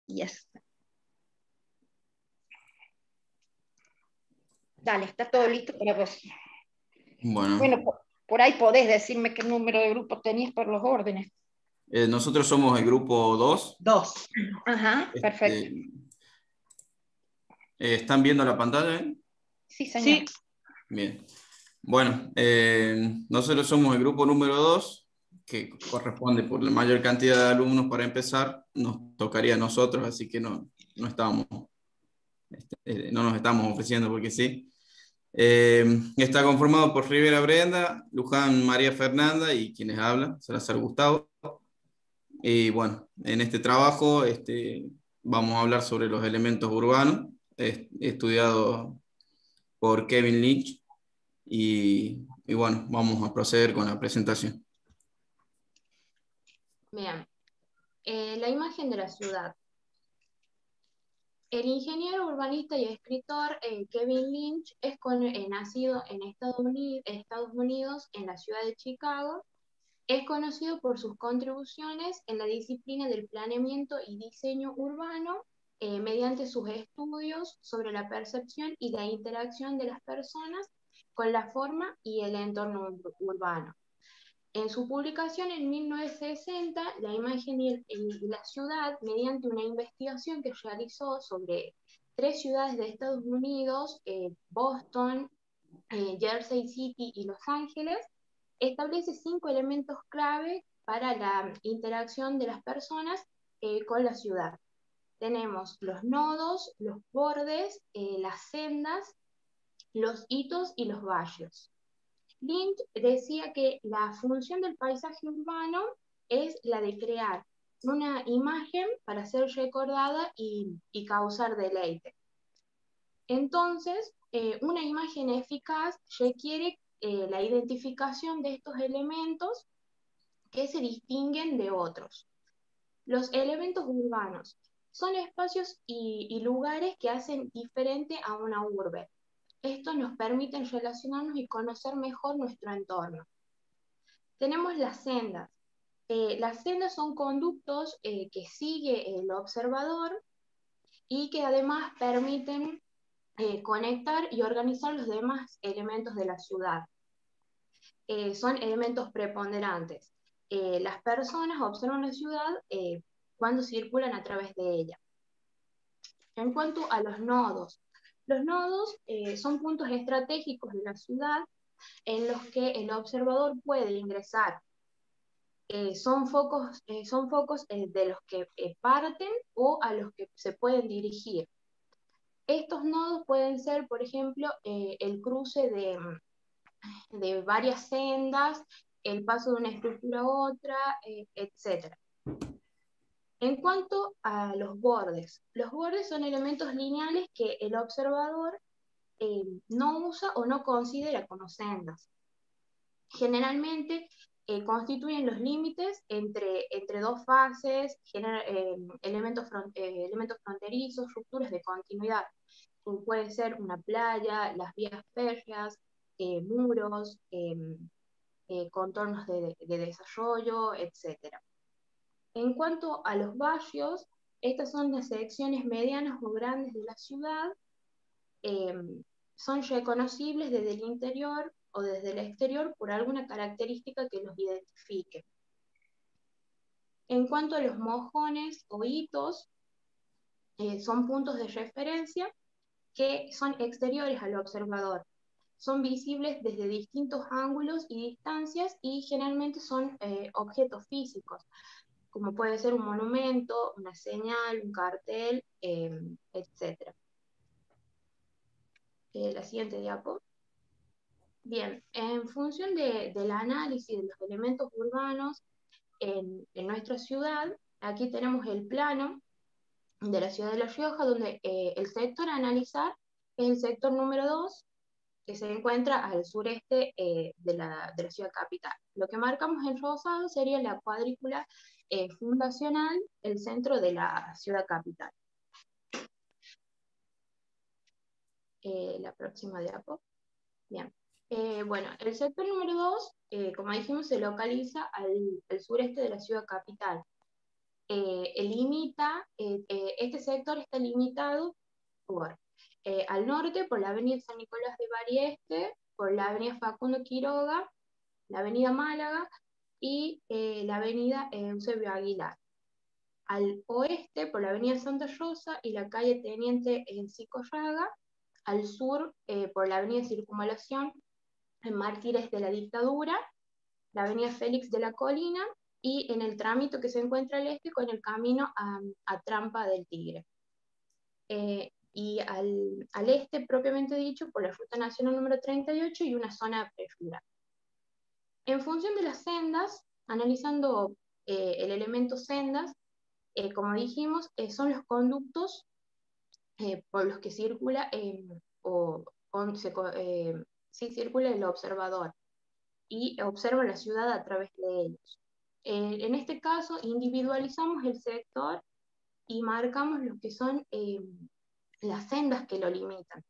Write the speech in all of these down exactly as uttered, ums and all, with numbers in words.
Y ya está. Dale, está todo listo para vos. Bueno, Bueno, por, por ahí podés decirme qué número de grupo tenías por los órdenes. eh, nosotros somos el grupo dos. Dos. Ajá, perfecto. Este, eh, ¿están viendo la pantalla? ¿Eh? Sí, señor. Sí. Bien. Bueno, eh, nosotros somos el grupo número dos, que corresponde por la mayor cantidad de alumnos para empezar. Nos tocaría a nosotros, así que no, no, estábamos, este, eh, no nos estamos ofreciendo porque sí. Eh, está conformado por Rivera Brenda, Luján María Fernanda y quienes hablan, Salazar Gustavo. Y bueno, en este trabajo este, vamos a hablar sobre los elementos urbanos, eh, estudiados por Kevin Lynch. Y, y bueno, vamos a proceder con la presentación. Vean, eh, la imagen de la ciudad. El ingeniero urbanista y escritor eh, Kevin Lynch es con, eh, nacido en Estados Unidos, Estados Unidos, en la ciudad de Chicago. Es conocido por sus contribuciones en la disciplina del planeamiento y diseño urbano, eh, mediante sus estudios sobre la percepción y la interacción de las personas con la forma y el entorno ur- urbano. En su publicación en mil novecientos sesenta, La imagen y, el- y la ciudad, mediante una investigación que realizó sobre tres ciudades de Estados Unidos, eh, Boston, eh, Jersey City y Los Ángeles, establece cinco elementos clave para la interacción de las personas eh, con la ciudad. Tenemos los nodos, los bordes, eh, las sendas, los hitos y los valles. Lynch decía que la función del paisaje urbano es la de crear una imagen para ser recordada y, y causar deleite. Entonces, eh, una imagen eficaz requiere eh, la identificación de estos elementos que se distinguen de otros. Los elementos urbanos son espacios y, y lugares que hacen diferente a una urbe. Esto nos permite relacionarnos y conocer mejor nuestro entorno. Tenemos las sendas. Eh, las sendas son conductos eh, que sigue el observador y que además permiten eh, conectar y organizar los demás elementos de la ciudad. Eh, son elementos preponderantes. Eh, las personas observan la ciudad eh, cuando circulan a través de ella. En cuanto a los nodos, los nodos eh, son puntos estratégicos de la ciudad en los que el observador puede ingresar. Eh, son focos, eh, son focos eh, de los que eh, parten o a los que se pueden dirigir. Estos nodos pueden ser, por ejemplo, eh, el cruce de, de varias sendas, el paso de una estructura a otra, eh, etcétera. En cuanto a los bordes, los bordes son elementos lineales que el observador eh, no usa o no considera como sendas. Generalmente eh, constituyen los límites entre, entre dos fases, gener, eh, elementos, front, eh, elementos fronterizos, rupturas de continuidad. Como puede ser una playa, las vías férreas, eh, muros, eh, eh, contornos de, de desarrollo, etcétera. En cuanto a los barrios, estas son las secciones medianas o grandes de la ciudad, eh, son reconocibles desde el interior o desde el exterior por alguna característica que los identifique. En cuanto a los mojones o hitos, eh, son puntos de referencia que son exteriores al observador. Son visibles desde distintos ángulos y distancias y generalmente son eh, objetos físicos, como puede ser un monumento, una señal, un cartel, eh, etcétera. Eh, la siguiente diapo. Bien, en función de, del análisis de los elementos urbanos en, en nuestra ciudad, aquí tenemos el plano de la ciudad de La Rioja, donde eh, el sector a analizar es el sector número dos, que se encuentra al sureste eh, de, la, de la ciudad capital. Lo que marcamos en rosado sería la cuadrícula eh, fundacional, el centro de la ciudad capital. Eh, la próxima diapo. Bien. Eh, bueno, el sector número dos, eh, como dijimos, se localiza al, al sureste de la ciudad capital. eh, limita, eh, eh, este sector está limitado por, eh, al norte por la avenida San Nicolás de Bari Este, por la avenida Facundo Quiroga, la avenida Málaga y eh, la avenida eh, Eusebio Aguilar. Al oeste por la avenida Santa Rosa y la calle Teniente en Cicorraga, al sur eh, por la avenida Circunvalación en Mártires de la Dictadura, la avenida Félix de la Colina, y en el trámite que se encuentra al este con el camino a, a Trampa del Tigre. Eh, y al, al este, propiamente dicho, por la Ruta Nacional número treinta y ocho y una zona prerural. En función de las sendas, analizando eh, el elemento sendas, eh, como dijimos, eh, son los conductos eh, por los que circula eh, o con, se, eh, sí, circula el observador y observa la ciudad a través de ellos. Eh, en este caso, individualizamos el sector y marcamos lo que son eh, las sendas que lo limitan.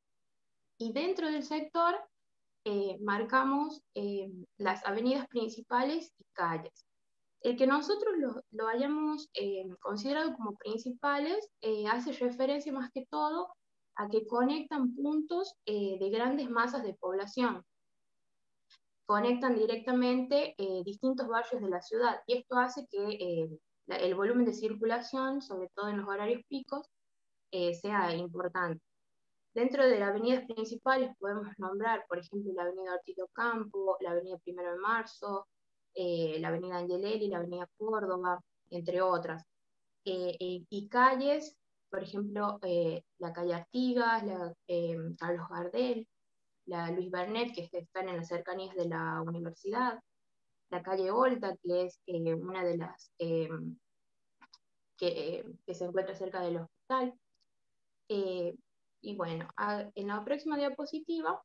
Y dentro del sector eh, marcamos eh, las avenidas principales y calles. El que nosotros lo, lo hayamos eh, considerado como principales eh, hace referencia más que todo a que conectan puntos eh, de grandes masas de población. Conectan directamente eh, distintos barrios de la ciudad y esto hace que eh, la, el volumen de circulación, sobre todo en los horarios picos, eh, sea importante. Dentro de las avenidas principales podemos nombrar, por ejemplo, la avenida Ortiz de Ocampo, la avenida Primero de Marzo, eh, la avenida Angelelli, la avenida Córdoba, entre otras. Eh, eh, y calles, por ejemplo, eh, la calle Artigas, la eh, Carlos Gardel, la Luis Bernet, que están en las cercanías de la universidad, la calle Volta, que es eh, una de las eh, que, eh, que se encuentra cerca del hospital. Eh, y bueno, a, en la próxima diapositiva,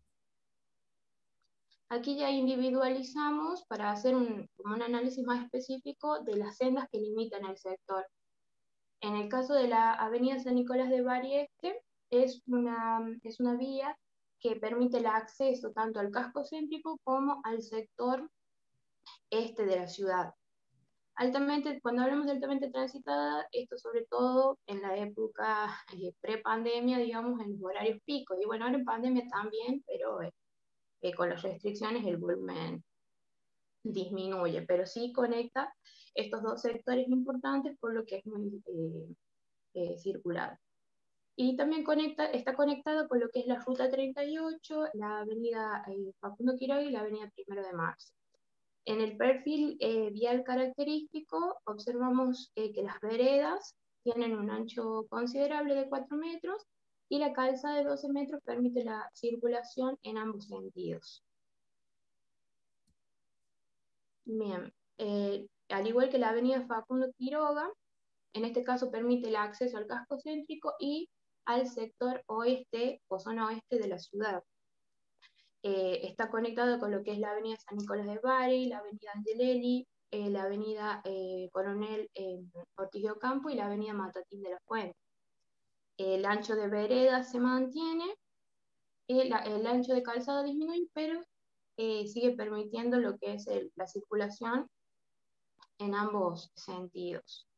aquí ya individualizamos para hacer un, un análisis más específico de las sendas que limitan el sector. En el caso de la avenida San Nicolás de Bari Este, es una, es una vía que permite el acceso tanto al casco céntrico como al sector este de la ciudad. Altamente, cuando hablamos de altamente transitada, esto sobre todo en la época eh, pre-pandemia, digamos, en los horarios picos. Y bueno, ahora en pandemia también, pero eh, eh, con las restricciones el volumen disminuye, pero sí conecta estos dos sectores importantes por lo que es muy eh, eh, circular. Y también conecta, está conectado con lo que es la Ruta treinta y ocho, la avenida eh, Facundo Quiroga y la avenida Primero de Marzo. En el perfil eh, vial característico observamos eh, que las veredas tienen un ancho considerable de cuatro metros y la calzada de doce metros permite la circulación en ambos sentidos. Bien, eh, al igual que la avenida Facundo Quiroga, en este caso permite el acceso al casco céntrico y al sector oeste o zona oeste de la ciudad. Eh, está conectado con lo que es la avenida San Nicolás de Bari, la avenida Angelelli, eh, la avenida eh, Coronel eh, Ortiz de Ocampo y la avenida Matatín de la Fuente. El ancho de vereda se mantiene, el, el ancho de calzada disminuye, pero eh, sigue permitiendo lo que es el, la circulación en ambos sentidos.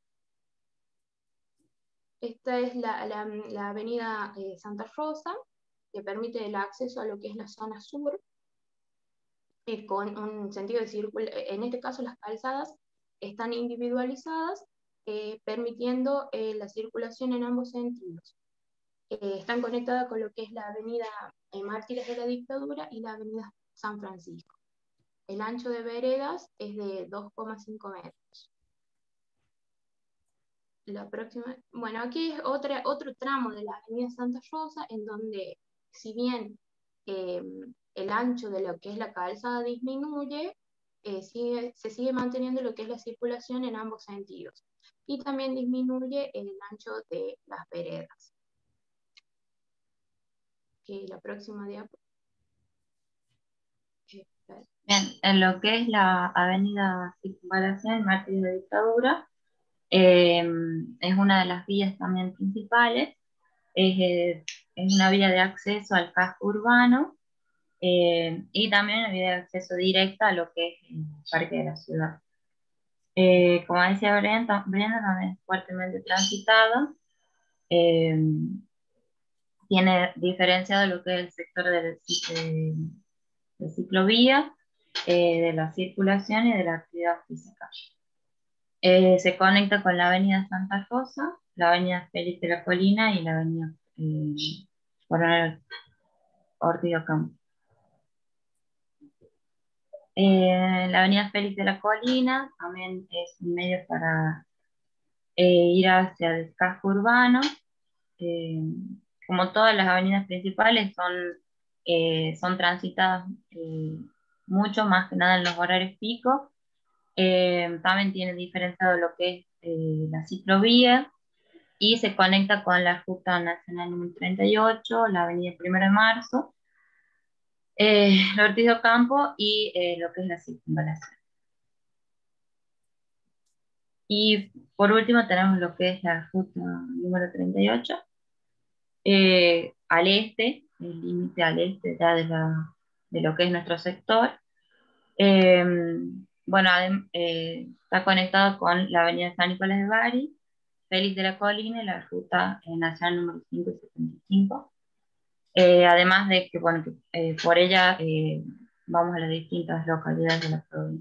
Esta es la, la, la avenida eh, Santa Rosa, que permite el acceso a lo que es la zona sur, eh, con un sentido de círculo. En este caso las calzadas están individualizadas, eh, permitiendo eh, la circulación en ambos sentidos. Eh, están conectadas con lo que es la avenida eh, Mártires de la Dictadura y la avenida San Francisco. El ancho de veredas es de dos coma cinco metros. La próxima, bueno, aquí es otra, otro tramo de la avenida Santa Rosa, en donde, si bien eh, el ancho de lo que es la calzada disminuye, eh, sigue, se sigue manteniendo lo que es la circulación en ambos sentidos. Y también disminuye el ancho de las veredas. Okay, la próxima diapositiva. Bien, en lo que es la avenida Circunvalación, Mártires de la Dictadura, eh, es una de las vías también principales, es, eh, es una vía de acceso al casco urbano eh, y también una vía de acceso directa a lo que es el parque de la ciudad. Eh, como decía Brenda, Brenda también es fuertemente transitada. Eh, Tiene diferenciado lo que es el sector del, de, de ciclovía, eh, de la circulación y de la actividad física. Eh, se conecta con la avenida Santa Rosa, la avenida Félix de la Colina y la avenida eh, Coronel Ortiz de Ocampo. Eh, la avenida Félix de la Colina también es un medio para eh, ir hacia el casco urbano. Eh, Como todas las avenidas principales, son, eh, son transitadas eh, mucho más que nada en los horarios picos. Eh, también tiene diferenciado lo que es eh, la ciclovía y se conecta con la Ruta Nacional número treinta y ocho, la avenida Primero de Marzo, eh, el Ortiz de Ocampo y eh, lo que es la circunvalación. Y por último tenemos lo que es la Ruta número treinta y ocho, eh, al este, el límite al este ya de, la, de lo que es nuestro sector. Eh, bueno, adem- eh, está conectado con la avenida San Nicolás de Bari, Félix de la Colina y la ruta eh, nacional número quinientos setenta y cinco. Eh, además de que, bueno, que, eh, por ella eh, vamos a las distintas localidades de la provincia.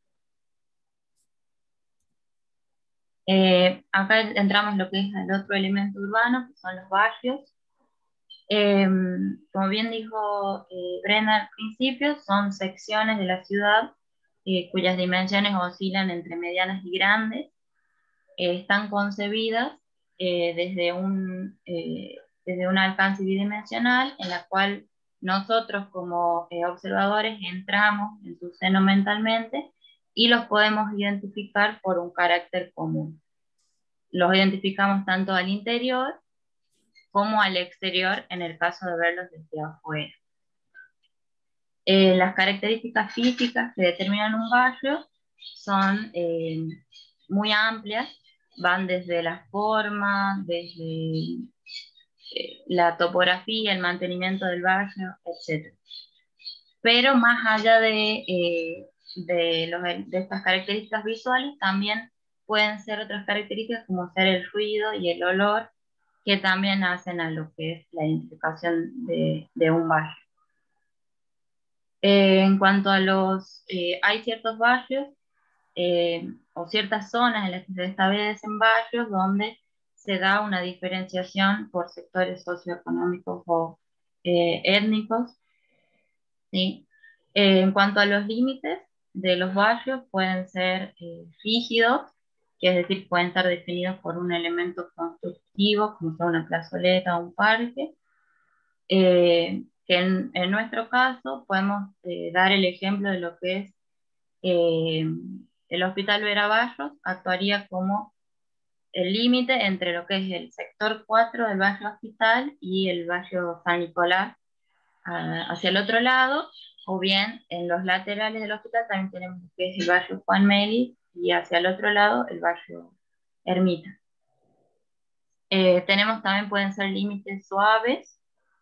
Eh, acá entramos en lo que es el otro elemento urbano, que son los barrios. Eh, Como bien dijo eh, Brenda al principio, son secciones de la ciudad eh, cuyas dimensiones oscilan entre medianas y grandes. Eh, están concebidas eh, desde un, eh, desde un alcance bidimensional en la cual nosotros como eh, observadores entramos en su seno mentalmente y los podemos identificar por un carácter común. Los identificamos tanto al interior como al exterior en el caso de verlos desde afuera. Eh, las características físicas que determinan un barrio son eh, muy amplias, van desde la forma, desde eh, la topografía, el mantenimiento del barrio, etcétera. Pero más allá de, eh, de, los, de estas características visuales, también pueden ser otras características como ser el ruido y el olor, que también hacen a lo que es la identificación de, de un barrio. Eh, en cuanto a los, eh, hay ciertos barrios eh, o ciertas zonas en las que se establecen barrios donde se da una diferenciación por sectores socioeconómicos o eh, étnicos, ¿sí? Eh, en cuanto a los límites de los barrios, pueden ser eh, rígidos, que es decir, pueden estar definidos por un elemento constructivo, como son una plazoleta o un parque, eh, que en, en nuestro caso podemos eh, dar el ejemplo de lo que es eh, el Hospital Vera Barros, actuaría como el límite entre lo que es el sector cuatro del barrio Hospital y el barrio San Nicolás a, hacia el otro lado, o bien en los laterales del hospital también tenemos lo que es el barrio Juan Meli y hacia el otro lado el barrio Ermita. Eh, tenemos también, pueden ser límites suaves,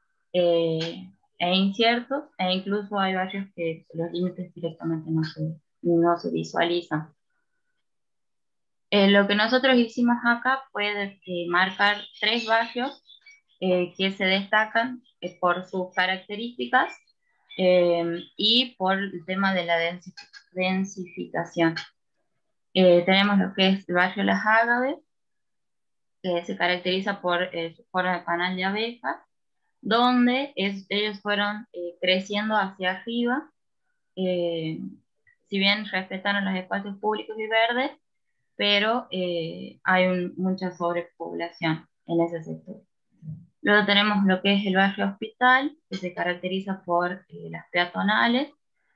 eh, e inciertos, e incluso hay barrios que los límites directamente no se, no se visualizan. Eh, lo que nosotros hicimos acá fue eh, marcar tres barrios eh, que se destacan eh, por sus características eh, y por el tema de la densi densificación. Eh, tenemos lo que es el barrio Las Ágaves, que se caracteriza por eh, su forma de panal de abejas, donde es, ellos fueron eh, creciendo hacia arriba, eh, si bien respetaron los espacios públicos y verdes, pero eh, hay un, mucha sobrepoblación en ese sector. Luego tenemos lo que es el barrio Hospital, que se caracteriza por eh, las peatonales,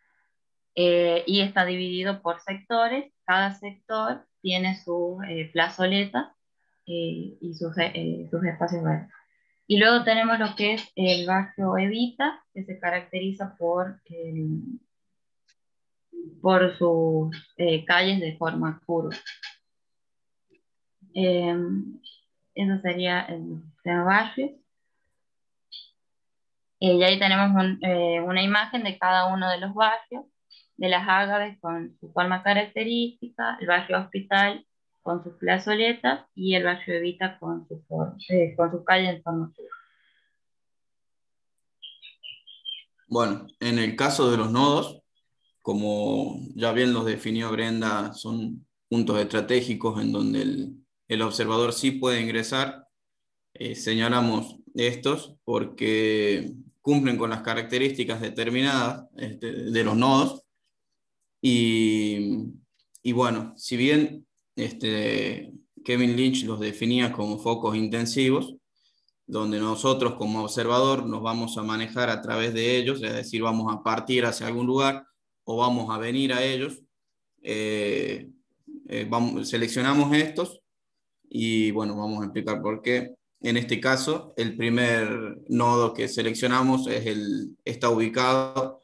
eh, y está dividido por sectores. Cada sector tiene sus eh, plazoletas eh, y sus, eh, sus espacios verdes. Y luego tenemos lo que es el barrio Evita, que se caracteriza por, eh, por sus eh, calles de forma curva. Eh, eso sería el tema barrios. Eh, y ahí tenemos un, eh, una imagen de cada uno de los barrios. de las Ágaves con su forma característica, el barrio Hospital con sus plazoletas y el barrio Evita con su, forma, eh, con su calle en forma sur. Bueno, en el caso de los nodos, como ya bien los definió Brenda, son puntos estratégicos en donde el, el observador sí puede ingresar. Eh, señalamos estos porque cumplen con las características determinadas este, de los nodos y, y bueno, si bien este, Kevin Lynch los definía como focos intensivos, donde nosotros como observador nos vamos a manejar a través de ellos, es decir, vamos a partir hacia algún lugar o vamos a venir a ellos, eh, eh, vamos, seleccionamos estos y bueno, vamos a explicar por qué. En este caso, el primer nodo que seleccionamos es el, está ubicado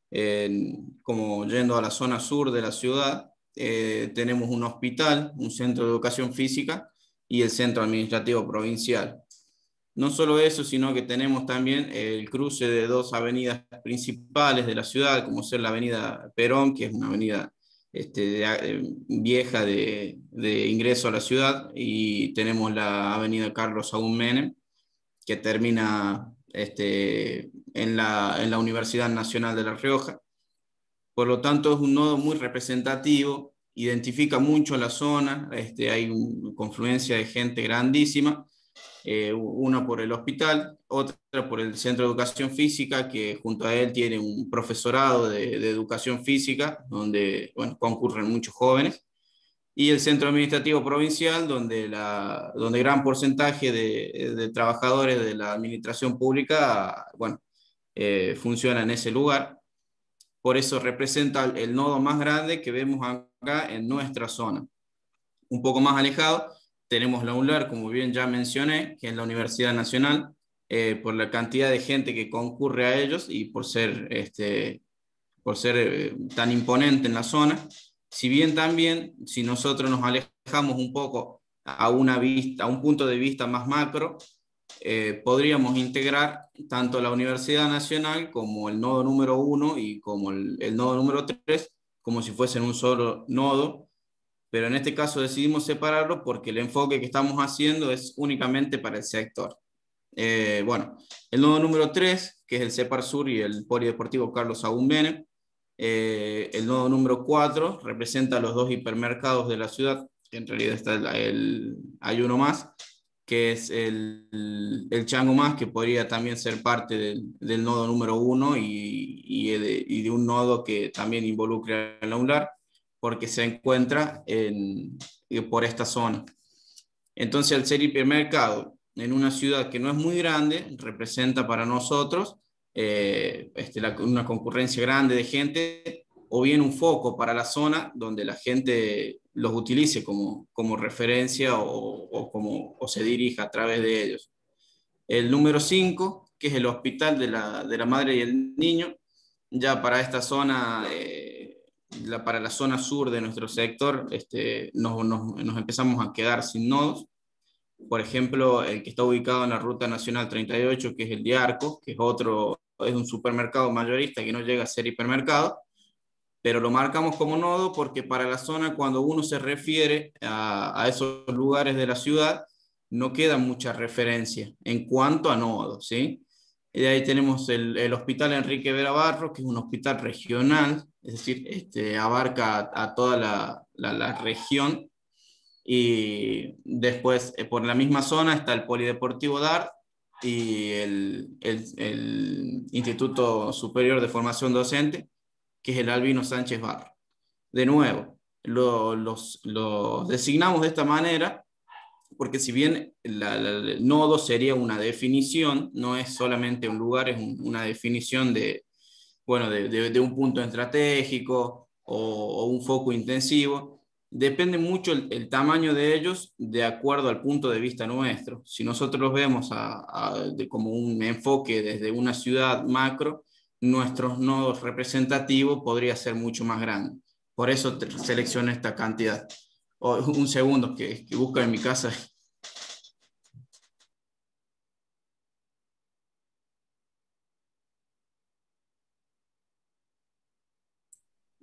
en, como yendo a la zona sur de la ciudad. Eh, tenemos un hospital, un centro de educación física y el centro administrativo provincial. No solo eso, sino que tenemos también el cruce de dos avenidas principales de la ciudad, como ser la avenida Perón, que es una avenida este, de, eh, vieja de, de ingreso a la ciudad, y tenemos la avenida Carlos Saúl Menem, que termina este, en, la, en la Universidad Nacional de La Rioja. Por lo tanto, es un nodo muy representativo, identifica mucho la zona, este, hay una confluencia de gente grandísima, eh, una por el hospital, otra por el Centro de Educación Física, que junto a él tiene un profesorado de, de educación física, donde bueno, concurren muchos jóvenes, y el Centro Administrativo Provincial, donde, la, donde gran porcentaje de, de trabajadores de la administración pública bueno, eh, funciona en ese lugar. Por eso representa el nodo más grande que vemos acá en nuestra zona. Un poco más alejado tenemos la UNLAR, como bien ya mencioné, que es la Universidad Nacional, eh, por la cantidad de gente que concurre a ellos y por ser, este, por ser eh, tan imponente en la zona. Si bien también, si nosotros nos alejamos un poco a, una vista, a un punto de vista más macro, eh, podríamos integrar tanto la Universidad Nacional como el nodo número uno y como el, el nodo número tres, como si fuesen un solo nodo, pero en este caso decidimos separarlo porque el enfoque que estamos haciendo es únicamente para el sector. Eh, bueno, el nodo número tres, que es el CEPAR Sur y el Polideportivo Carlos Saúl Menem. Eh, el nodo número cuatro representa los dos hipermercados de la ciudad, que en realidad está el, el, hay uno más, que es el, el Chango Más, que podría también ser parte del, del nodo número uno y, y, de, y de un nodo que también involucra a la UNLAR, porque se encuentra en, por esta zona. Entonces, al ser hipermercado en una ciudad que no es muy grande, representa para nosotros eh, este, la, una concurrencia grande de gente, o bien un foco para la zona donde la gente los utilice como, como referencia o, o, como, o se dirija a través de ellos. El número cinco, que es el Hospital de la, de la Madre y el Niño, ya para esta zona, eh, la, para la zona sur de nuestro sector, este, nos, nos, nos empezamos a quedar sin nodos. Por ejemplo, el que está ubicado en la Ruta Nacional treinta y ocho, que es el de Arcos, que es otro, es un supermercado mayorista que no llega a ser hipermercado, pero lo marcamos como nodo porque para la zona, cuando uno se refiere a, a esos lugares de la ciudad, no queda mucha referencia en cuanto a nodos, ¿sí? Y de ahí tenemos el, el Hospital Enrique Vera Barros, que es un hospital regional, es decir, este, abarca a, a toda la, la, la región. Y después, eh, por la misma zona, está el Polideportivo D A R y el, el, el Instituto Superior de Formación Docente, que es el Albino Sánchez Barro. De nuevo, lo, los, los designamos de esta manera porque si bien la, la, el nodo sería una definición, no es solamente un lugar, es un, una definición de, bueno, de, de, de un punto estratégico o, o un foco intensivo. Depende mucho el, el, tamaño de ellos de acuerdo al punto de vista nuestro. Si nosotros los vemos a, a, de, como un enfoque desde una ciudad macro, nuestros nodos representativos podría ser mucho más grande. Por eso selecciono esta cantidad. Oh, un segundo que, que busco en mi casa.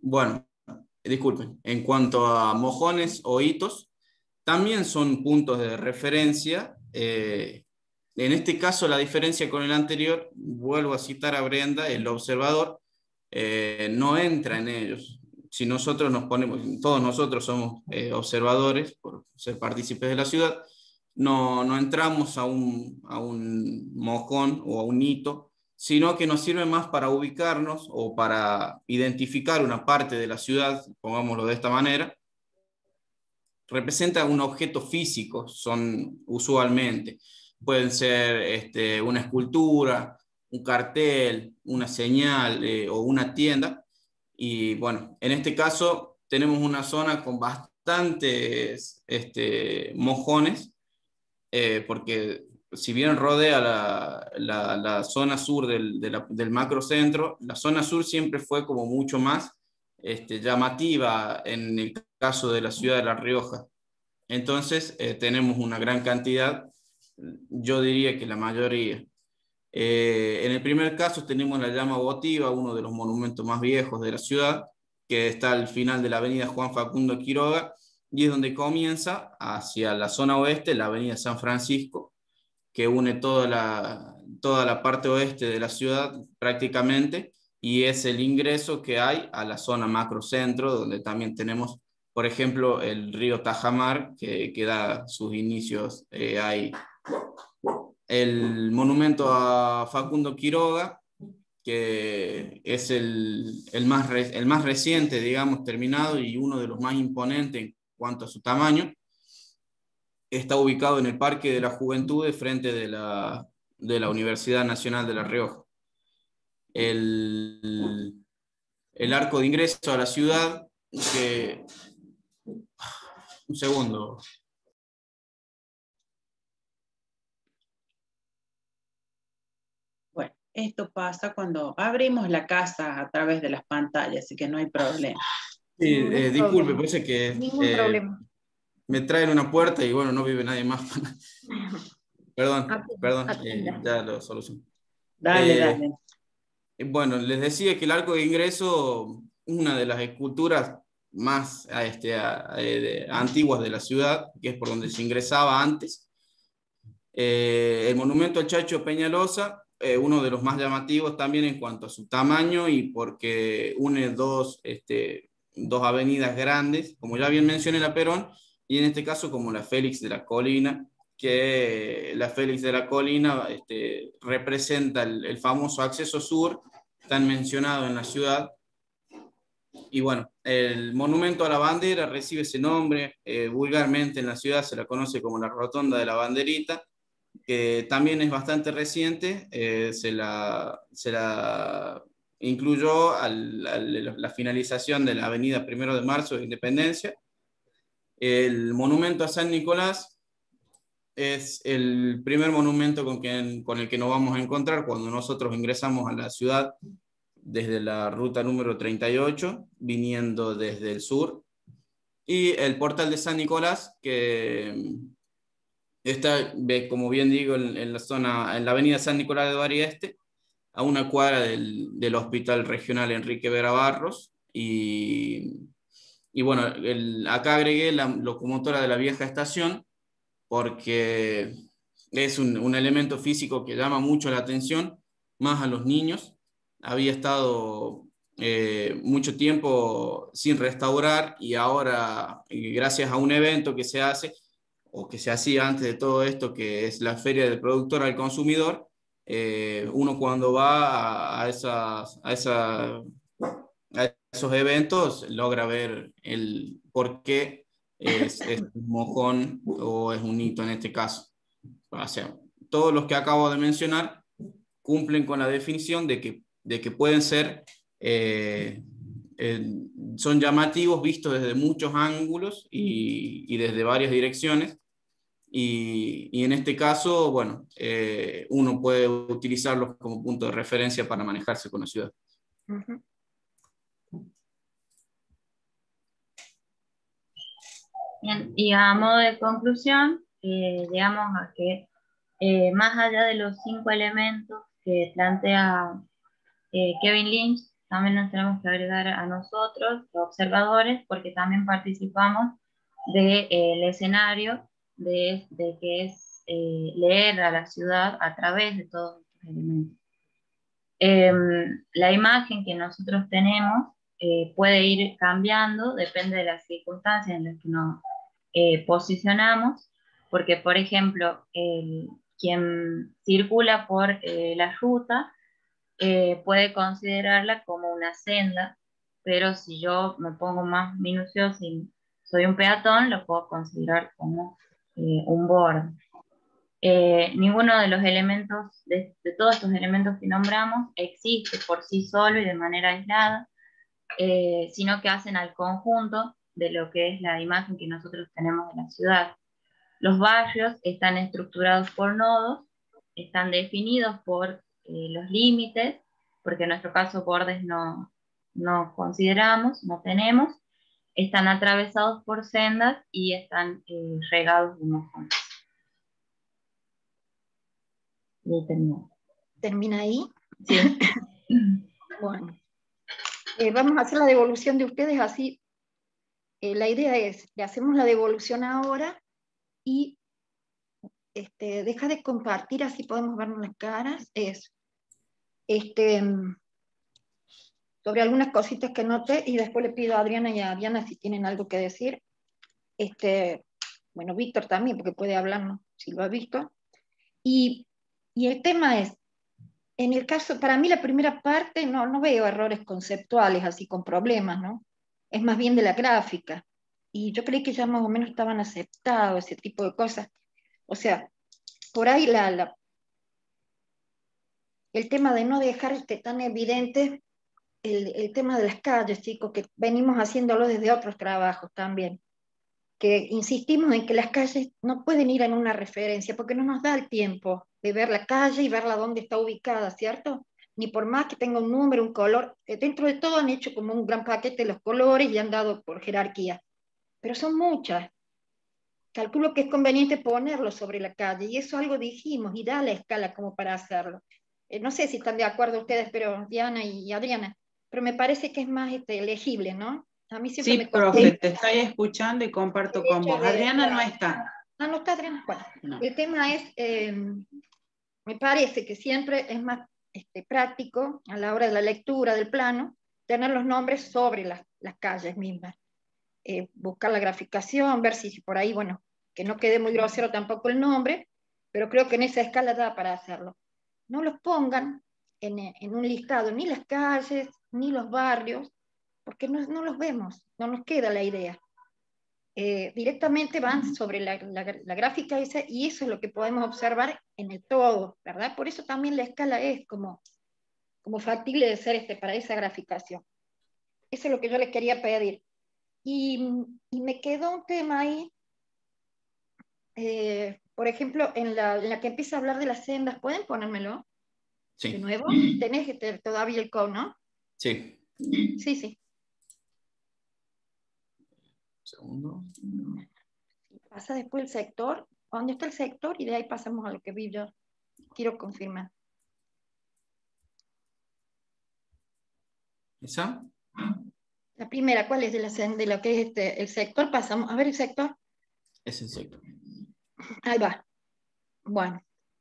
Bueno, disculpen, en cuanto a mojones o hitos, también son puntos de referencia. Eh, en este caso, la diferencia con el anterior, vuelvo a citar a Brenda, el observador eh, no entra en ellos. Si nosotros nos ponemos, todos nosotros somos eh, observadores por ser partícipes de la ciudad, no, no entramos a un, a un mojón o a un hito, sino que nos sirve más para ubicarnos o para identificar una parte de la ciudad, pongámoslo de esta manera. Representa un objeto físico, son usualmente. Pueden ser este, una escultura, un cartel, una señal eh, o una tienda. Y bueno, en este caso tenemos una zona con bastantes este, mojones, eh, porque si bien rodea la, la, la zona sur del, de la, del macrocentro, la zona sur siempre fue como mucho más este, llamativa en el caso de la ciudad de La Rioja. Entonces, eh, tenemos una gran cantidad, yo diría que la mayoría. Eh, en el primer caso tenemos la llama votiva, uno de los monumentos más viejos de la ciudad, que está al final de la avenida Juan Facundo Quiroga, y es donde comienza hacia la zona oeste la avenida San Francisco, que une toda la, toda la parte oeste de la ciudad prácticamente, y es el ingreso que hay a la zona macrocentro, donde también tenemos, por ejemplo, el río Tajamar, que, que da sus inicios eh, ahí. El monumento a Facundo Quiroga, que es el, el, más re, el más reciente, digamos, terminado y uno de los más imponentes en cuanto a su tamaño. Está ubicado en el Parque de la Juventud, de frente de la, de la Universidad Nacional de La Rioja. El, el arco de ingreso a la ciudad, que... Un segundo. Bueno, esto pasa cuando abrimos la casa a través de las pantallas, así que no hay problema. Sí, eh, disculpe, parece que... Ningún eh, problema. Me traen una puerta y bueno, no vive nadie más. Perdón, Atienda, perdón, atienda. eh, ya lo soluciono. Dale, Eh, dale. Bueno, les decía que el arco de ingreso, una de las esculturas más este, a, eh, de, antiguas de la ciudad, que es por donde se ingresaba antes. Eh, el monumento al Chacho Peñalosa, eh, uno de los más llamativos también en cuanto a su tamaño y porque une dos, este, dos avenidas grandes, como ya bien mencioné, la Perón, y en este caso como la Félix de la Colina, que la Félix de la Colina este, representa el, el famoso acceso sur, tan mencionado en la ciudad. Y bueno, el monumento a la bandera recibe ese nombre, eh, vulgarmente en la ciudad se la conoce como la Rotonda de la Banderita, que también es bastante reciente, eh, se, la, se la incluyó a la finalización de la avenida Primero de Marzo de Independencia. El monumento a San Nicolás es el primer monumento con, quien, con el que nos vamos a encontrar cuando nosotros ingresamos a la ciudad desde la ruta número treinta y ocho, viniendo desde el sur. Y el portal de San Nicolás, que está, como bien digo, en, en la zona, en la avenida San Nicolás de Bari Este, a una cuadra del, del Hospital Regional Enrique Vera Barros. Y, y bueno, el, acá agregué la locomotora de la vieja estación, porque es un, un elemento físico que llama mucho la atención, más a los niños. Había estado eh, mucho tiempo sin restaurar y ahora, gracias a un evento que se hace, o que se hacía antes de todo esto, que es la Feria del Productor al Consumidor, eh, uno cuando va a, a, esas, a, esa, a esos eventos logra ver el por qué es, es un mojón o es un hito en este caso. O sea, todos los que acabo de mencionar cumplen con la definición de que, de que pueden ser, eh, eh, son llamativos vistos desde muchos ángulos y, y desde varias direcciones. Y, y en este caso, bueno, eh, uno puede utilizarlos como punto de referencia para manejarse con la ciudad. Uh-huh. Bien, y a modo de conclusión, eh, digamos a que eh, más allá de los cinco elementos que plantea eh, Kevin Lynch, también nos tenemos que agregar a nosotros, los observadores, porque también participamos del de, eh, escenario de, de que es eh, leer a la ciudad a través de todos estos elementos. Eh, la imagen que nosotros tenemos eh, puede ir cambiando, depende de las circunstancias en las que nos eh, posicionamos, porque por ejemplo, el, quien circula por eh, la ruta eh, puede considerarla como una senda, pero si yo me pongo más minucioso y soy un peatón, lo puedo considerar como eh, un borde. Eh, ninguno de los elementos, de, de todos estos elementos que nombramos, existe por sí solo y de manera aislada, eh, sino que hacen al conjunto de lo que es la imagen que nosotros tenemos de la ciudad. Los barrios están estructurados por nodos, están definidos por eh, los límites, porque en nuestro caso bordes no, no consideramos, no tenemos, están atravesados por sendas y están eh, regados unos con otros. Y terminó. ¿Termina ahí? Sí. Bueno, eh, vamos a hacer la devolución de ustedes así. Eh, la idea es, le hacemos la devolución ahora y este, deja de compartir, así podemos vernos las caras. Es, este, sobre algunas cositas que noté y después le pido a Adriana y a Diana si tienen algo que decir. Este, bueno, Víctor también, porque puede hablarnos si lo ha visto. Y, y el tema es, en el caso, para mí la primera parte no, no veo errores conceptuales así con problemas, ¿no? Es más bien de la gráfica. Y yo creí que ya más o menos estaban aceptados ese tipo de cosas. O sea, por ahí la, la, el tema de no dejar este tan evidente el, el tema de las calles, chicos, que venimos haciéndolo desde otros trabajos también. Que insistimos en que las calles no pueden ir en una referencia, porque no nos da el tiempo de ver la calle y verla dónde está ubicada, ¿cierto? Ni por más que tenga un número, un color, dentro de todo han hecho como un gran paquete los colores y han dado por jerarquía, pero son muchas. Calculo que es conveniente ponerlo sobre la calle, y eso algo dijimos, y da la escala como para hacerlo. Eh, no sé si están de acuerdo ustedes, pero Diana y Adriana, pero me parece que es más este, legible, ¿no? A mí siempre Sí, me profe, te estoy escuchando y comparto con vos. de, Adriana claro. no está. Ah, no está Adriana. Bueno, No. el tema es, eh, me parece que siempre es más este, práctico a la hora de la lectura del plano tener los nombres sobre las, las calles mismas. Eh, buscar la graficación, ver si, si por ahí, bueno, que no quede muy grosero tampoco el nombre, pero creo que en esa escala da para hacerlo. No los pongan en, en un listado, ni las calles, ni los barrios, porque no, no los vemos, no nos queda la idea. Eh, directamente van sobre la, la, la gráfica esa, y eso es lo que podemos observar en el todo, ¿verdad? Por eso también la escala es como, como factible de ser este, para esa graficación. Eso es lo que yo les quería pedir. Y, y me quedó un tema ahí, eh, por ejemplo, en la, en la que empieza a hablar de las sendas, ¿pueden ponérmelo? Sí. De nuevo, tenés este, todavía el codo, ¿no? Sí. Sí, sí. Segundo. Pasa después el sector, ¿dónde está el sector? Y de ahí pasamos a lo que vi yo. Quiero confirmar. ¿Esa? La primera, ¿cuál es de, la, de lo que es este, el sector? Pasamos a ver el sector. Es el sector. Ahí va. Bueno.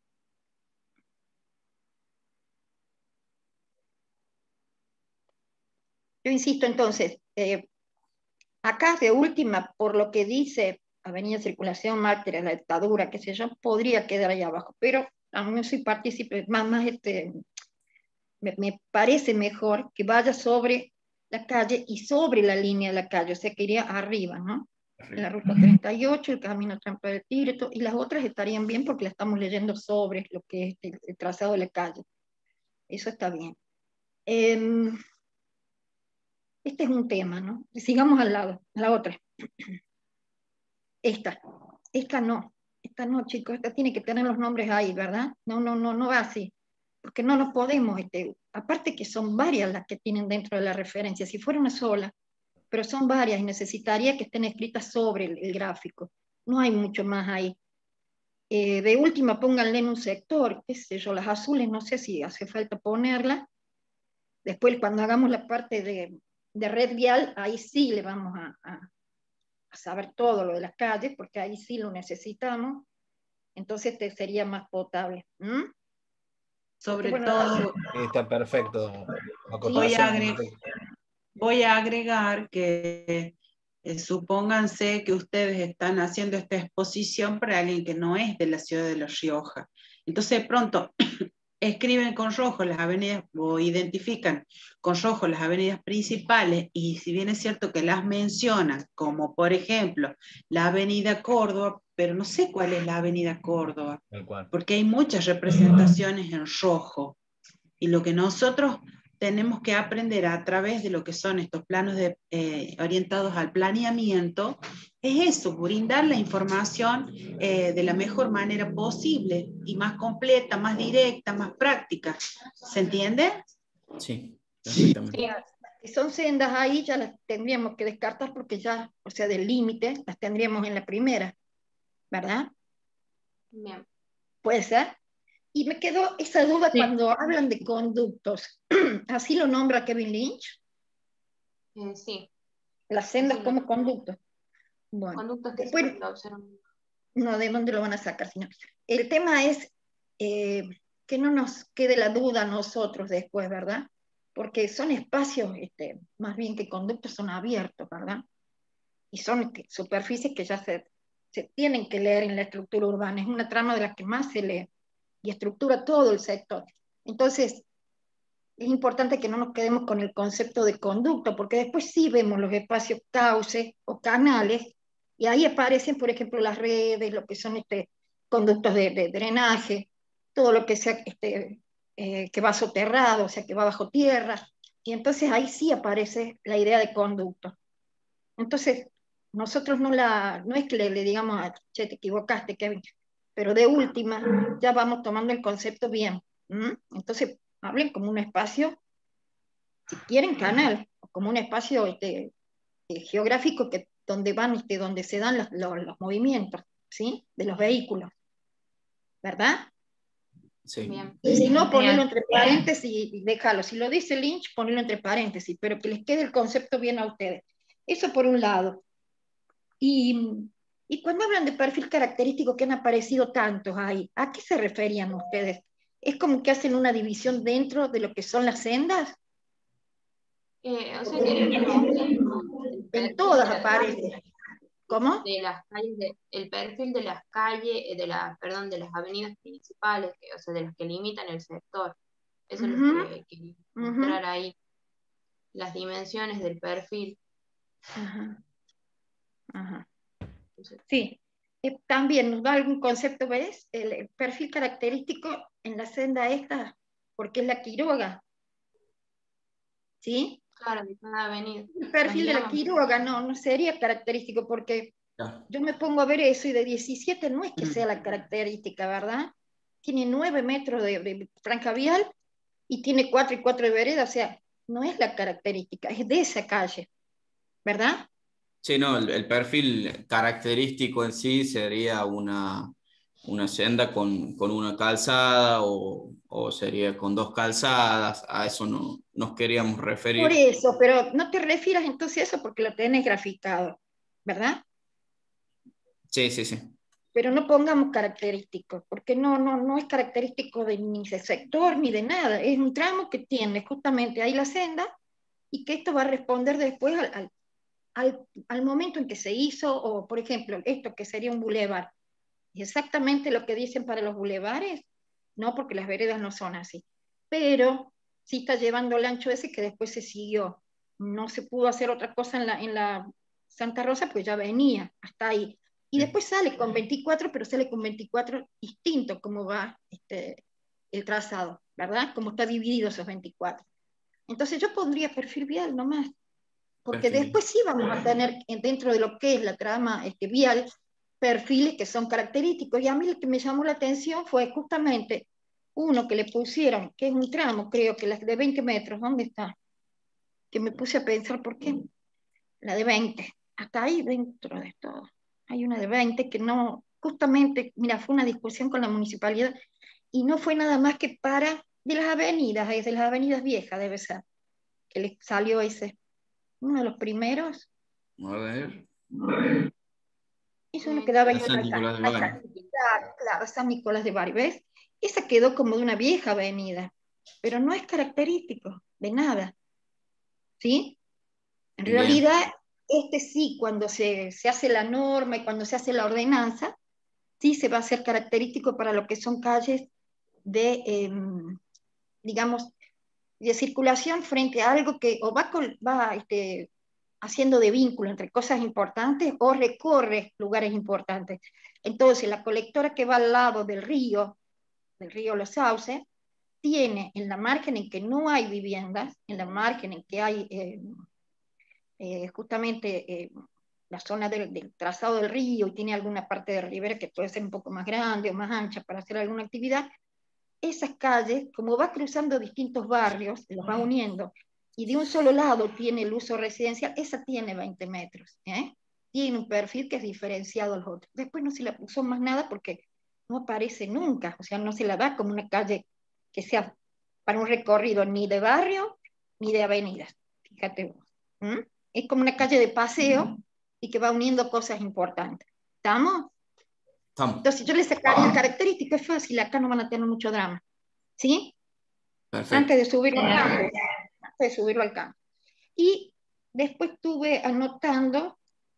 Yo insisto entonces, eh, acá de última, por lo que dice Avenida Circulación, Mártires, la dictadura, qué sé yo, podría quedar ahí abajo, pero a mí no soy partícipe, más, más este, me, me parece mejor que vaya sobre la calle y sobre la línea de la calle, o sea que iría arriba, ¿no? La ruta treinta y ocho, el camino Trampa del Tigre, y las otras estarían bien porque la estamos leyendo sobre lo que es el, el trazado de la calle. Eso está bien. Eh, este es un tema, ¿no? Sigamos al lado, la otra. Esta, esta no, esta no, chicos, esta tiene que tener los nombres ahí, ¿verdad? No, no, no, no va así, porque no nos podemos, este, aparte que son varias las que tienen dentro de la referencia, si fuera una sola, pero son varias y necesitaría que estén escritas sobre el, el gráfico, no hay mucho más ahí. Eh, de última pónganle en un sector, qué sé yo, las azules no sé si hace falta ponerlas, Después, cuando hagamos la parte de, de red vial, ahí sí le vamos a, a, a saber todo lo de las calles, porque ahí sí lo necesitamos. Entonces te sería más potable. ¿Mm? Sobre bueno, todo, Sí, está perfecto. voy a, agregar, Acotación. voy a agregar que eh, supónganse que ustedes están haciendo esta exposición para alguien que no es de la ciudad de La Rioja. Entonces, de pronto, escriben con rojo las avenidas o identifican con rojo las avenidas principales, y si bien es cierto que las mencionan, como por ejemplo la avenida Córdoba, pero no sé cuál es la avenida Córdoba, porque hay muchas representaciones en rojo, y lo que nosotros tenemos que aprender a través de lo que son estos planos de, eh, orientados al planeamiento, es eso, brindar la información eh, de la mejor manera posible, y más completa, más directa, más práctica. ¿Se entiende? Sí, perfectamente. Sí, si son sendas ahí, ya las tendríamos que descartar porque ya, o sea, del límite, las tendríamos en la primera, ¿verdad? Bien. ¿Puede ser? Y me quedó esa duda Sí. cuando hablan de conductos. ¿Así lo nombra Kevin Lynch? Eh, sí, Las sendas Sí, como lo- conductos. Bueno, conductos que después, se observan. no, ¿de dónde lo van a sacar? Si no. El tema es eh, que no nos quede la duda a nosotros después, ¿verdad? Porque son espacios, este, más bien que conductos son abiertos, ¿verdad? Y son que- superficies que ya se, se tienen que leer en la estructura urbana. Es una trama de las que más se lee y estructura todo el sector. Entonces, es importante que no nos quedemos con el concepto de conducto, porque después sí vemos los espacios cauces o canales, y ahí aparecen, por ejemplo, las redes, lo que son este, conductos de, de drenaje, todo lo que sea este, eh, que va soterrado, o sea, que va bajo tierra, y entonces ahí sí aparece la idea de conducto. Entonces, nosotros no, la, no es que le, le digamos, a, che, te equivocaste, Kevin, pero de última ya vamos tomando el concepto bien. ¿Mm? Entonces, hablen como un espacio, si quieren, canal, o como un espacio este, eh, geográfico que, donde van, este, donde se dan los, los, los movimientos, ¿sí? De los vehículos, ¿verdad? Sí. Bien. Y si no, ponelo Bien. entre paréntesis y déjalo. Si lo dice Lynch, ponelo entre paréntesis, pero que les quede el concepto bien a ustedes. Eso por un lado. Y, y cuando hablan de perfil característico, que han aparecido tantos ahí, ¿a qué se referían ustedes? ¿Es como que hacen una división dentro de lo que son las sendas? Eh, o sea, quieren conocer el En perfil todas de las aparece. ¿Cómo? de las calles, de- el perfil de las calles, eh, de la, perdón, de las avenidas principales, que- o sea, de las que limitan el sector. Eso es lo Ujú, que quería ujú. mostrar ahí, las dimensiones del perfil. Ajá, ajá. Entonces, Sí. Eh, también nos da algún concepto, ¿ves? El, el perfil característico en la senda esta, porque es la Quiroga, ¿sí? claro, de cada avenida. El perfil de la Imaginamos, Quiroga no, no sería característico porque Claro. yo me pongo a ver eso y de diecisiete no es que Mm. sea la característica, ¿verdad? Tiene nueve metros de, de franja vial y tiene cuatro y cuatro de vereda, o sea, no es la característica, es de esa calle, ¿verdad? Sí, no, el, el perfil característico en sí sería una, una senda con, con una calzada o, o sería con dos calzadas, a eso no nos queríamos Por referir. eso, pero no te refieras entonces a eso porque lo tenés graficado, ¿verdad? Sí, sí, sí. Pero no pongamos característicos, porque no, no, no es característico de, ni de sector ni de nada, es un tramo que tiene justamente ahí la senda y que esto va a responder después al, al, al, al momento en que se hizo, o por ejemplo, esto que sería un bulevar, exactamente lo que dicen para los bulevares, no porque las veredas no son así, pero sí está llevando el ancho ese que después se siguió. No se pudo hacer otra cosa en la, en la Santa Rosa, pues ya venía hasta ahí. Y después sale con veinticuatro, pero sale con veinticuatro distinto como va este, el trazado, ¿verdad? Como está dividido esos veinticuatro. Entonces yo pondría perfil vial nomás, porque Perfil. después sí vamos a tener dentro de lo que es la trama este, vial perfiles que son característicos. Y a mí lo que me llamó la atención fue justamente uno que le pusieron, que es un tramo, creo que la de veinte metros, ¿dónde está? Que me puse a pensar, ¿por qué? La de veinte, hasta ahí dentro de todo. Hay una de veinte que no, justamente, mira, fue una discusión con la municipalidad y no fue nada más que para, de las avenidas, es de las avenidas viejas debe ser, que les salió ese, uno de los primeros. A ver. Eso uno quedaba ahí. San Nicolás de Bari. Claro, claro, San Nicolás de Bari, ¿ves? Esa quedó como de una vieja avenida, pero no es característico de nada, ¿sí? En Bien. realidad, este sí, cuando se, se hace la norma y cuando se hace la ordenanza, sí se va a hacer característico para lo que son calles de, eh, digamos, de circulación frente a algo que o va, con, va este, haciendo de vínculo entre cosas importantes o recorre lugares importantes. Entonces, la colectora que va al lado del río, del río Los Sauces, tiene en la margen en que no hay viviendas, en la margen en que hay eh, eh, justamente eh, la zona del, del trazado del río y tiene alguna parte de ribera que puede ser un poco más grande o más ancha para hacer alguna actividad, esas calles, como va cruzando distintos barrios, los va uniendo, y de un solo lado tiene el uso residencial, esa tiene veinte metros, ¿eh? Tiene un perfil que es diferenciado a los otros. Después no se la puso más nada porque no aparece nunca, o sea, no se la da como una calle que sea para un recorrido ni de barrio ni de avenidas, fíjate vos. ¿Mm? Es como una calle de paseo y que va uniendo cosas importantes. ¿Estamos? Estamos. Entonces yo les sacaría características, es fácil, acá no van a tener mucho drama. ¿Sí? Perfecto. Antes de subirlo al campo. Antes de subirlo al campo. Y después estuve anotando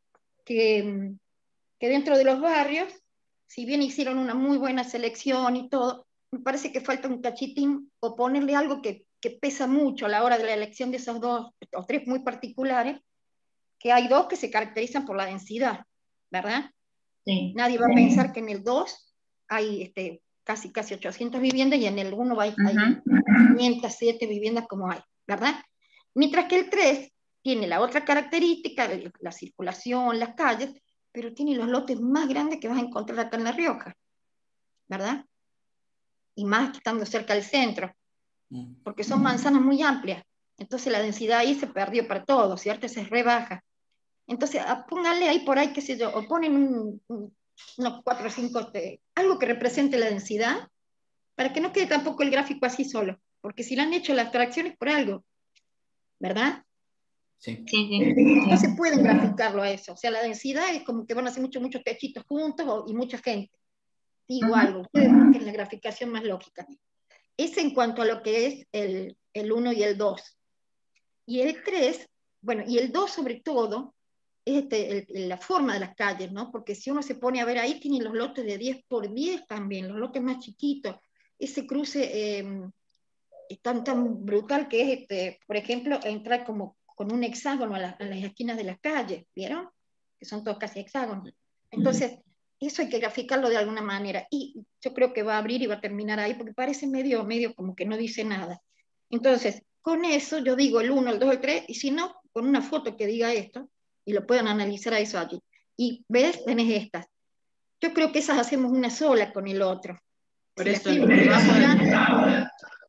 que, que dentro de los barrios, si bien hicieron una muy buena selección y todo, me parece que falta un cachitín o ponerle algo que, que pesa mucho a la hora de la elección de esos dos o tres muy particulares, que hay dos que se caracterizan por la densidad, ¿verdad? Sí. Nadie va a pensar que en el dos hay este, casi, casi ochocientas viviendas y en el uno hay, uh-huh. hay quinientas siete viviendas como hay, ¿verdad? Mientras que el tres tiene la otra característica, la circulación, las calles, pero tiene los lotes más grandes que vas a encontrar acá en La Rioja, ¿verdad? Y más estando cerca del centro, porque son manzanas muy amplias, entonces la densidad ahí se perdió para todo, ¿cierto? Se rebaja. Entonces, pónganle ahí por ahí, qué sé yo, o ponen un, un, unos cuatro o cinco, este, algo que represente la densidad, para que no quede tampoco el gráfico así solo, porque si le han hecho las tracciones por algo, ¿verdad? Sí. Sí, sí. Entonces pueden graficarlo a eso, o sea, la densidad es como que van a hacer muchos, muchos techitos juntos o, y mucha gente. Digo uh-huh. algo, ustedes busquen la graficación más lógica. Es en cuanto a lo que es el, el uno y el dos. Y el tres, bueno, y el dos sobre todo, es este, el, la forma de las calles, ¿no? Porque si uno se pone a ver ahí, tienen los lotes de diez por diez también, los lotes más chiquitos. Ese cruce eh, es tan, tan brutal que es, este, por ejemplo, entrar como con un hexágono a, la, a las esquinas de las calles, ¿vieron? Que son todos casi hexágonos. Entonces, eso hay que graficarlo de alguna manera. Y yo creo que va a abrir y va a terminar ahí, porque parece medio, medio como que no dice nada. Entonces, con eso yo digo el uno, el dos, el tres, y si no, con una foto que diga esto, y lo puedan analizar a eso allí. Y ves, tenés estas. Yo creo que esas hacemos una sola con el otro. Por si eso, debajo, de,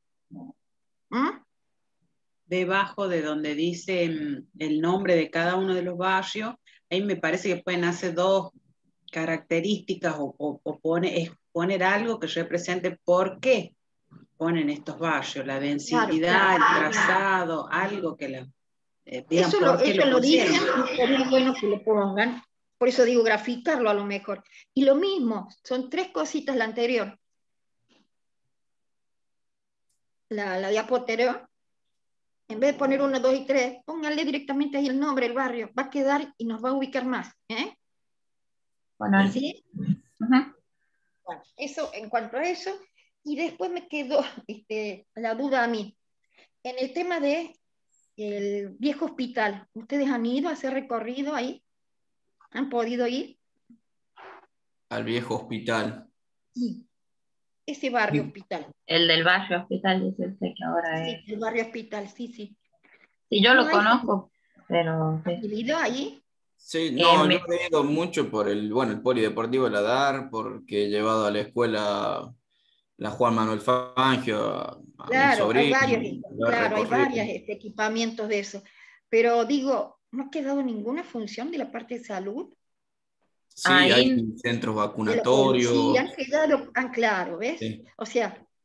¿Mm? debajo de donde dice el nombre de cada uno de los barrios, ahí me parece que pueden hacer dos características o, o, o pone, es poner algo que represente por qué ponen estos barrios, la densidad, claro, claro. el trazado, algo que la... Eh, eso lo, eso lo dicen, sería bueno que lo pongan, por eso digo graficarlo a lo mejor. Y lo mismo, son tres cositas la anterior. La, la diapositiva, en vez de poner uno, dos y tres, pónganle directamente ahí el nombre, el barrio, va a quedar y nos va a ubicar más. ¿Eh? Bueno, ¿sí? Uh-huh. Bueno, eso en cuanto a eso, y después me quedó este, la duda a mí. En el tema de el viejo hospital, ¿ustedes han ido a hacer recorrido ahí? ¿Han podido ir? Al viejo hospital. Sí, ese barrio hospital. El del barrio hospital, dice usted que ahora sí, es. Sí, el barrio hospital, sí, sí. Sí, yo ¿No lo hay... conozco, pero... ¿Has ido ahí? Sí, no, eh, yo me... he ido mucho por el, bueno, el polideportivo La Dar, porque he llevado a la escuela la Juan Manuel Fangio, a, a claro, mi sobrino. Hay varios, claro, hay varios este, equipamientos de eso. Pero digo, ¿no ha quedado ninguna función de la parte de salud? Sí, ahí... hay centros vacunatorios. Sí, han quedado, han claro, ¿ves? Sí. O sea,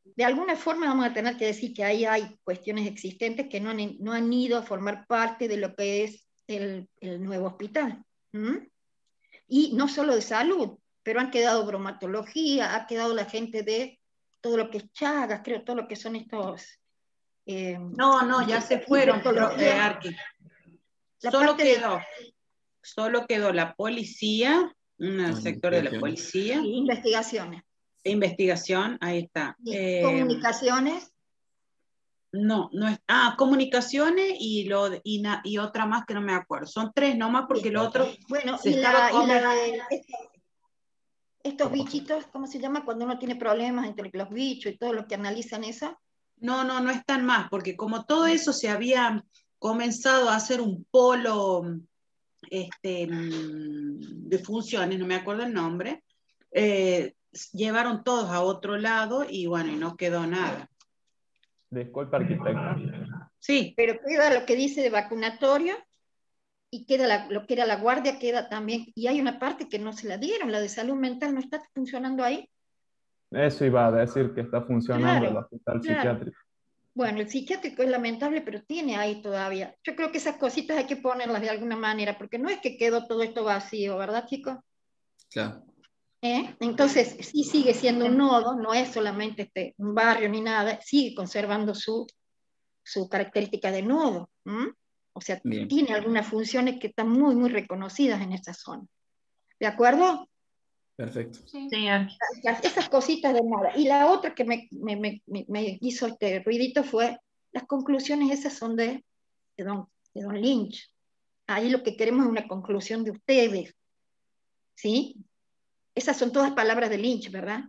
de alguna forma vamos a tener que decir que ahí hay cuestiones existentes que no han, no han ido a formar parte de lo que es el, el nuevo hospital. ¿Mm? Y no solo de salud, pero han quedado bromatología, ha quedado la gente de todo lo que es Chagas, creo, todo lo que son estos... Eh, no, no, ya se fueron, pero, eh, Arqui. Solo quedó, de... solo quedó la policía, un sector de la policía. Y investigaciones. Investigación, ahí está. Eh, comunicaciones. No, no es. Ah, comunicaciones y, lo, y, na, y otra más que no me acuerdo. Son tres nomás porque el otro. Bueno, se y, la, y la de estos bichitos, ¿cómo se llama? Cuando uno tiene problemas entre los bichos y todo lo que analizan eso. No, no, no están más, porque como todo eso se había comenzado a hacer un polo este, de funciones, no me acuerdo el nombre, eh, llevaron todos a otro lado y bueno, y no quedó nada. Disculpa, arquitecta. Sí. Pero queda lo que dice de vacunatorio y queda la, lo que era la guardia, queda también, y hay una parte que no se la dieron, la de salud mental, ¿no está funcionando ahí? Eso iba a decir, que está funcionando claro, el hospital claro. psiquiátrico. Bueno, el psiquiátrico es lamentable, pero tiene ahí todavía. Yo creo que esas cositas hay que ponerlas de alguna manera, porque no es que quedó todo esto vacío, ¿verdad, chicos? Claro. ¿Eh? Entonces, sí sigue siendo un nodo, no es solamente este, un barrio ni nada, sigue conservando su, su característica de nodo. ¿Mm? O sea, Bien. Tiene algunas funciones que están muy, muy reconocidas en esa zona. ¿De acuerdo? Perfecto. Sí. Esas cositas de nada. Y la otra que me, me, me, me hizo este ruidito fue, las conclusiones esas son de, de, don, de don Lynch. Ahí lo que queremos es una conclusión de ustedes. ¿Sí? Esas son todas palabras de Lynch, ¿verdad?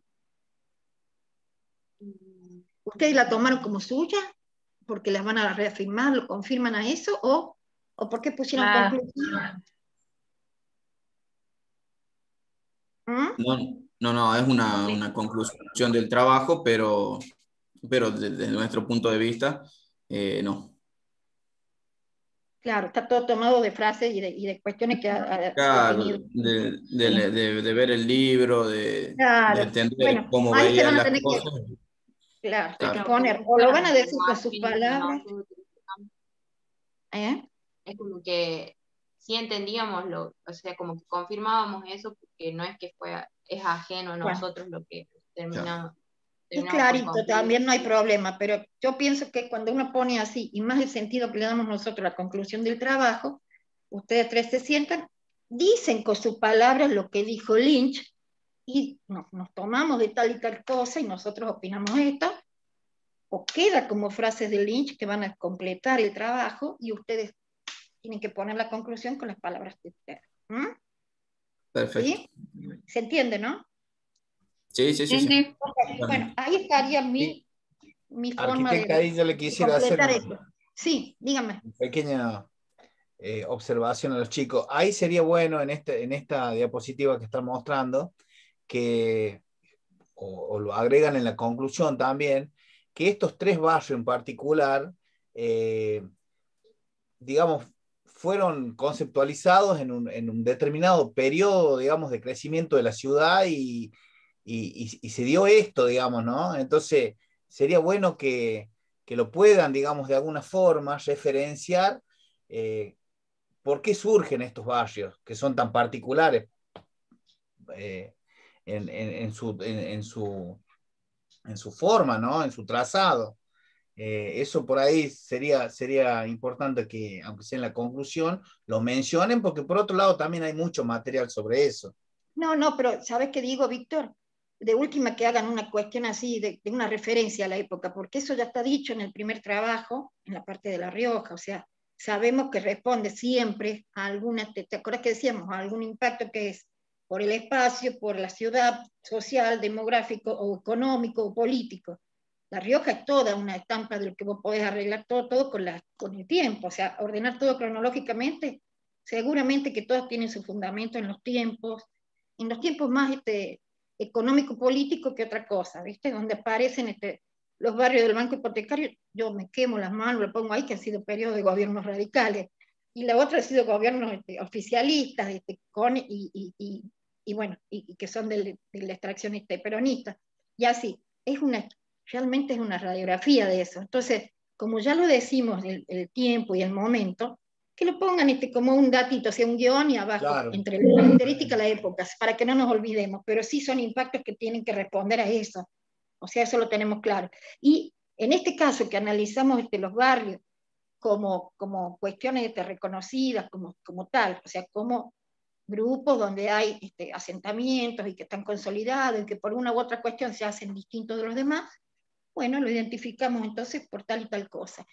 ¿Ustedes la tomaron como suya? ¿Porque las van a reafirmar, lo confirman a eso? ¿O, o por qué pusieron ah. conclusión? ¿Mm? No, no, no, es una, una conclusión del trabajo, pero, pero desde nuestro punto de vista, eh, no. Claro, está todo tomado de frases y de, y de cuestiones que ha, ha claro, tenido. De, de, de, de ver el libro, de, claro. de entender bueno, cómo ahí veían las que, cosas. claro, claro. hay que poner, o lo van a decir con sus palabras. ¿Eh? Es como que sí entendíamos, lo, o sea, como que confirmábamos eso, porque no es que fue, es ajeno a nosotros bueno. Lo que terminamos. Es clarito, también no hay problema, pero yo pienso que cuando uno pone así, y más el sentido que le damos nosotros a la conclusión del trabajo, ustedes tres se sientan, dicen con sus palabras lo que dijo Lynch, y nos, nos tomamos de tal y tal cosa, y nosotros opinamos esto, o queda como frases de Lynch que van a completar el trabajo, y ustedes tienen que poner la conclusión con las palabras de ustedes. ¿Mm? Perfecto. ¿Sí? ¿Se entiende, no? Sí, sí, sí. sí. sí. Bueno, ahí estaría mi, sí. mi forma Arquitecta, de, ahí yo le quisiera de hacer una, esto. Sí, dígame. Una pequeña eh, observación a los chicos. Ahí sería bueno en, este, en esta diapositiva que están mostrando, que, o, o lo agregan en la conclusión también, que estos tres barrios en particular, eh, digamos, fueron conceptualizados en un, en un determinado periodo, digamos, de crecimiento de la ciudad y, y, y, y se dio esto, digamos, ¿no? Entonces, sería bueno que, que lo puedan, digamos, de alguna forma referenciar eh, por qué surgen estos barrios que son tan particulares eh, en, en, en, su, en, en, su, en su forma, ¿no? En su trazado. Eh, eso por ahí sería, sería importante que, aunque sea en la conclusión, lo mencionen, porque por otro lado también hay mucho material sobre eso. No, no, pero ¿sabes qué digo, Víctor? De última que hagan una cuestión así, de, de una referencia a la época, porque eso ya está dicho en el primer trabajo, en la parte de La Rioja, o sea, sabemos que responde siempre a alguna, ¿te, te acuerdas que decíamos? A algún impacto que es por el espacio, por la ciudad, social, demográfico, o económico, o político. La Rioja es toda una estampa de lo que vos podés arreglar todo, todo con, la, con el tiempo, o sea, ordenar todo cronológicamente, seguramente que todos tienen su fundamento en los tiempos, en los tiempos más este, económico-político que otra cosa, ¿viste? Donde aparecen este, los barrios del Banco Hipotecario, yo me quemo las manos, lo pongo ahí, que han sido periodos de gobiernos radicales, y la otra ha sido gobiernos este, oficialistas, este, con, y, y, y, y bueno, y, y que son del, de la extracción este, peronista, y así, es una realmente es una radiografía de eso. Entonces, como ya lo decimos, el, el tiempo y el momento, que lo pongan este, como un datito, o sea, un guión y abajo, Claro. entre las características y las épocas, para que no nos olvidemos, pero sí son impactos que tienen que responder a eso. O sea, eso lo tenemos claro. Y en este caso que analizamos este, los barrios como, como cuestiones este, reconocidas, como, como tal, o sea, como grupos donde hay este, asentamientos y que están consolidados y que por una u otra cuestión se hacen distintos de los demás, bueno, lo identificamos entonces por tal y tal cosa.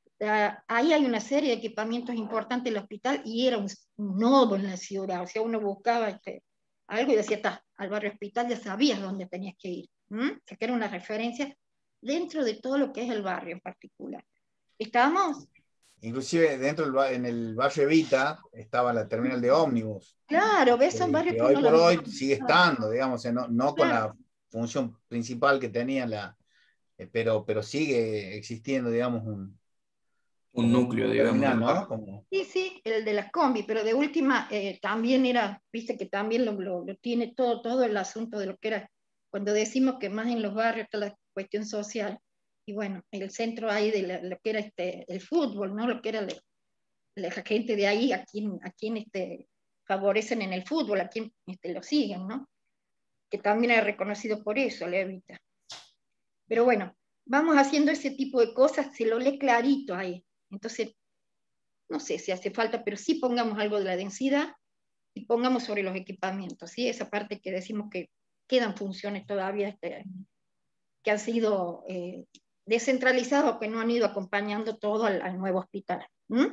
Ahí hay una serie de equipamientos importantes del hospital y era un, un nodo en la ciudad, o sea, uno buscaba este, algo y decía, está, al barrio hospital ya sabías dónde tenías que ir, ¿Mm? O sea, que era una referencia dentro de todo lo que es el barrio en particular. ¿Estábamos? Inclusive dentro del, ba- en el barrio Evita estaba la terminal de ómnibus, Claro, ves, son que, barrios que que hoy uno por lo hoy visita. sigue estando, digamos, o sea, no, no con Claro. la función principal que tenía la, eh, pero, pero sigue existiendo, digamos, un, Un como, núcleo, como digamos, terminal, del ¿no? barrio. Como, Sí, sí, el de las combi, pero de última eh, también era, viste que también lo, lo, lo tiene todo, todo el asunto de lo que era, cuando decimos que más en los barrios está la cuestión social, y bueno, el centro ahí de la- lo que era este, el fútbol, ¿no? Lo que era la, la gente de ahí, a quien, a quien este, favorecen en el fútbol, a quien este, lo siguen, ¿no? Que también es reconocido por eso, Levita. Pero bueno, vamos haciendo ese tipo de cosas, se lo lee clarito ahí. Entonces, no sé si hace falta, pero sí pongamos algo de la densidad y pongamos sobre los equipamientos, ¿sí? Esa parte que decimos que quedan funciones todavía este, que han sido eh, descentralizadas o que no han ido acompañando todo al, al nuevo hospital. ¿Mm?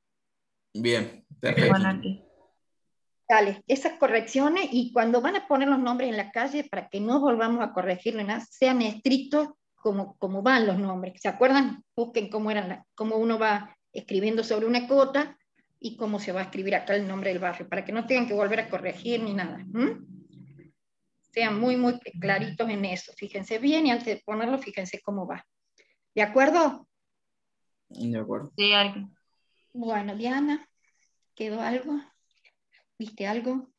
Bien, perfecto. Bueno, aquí. Dale, esas correcciones y cuando van a poner los nombres en la calle, para que no volvamos a corregirle nada, sean estrictos como, como van los nombres. ¿Se acuerdan? Busquen cómo, eran la, cómo uno va escribiendo sobre una cota y cómo se va a escribir acá el nombre del barrio, para que no tengan que volver a corregir ni nada. ¿Mm? Sean muy, muy claritos en eso. Fíjense bien y antes de ponerlo, fíjense cómo va. ¿De acuerdo? De acuerdo. Sí, Arqui. Bueno, Diana, ¿quedó algo? ¿Viste algo?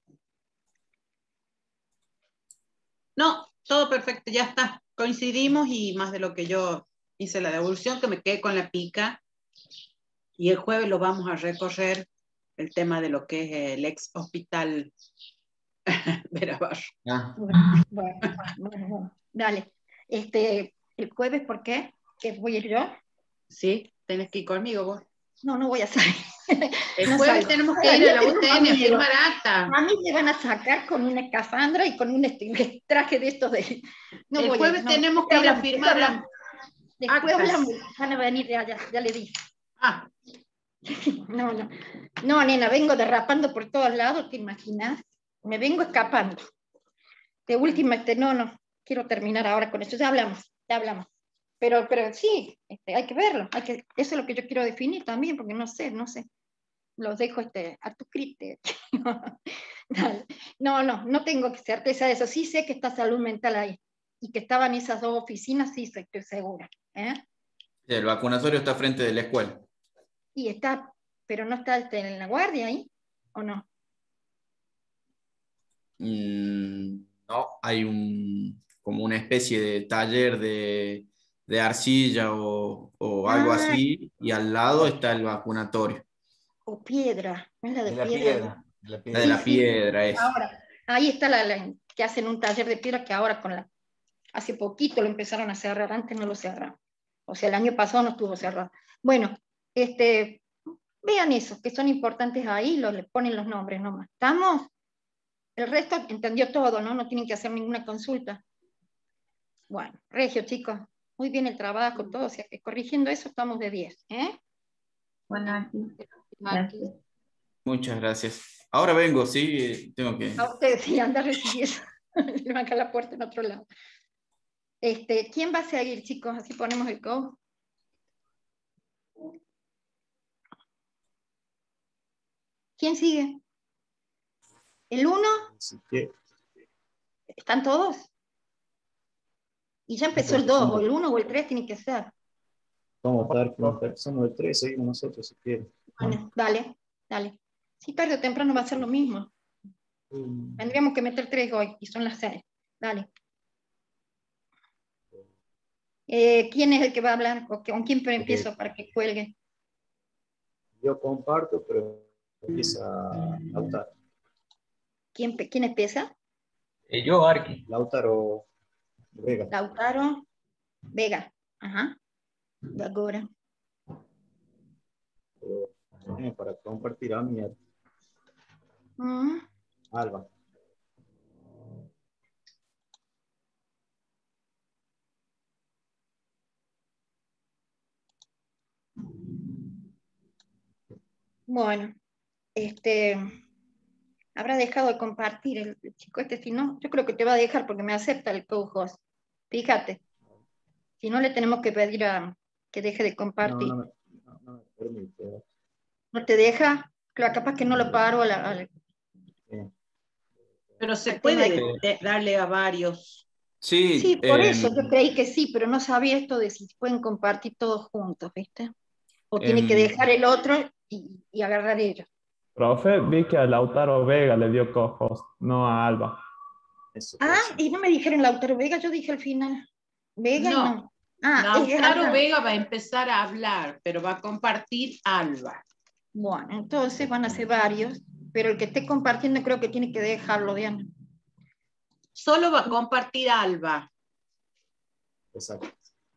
No, todo perfecto, ya está. Coincidimos y más de lo que yo hice la devolución, que me quedé con la pica. Y el jueves lo vamos a recorrer el tema de lo que es el ex hospital Verabar. Ah, Bueno, bueno, bueno, bueno. Dale. Este, el jueves, ¿por qué? ¿Que voy a ir yo? ¿Sí? Tenés que ir conmigo vos. No, no voy a salir. El No jueves salgo. tenemos que ir a la Ay, U T N a amigo. firmar acta. A mí me van a sacar con una escafandra y con un este- traje de estos de... No El voy a jueves ir, no. tenemos Después que ir a hablamos, después firmar hablamos. Después actas. hablamos, van a venir, ya, ya, ya le dije. Ah, No, no. No, nena, vengo derrapando por todos lados, ¿te imaginas? Me vengo escapando. De última, este, no, no, quiero terminar ahora con esto. Ya hablamos, ya hablamos. Pero, pero sí, este, hay que verlo. Hay que, eso es lo que yo quiero definir también, porque no sé, no sé. Los dejo este, a tu criterio. No, no, no tengo certeza de eso. Sí sé que está salud mental ahí. Y que estaban esas dos oficinas, sí, estoy segura. ¿eh? el vacunatorio está frente de la escuela. Y está, pero no está este, en la guardia ahí, ¿o no? Mm, no, hay un, como una especie de taller de, de arcilla o, o algo Ah, así, y al lado está el vacunatorio. o piedra, ¿no es la de, de la piedra? piedra. De la La piedra. de Sí, la sí, piedra es. ahora, ahí está la, la que hacen un taller de piedra que ahora con la, hace poquito lo empezaron a cerrar, antes no lo cerraron. O sea, el año pasado no estuvo cerrado. Bueno, este, vean esos que son importantes ahí, los, les ponen los nombres nomás. ¿Estamos? El resto entendió todo, ¿no? No tienen que hacer ninguna consulta. Bueno, regio, chicos. Muy bien el trabajo, todo. O sea, que corrigiendo eso estamos de diez. ¿eh? Bueno, aquí. Gracias. Muchas gracias. Ahora vengo, sí, tengo que... A ustedes sí, anda a recibir eso. Le van acá la puerta en otro lado. Este, ¿quién va a seguir, chicos? Así ponemos el code. ¿Quién sigue? ¿El uno? Así que, ¿Están todos? Y ya empezó el dos, o el uno o el tres tiene que ser. vamos a estar con somos de tres, seguimos nosotros si quieren. Bueno, dale, dale. Si tarde o temprano va a ser lo mismo. Tendríamos que meter tres hoy, y son las seis. Dale. Eh, ¿Quién es el que va a hablar? ¿O ¿Con quién empiezo para que cuelgue? Yo comparto, pero empieza Lautaro. ¿Quién, ¿Quién empieza? Eh, yo, Arqui. Lautaro Vega. Lautaro Vega. Ajá. De ahora. Eh, para compartir a mi Mm. Alba. Bueno, este, habrá dejado de compartir el, el chico este, si no, yo creo que te va a dejar porque me acepta el co-host. Fíjate, si no le tenemos que pedir a que deje de compartir. No, no, no, no me permite. ¿No te deja? Claro, capaz que no lo paro a la... a la- Sí. Pero se al puede tema de- de- darle a varios. Sí, Sí, por em, eso yo creí que sí, pero no sabía esto de si pueden compartir todos juntos, ¿viste? O tiene que em, dejar el otro y, y agarrar ellos. Profe, vi que a Lautaro Vega le dio co-host, no a Alba. Eso, Ah, eso. y no me dijeron Lautaro Vega, yo dije al final. Vega No. no. Ah, es Lautaro Alba. Vega va a empezar a hablar, pero va a compartir Alba. Bueno, entonces van a ser varios, pero el que esté compartiendo creo que tiene que dejarlo, Diana. Solo va a compartir Alba. Exacto.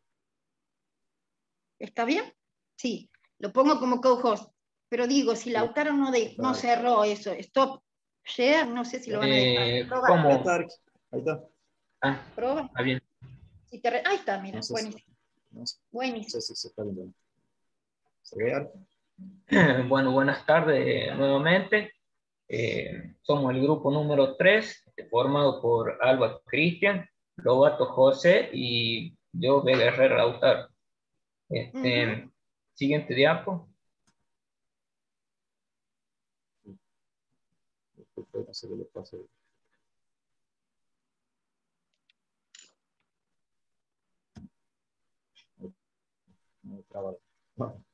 ¿Está bien? Sí, lo pongo como co-host, pero digo, si Lautaro no, de, no cerró eso, stop share, no sé si lo van a dejar. Eh, Proba, Ahí ¿Cómo? está, Arqui. Ahí está. Ah, proba. está bien. Si te re- Ahí está, mira, No sé, si, buenísimo. no sé Buenísimo. si se está viendo. ¿Se ve, Arqui? Bueno, buenas tardes nuevamente. Eh, somos el grupo número tres, formado por Alba Cristian, Lobato José y yo, Vega Herrera Lautaro. Este, Ujú. Siguiente diapo. No sé qué le pasa. No, trabado. Bueno,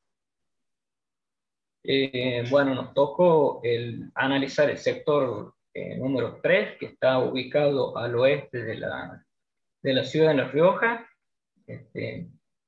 Eh, bueno, nos tocó el, analizar el sector eh, número tres, que está ubicado al oeste de la, de la ciudad de La Rioja. Este,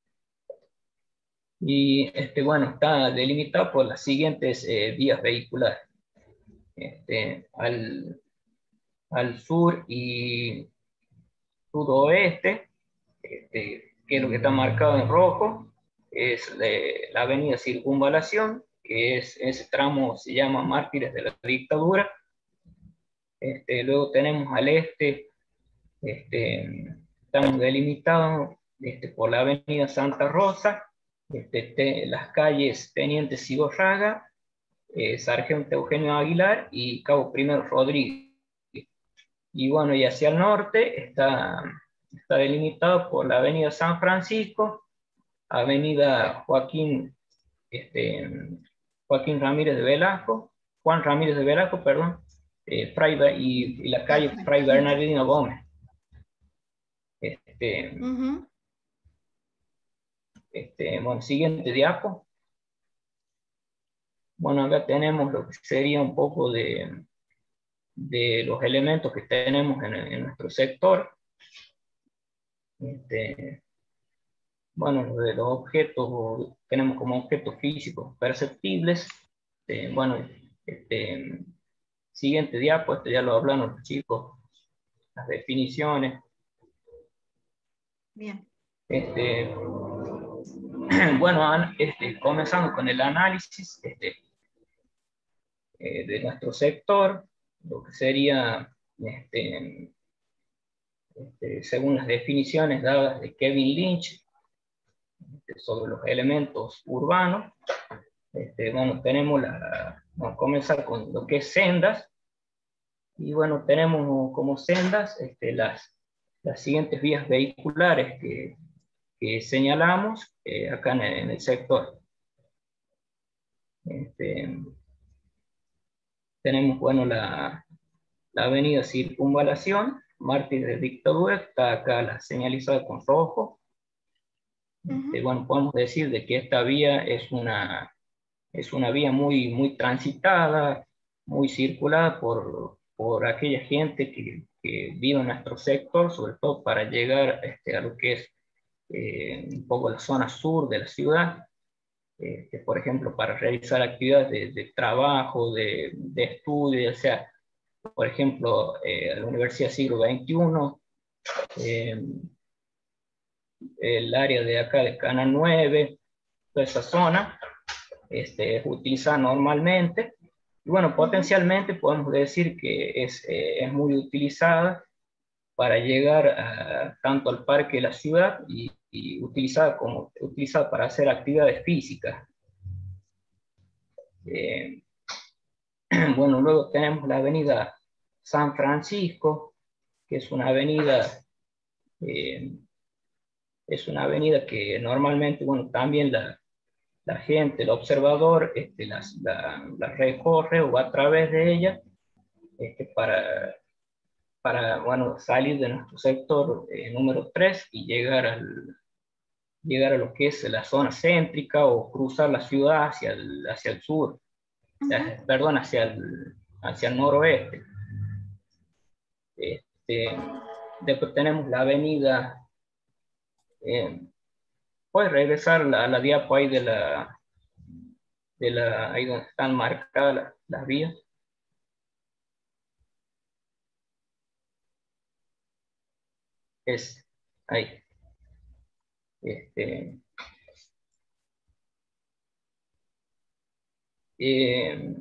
y este, bueno, está delimitado por las siguientes eh, vías vehiculares. Este, al, al sur y sudoeste, este, que es lo que está marcado en rojo, es de, la avenida Circunvalación, que es ese tramo se llama Mártires de la Dictadura. Este, luego tenemos al este, este, estamos delimitados este, por la avenida Santa Rosa, este, te, las calles Teniente Sigorraga, eh, Sargento Eugenio Aguilar y Cabo Primero Rodríguez. Y bueno, y hacia el norte está, está delimitado por la avenida San Francisco, avenida Joaquín, este, Joaquín Ramírez de Velasco, Juan Ramírez de Velasco, perdón, eh, Fray, y, y la calle Fray Bernardino Gómez. Este, Ujú. este, bueno, siguiente diapo. Bueno, acá tenemos lo que sería un poco de, de los elementos que tenemos en, en nuestro sector. Este, bueno, de los objetos, tenemos como objetos físicos perceptibles. Eh, bueno, este, siguiente diapo, esto ya lo hablaron los chicos, las definiciones. Bien. Este, bueno, este, comenzando con el análisis este, eh, de nuestro sector, lo que sería, este, este, según las definiciones dadas de Kevin Lynch, este, sobre los elementos urbanos. Este, bueno, tenemos la, vamos a comenzar con lo que es sendas, y bueno, tenemos como sendas este, las, las siguientes vías vehiculares que, que señalamos eh, acá en el, en el sector. Este, tenemos, bueno, la, la avenida Circunvalación, Mártires de Dictadura, está acá la señalizada con rojo. Este, Ujú. bueno, podemos decir de que esta vía es una, es una vía muy, muy transitada, muy circulada por, por aquella gente que, que vive en nuestro sector, sobre todo para llegar este, a lo que es eh, un poco la zona sur de la ciudad, eh, que por ejemplo para realizar actividades de, de trabajo, de, de estudio, o sea, por ejemplo, eh, la Universidad Siglo veintiuno, eh, el área de acá de Cana nueve, toda esa zona, este, es utilizada normalmente. Y bueno, potencialmente podemos decir que es, eh, es muy utilizada para llegar a, tanto al parque de la ciudad y, y utilizada, como, utilizada para hacer actividades físicas. Eh, bueno, luego tenemos la avenida San Francisco, que es una avenida, eh, es una avenida que normalmente, bueno, también la, la gente, el observador, este, las, la, la recorre o va a través de ella este, para, para, bueno, salir de nuestro sector eh, número tres y llegar, al, llegar a lo que es la zona céntrica o cruzar la ciudad hacia el, hacia el sur, uh-huh. perdón, hacia el, hacia el noroeste. Este, después tenemos la avenida, eh, puedes regresar a la, la diapo ahí de la, de la, ahí donde están marcadas las, las vías. Es ahí. Este, eh,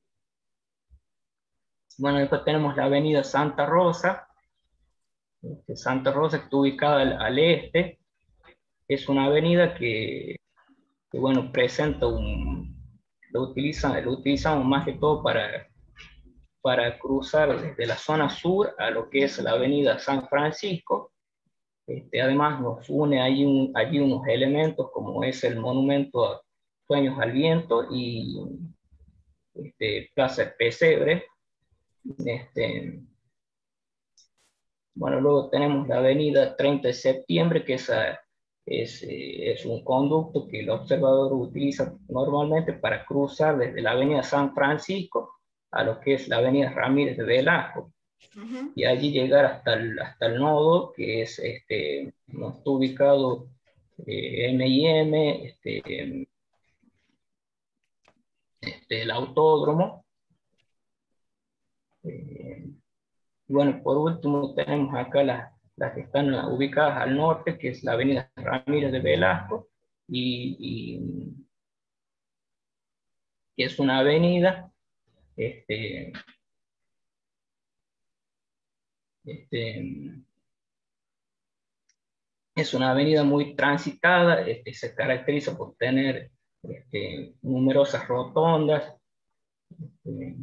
bueno, después tenemos la avenida Santa Rosa. Este, Santa Rosa está ubicada al, al este. Es una avenida que, que bueno, presenta un, lo, utiliza, lo utilizamos más que todo para, para cruzar desde la zona sur a lo que es la avenida San Francisco. Este, además nos une allí, un, allí unos elementos como es el monumento a Sueños al Viento y este, Plaza Pesebre. Este, bueno, luego tenemos la avenida treinta de septiembre, que esa es, es un conducto que el observador utiliza normalmente para cruzar desde la avenida San Francisco a lo que es la avenida Ramírez de Velasco. Uh-huh. Y allí llegar hasta el, hasta el nodo, que es, este, no está ubicado eh, M y M, este, este, el autódromo. Eh, bueno, por último tenemos acá las, las que están ubicadas al norte, que es la avenida Ramírez de Velasco, y, y que es una avenida este, este, es una avenida muy transitada, este, se caracteriza por tener este, numerosas rotondas. Este,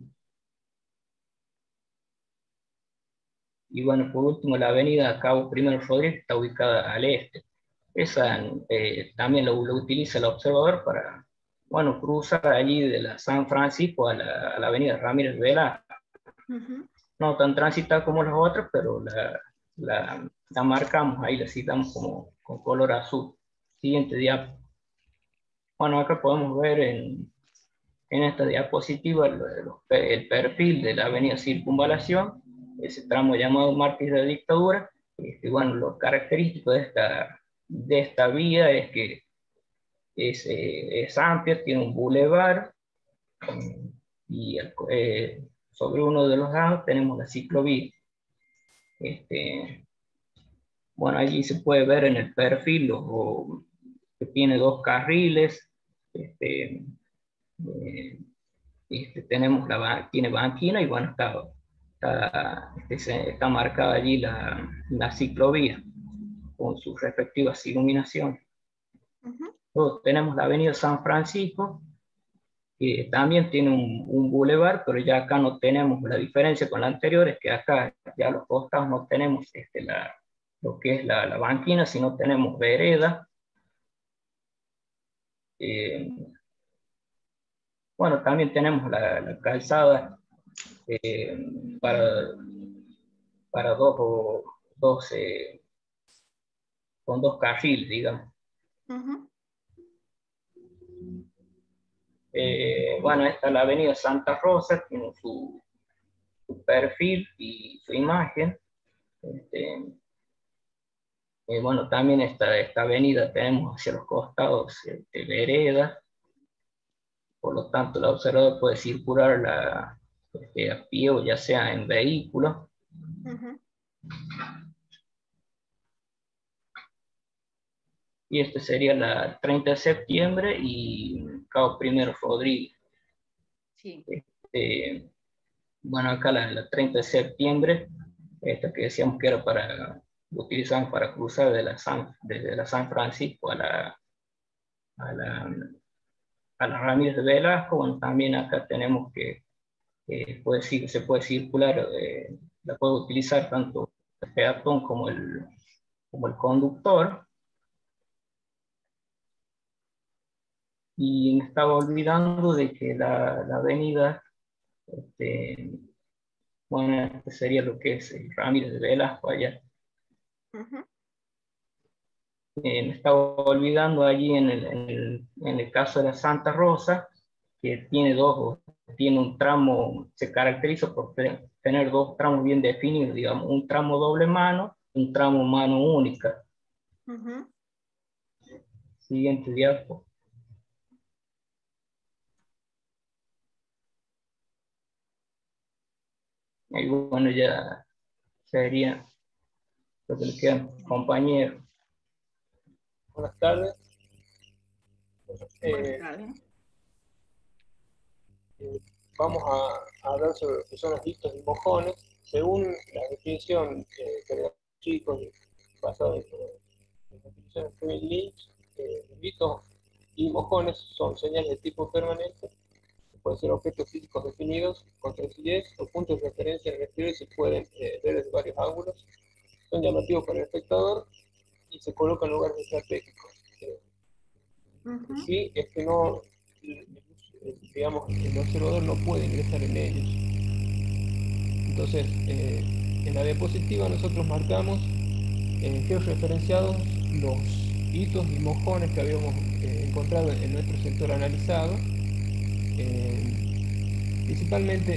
y bueno, por último, la avenida Cabo Primero Rodríguez está ubicada al este. Esa eh, también lo, lo utiliza el observador para, bueno, cruzar allí de la San Francisco a la, a la avenida Ramírez Vela. Uh-huh. No tan transitada como las otras, pero la, la, la marcamos ahí, la citamos como con color azul. Siguiente diapo. Bueno, acá podemos ver en, en esta diapositiva el, el perfil de la avenida Circunvalación, ese tramo llamado Mártir de la Dictadura. Este, bueno, lo característico de esta, de esta vía es que es, eh, es amplia, tiene un bulevar, um, y el, eh, sobre uno de los lados tenemos la ciclovía. Este, bueno, allí se puede ver en el perfil lo, que tiene dos carriles. Este, eh, este, tenemos la, tiene banquina y bueno, está, está, este, está marcada allí la, la ciclovía con sus respectivas iluminaciones. Uh-huh. Luego tenemos la avenida San Francisco, que también tiene un, un bulevar, pero ya acá no tenemos la diferencia con la anterior, es que acá ya a los costados no tenemos este, la, lo que es la, la banquina, sino tenemos vereda. Eh, bueno, también tenemos la, la calzada eh, para, para dos, dos eh, con dos carriles, digamos. Uh-huh. Eh, bueno, esta es la avenida Santa Rosa, tiene su, su perfil y su imagen. Este, Eh, bueno, también esta, esta avenida tenemos hacia los costados eh, de vereda, por lo tanto el observador puede circular la, este, a pie o ya sea en vehículo. Ujú. Y este sería la treinta de septiembre y Cabo Primero Rodríguez. Sí. Este, bueno, acá la, la treinta de septiembre, esta que decíamos que era para, utilizamos para cruzar de la San, desde la San Francisco a la, a la, a la Ramírez de Velasco. Bueno, también acá tenemos que, eh, puede, se puede circular, eh, la puede utilizar tanto el peatón como el, como el conductor. Y me estaba olvidando de que la, la avenida, este, bueno, este sería lo que es el Ramírez de Velasco allá. Ujú. Eh, me estaba olvidando allí en el, en, el, en el caso de la Santa Rosa, que tiene dos, tiene un tramo, se caracteriza por tener dos tramos bien definidos, digamos, un tramo doble mano, un tramo mano única. Ujú. Siguiente diapo. Y bueno, ya sería lo que le queda, compañero. Buenas tardes. Buenas Eh, tardes. eh, vamos a, a hablar sobre lo que son los hitos y mojones. Según la definición eh, que le dan los chicos, basada en la definición de Kevin Lynch, eh, los hitos y mojones son señales de tipo permanente, que pueden ser objetos físicos definidos con sencillez o puntos de referencia en el exterior y se pueden eh, ver desde varios ángulos. Son llamativos para el espectador y se colocan en lugares estratégicos. Eh, Ujú. Sí, es que no, digamos, el observador no puede ingresar en ellos. Entonces, eh, en la diapositiva nosotros marcamos eh, georreferenciados los hitos y mojones que habíamos eh, encontrado en nuestro sector analizado. Eh, principalmente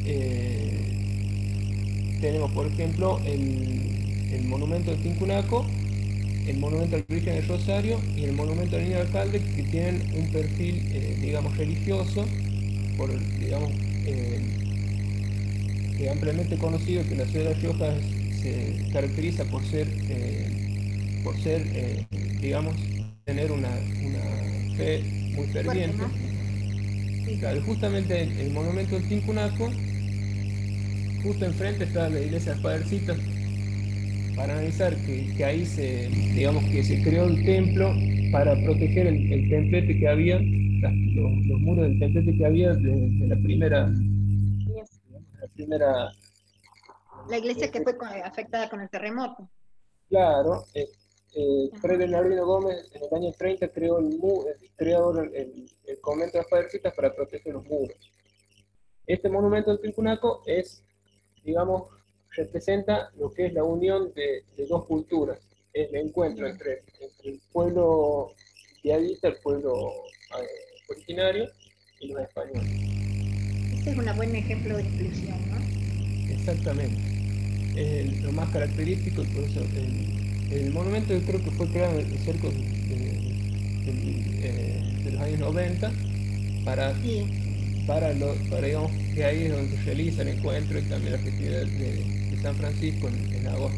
eh, tenemos, por ejemplo, el, el monumento del Tincunaco, el monumento al Virgen del Rosario y el monumento al Niño Alcalde, que tienen un perfil, eh, digamos, religioso, por, digamos, eh, que ampliamente conocido que la ciudad de La Rioja se caracteriza por ser, eh, por ser, eh, digamos, tener una, una fe muy ferviente. Fuerte, ¿no? Sí. Claro, justamente el, el monumento del Tincunaco, justo enfrente está la iglesia de Padrecito, para analizar que, que ahí se, digamos que se creó el templo para proteger el, el templete que había, las, los, los muros del templete que había de, de la primera, Yes. la primera, La iglesia que eh, fue con- afectada con el terremoto. claro, eh, eh, Ajá. Fray Bernardino Gómez en el año treinta creó el, mu- el, creó el, el, el convento de las Padrecitas para proteger los muros. Este monumento del Tincunaco es, digamos, representa lo que es la unión de, de dos culturas, es el encuentro Bien. entre, entre el pueblo diadita, el pueblo eh, originario, y los españoles. Ese es un buen ejemplo de inclusión, ¿no? Exactamente. Es lo más característico, por eso el, el monumento yo creo que fue creado cerca de, de, de, eh, de los años noventa para, Sí. para, lo, para digamos, que ahí es donde se realiza el encuentro y también la festividad de, de San Francisco en, en agosto.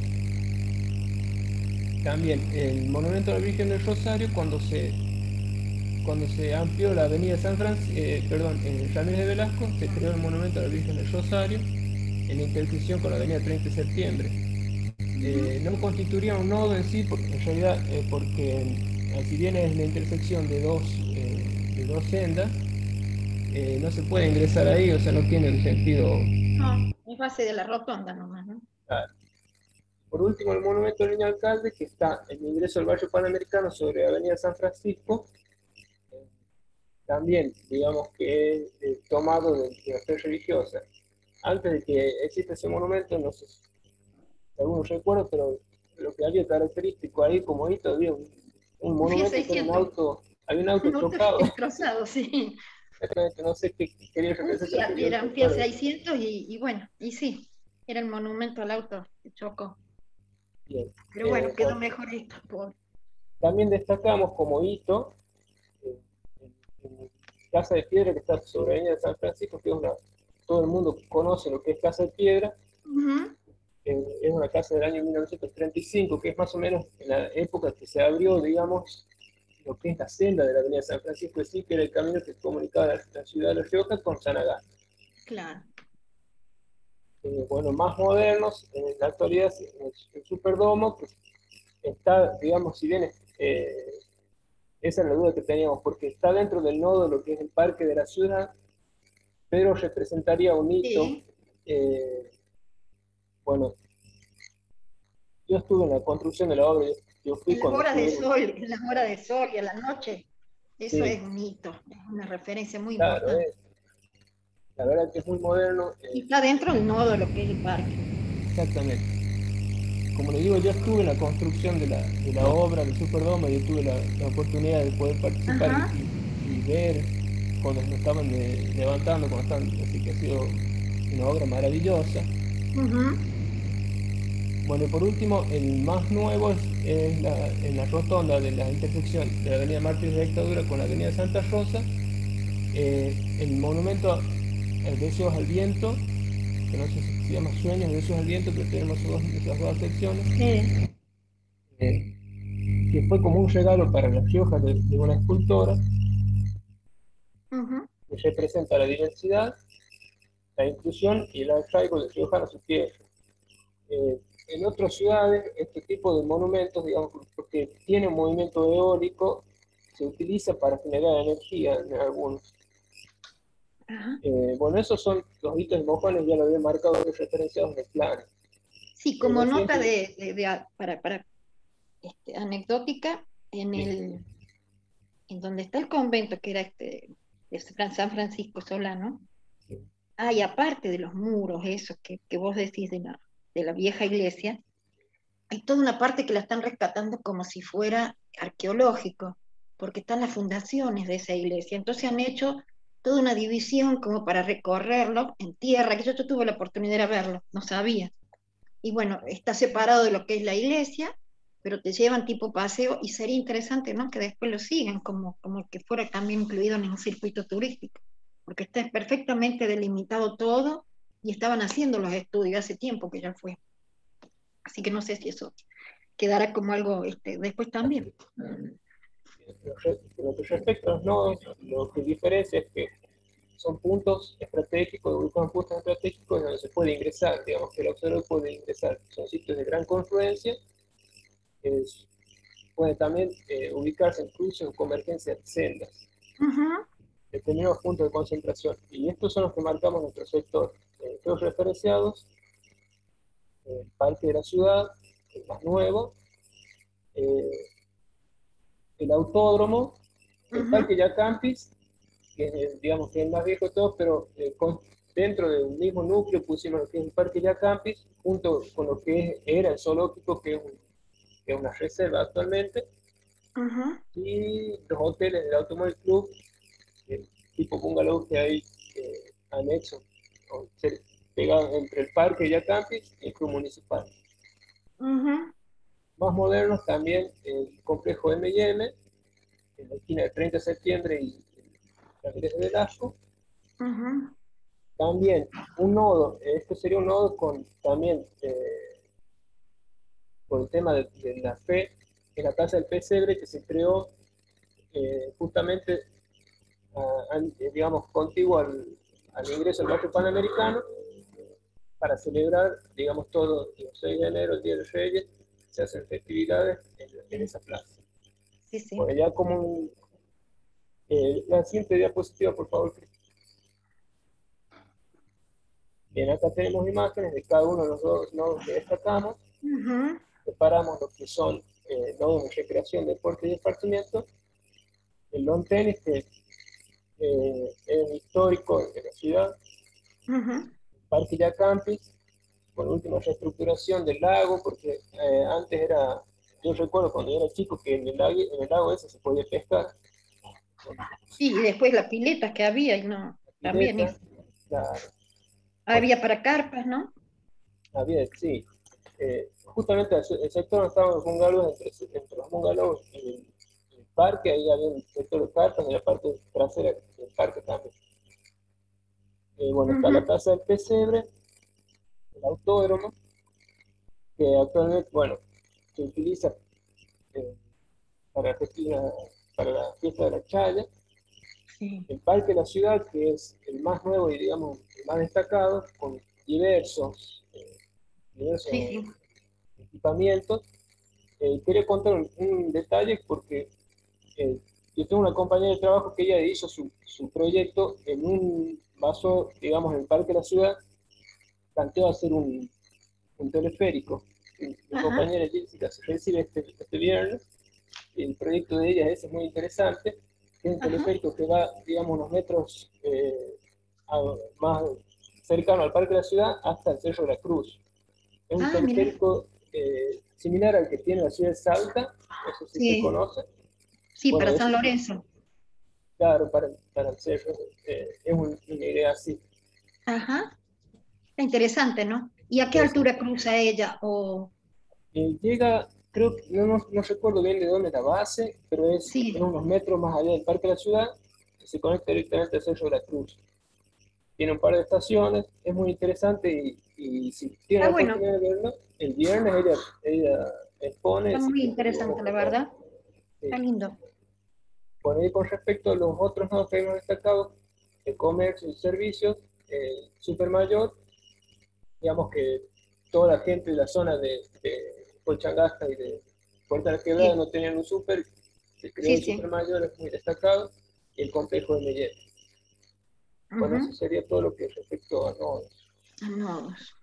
También el monumento a la Virgen del Rosario, cuando se, cuando se amplió la avenida San Francisco, eh, perdón, en Ramírez de Velasco, se creó el monumento a la Virgen del Rosario en la intersección con la avenida treinta de septiembre. Eh, no constituiría un nodo en sí, porque, en realidad, eh, porque eh, si bien es la intersección de dos, eh, de dos sendas, eh, no se puede ingresar ahí, o sea, no tiene el sentido. No, es base de la rotonda nomás, ¿no? Claro. Por último, el monumento del Niño Alcalde, que está en el ingreso al barrio Panamericano sobre Avenida San Francisco, eh, también, digamos que es eh, tomado de, de la fe religiosa. Antes de que exista ese monumento, no sé si algunos recuerdan, pero lo que había característico ahí como hito, había un, un Un Fiat monumento que era un seiscientos. auto, había un auto Un auto chocado. destrozado, sí. Exactamente, no sé qué quería Un representar. Fiat, era un Fiat seiscientos y, y bueno, y sí, era el monumento al auto que chocó. Bien. Pero bueno, Eh, quedó bueno, mejor esto. Por... También destacamos como hito eh, en, en Casa de Piedra, que está sobre la avenida de San Francisco, que es una, todo el mundo conoce lo que es Casa de Piedra. Uh-huh. eh, es una casa del año mil novecientos treinta y cinco, que es más o menos en la época que se abrió, digamos, lo que es la senda de la avenida de San Francisco, es decir, que era el camino que comunicaba la, la ciudad de La Rioja con San Agustín. Claro. Eh, bueno, más modernos, en la actualidad, el, el Superdomo, que está, digamos, si bien eh, esa es la duda que teníamos, porque está dentro del nodo de lo que es el parque de la ciudad, pero representaría un hito. Sí. Eh, bueno, yo estuve en la construcción de la obra, yo, yo fui En las cuando horas de estuve. sol, en las horas de sol y a la noche, eso Sí, es un hito, es una referencia muy claro, importante. eh, la verdad que es muy moderno. Eh, Y está dentro del nodo de lo que es el parque. exactamente. Como le digo, yo estuve en la construcción de la, de la obra del Superdome y tuve la, la oportunidad de poder participar y, y ver cuando lo estaban de, levantando, cuando estaban, así que ha sido una obra maravillosa. Uh-huh. Bueno, y por último, el más nuevo es, es la, en la rotonda de la intersección de la avenida Mártires de Dictadura con la avenida Santa Rosa, eh, el monumento eh, Deseos al Viento, que no sé si se llama Sueños, Deseos al Viento, pero tenemos dos, esas dos secciones. Sí. Eh, que fue como un regalo para La Rioja de, de una escultora, Uh-huh. que representa la diversidad, la inclusión y el arraigo de Riojano a su tierra. Eh, en otras ciudades, este tipo de monumentos, digamos, porque tiene un movimiento eólico, se utiliza para generar energía en algunos. Ajá. Eh, bueno, esos son los hitos de Mojones, ya lo había marcado referenciados en el plan. Sí, como Eh, nota siguiente, de, de, de para, para este, anecdótica, en sí. el en donde está el convento, que era este de San Francisco Solano, Sí. hay aparte de los muros, esos que, que vos decís de la, de la vieja iglesia, hay toda una parte que la están rescatando como si fuera arqueológico, porque están las fundaciones de esa iglesia. Entonces han hecho toda una división como para recorrerlo en tierra, que yo, yo tuve la oportunidad de verlo, no sabía. Y bueno, está separado de lo que es la iglesia, pero te llevan tipo paseo y sería interesante, ¿no? Que después lo sigan como, como que fuera también incluido en un circuito turístico, porque está perfectamente delimitado todo y estaban haciendo los estudios hace tiempo que ya fue. Así que no sé si eso quedará como algo este, después también. Lo que respecta a los nodos, lo que diferencia es que son puntos estratégicos, ubicados en puntos estratégicos donde se puede ingresar, digamos que el observador puede ingresar. Son sitios de gran confluencia, es, puede también eh, ubicarse incluso en convergencia de sendas, Uh-huh. determinados puntos de concentración. Y estos son los que marcamos nuestro sector. Eh, todos referenciados, el parque de la ciudad, el más nuevo, eh, el autódromo, el Uh-huh. parque Yacampis, que es, digamos, que es el más viejo de todos, pero eh, con, dentro de un mismo núcleo pusimos lo que es el Parque Yacampis, junto con lo que es, era el zoológico, que es, un, que es una reserva actualmente, Uh-huh. y los hoteles del Automóvil Club, eh, tipo bungalow que hay eh, anexo, o ser, pegado entre el Parque Yacampis y el Club Municipal. Uh-huh. Más modernos también el complejo eme y eme, en la esquina del treinta de septiembre y Ramírez de Velasco. Uh-huh. También un nodo, este sería un nodo con también eh, por el tema de, de la fe en la Casa del Pesebre, que se creó eh, justamente a, a, digamos contiguo al, al ingreso al barrio panamericano, para celebrar, digamos, todo el seis de enero, el Día de Reyes, se hacen festividades en, en esa plaza. Sí, sí. Bueno, ya como un, eh, la siguiente diapositiva, por favor. Bien, acá tenemos imágenes de cada uno de los dos nodos que destacamos. Uh-huh. Separamos lo que son eh, nodos de recreación, deporte y esparcimiento. El lawn tenis, que eh, es histórico de la ciudad. Uh-huh. Parque Yacampis, con última reestructuración del lago, porque eh, antes era, yo recuerdo cuando yo era chico que en el, lago, en el lago ese se podía pescar. Sí, y después las piletas que había, y no, también Pileta, es. la, Había para carpas, ¿no? había, sí. eh, justamente el sector donde estaban los bungalows, entre, entre los bungalows y el, el parque, ahí había un sector de carpas y la parte trasera del parque también. Eh, bueno, está la casa del pesebre, el autódromo, que actualmente, bueno, se utiliza eh, para, la, para la fiesta de la Chaya. Sí. El Parque de la Ciudad, que es el más nuevo y digamos el más destacado, con diversos, eh, diversos sí, sí. equipamientos. Eh, quería contar un, un detalle porque eh, yo tengo una compañera de trabajo que ella hizo su, su proyecto en un vaso, digamos, en el Parque de la Ciudad, planteó hacer un, un teleférico. Mi Ajá. compañera Jessica se recibe este, este viernes. El proyecto de ella es muy interesante. Es un teleférico que va, digamos, unos metros eh, a, más cercano al Parque de la Ciudad hasta el Cerro de la Cruz. Es un ah, teleférico eh, similar al que tiene la ciudad de Salta, no sé si sí. se conoce. Sí, bueno, para es, San Lorenzo. Claro, para, para el cerro. Eh, es un, una idea así. Ajá. Interesante, ¿no? ¿Y a qué sí, altura sí. cruza ella? O... Eh, llega, creo que no, no, no recuerdo bien de dónde es la base, pero es, sí. es unos metros más allá del Parque de la Ciudad, que se conecta directamente al Cerro de la Cruz. Tiene un par de estaciones, es muy interesante y, y si tienen ah, la bueno. oportunidad de verlo, el viernes ella, ella expone. Está muy interesante, la verdad. Sí. Está lindo. Bueno, y con respecto a los otros nodos que hemos destacado, el comercio y servicios, el Supermayor, digamos que toda la gente de la zona de, de Colchangasta y de Puerta de la Quebrada sí. no tenían un super, se creó sí, el sí. Supermayor, es muy destacado, y el complejo de Mellén. Uh-huh. Bueno, eso sería todo lo que respecto a nodos. A nodos.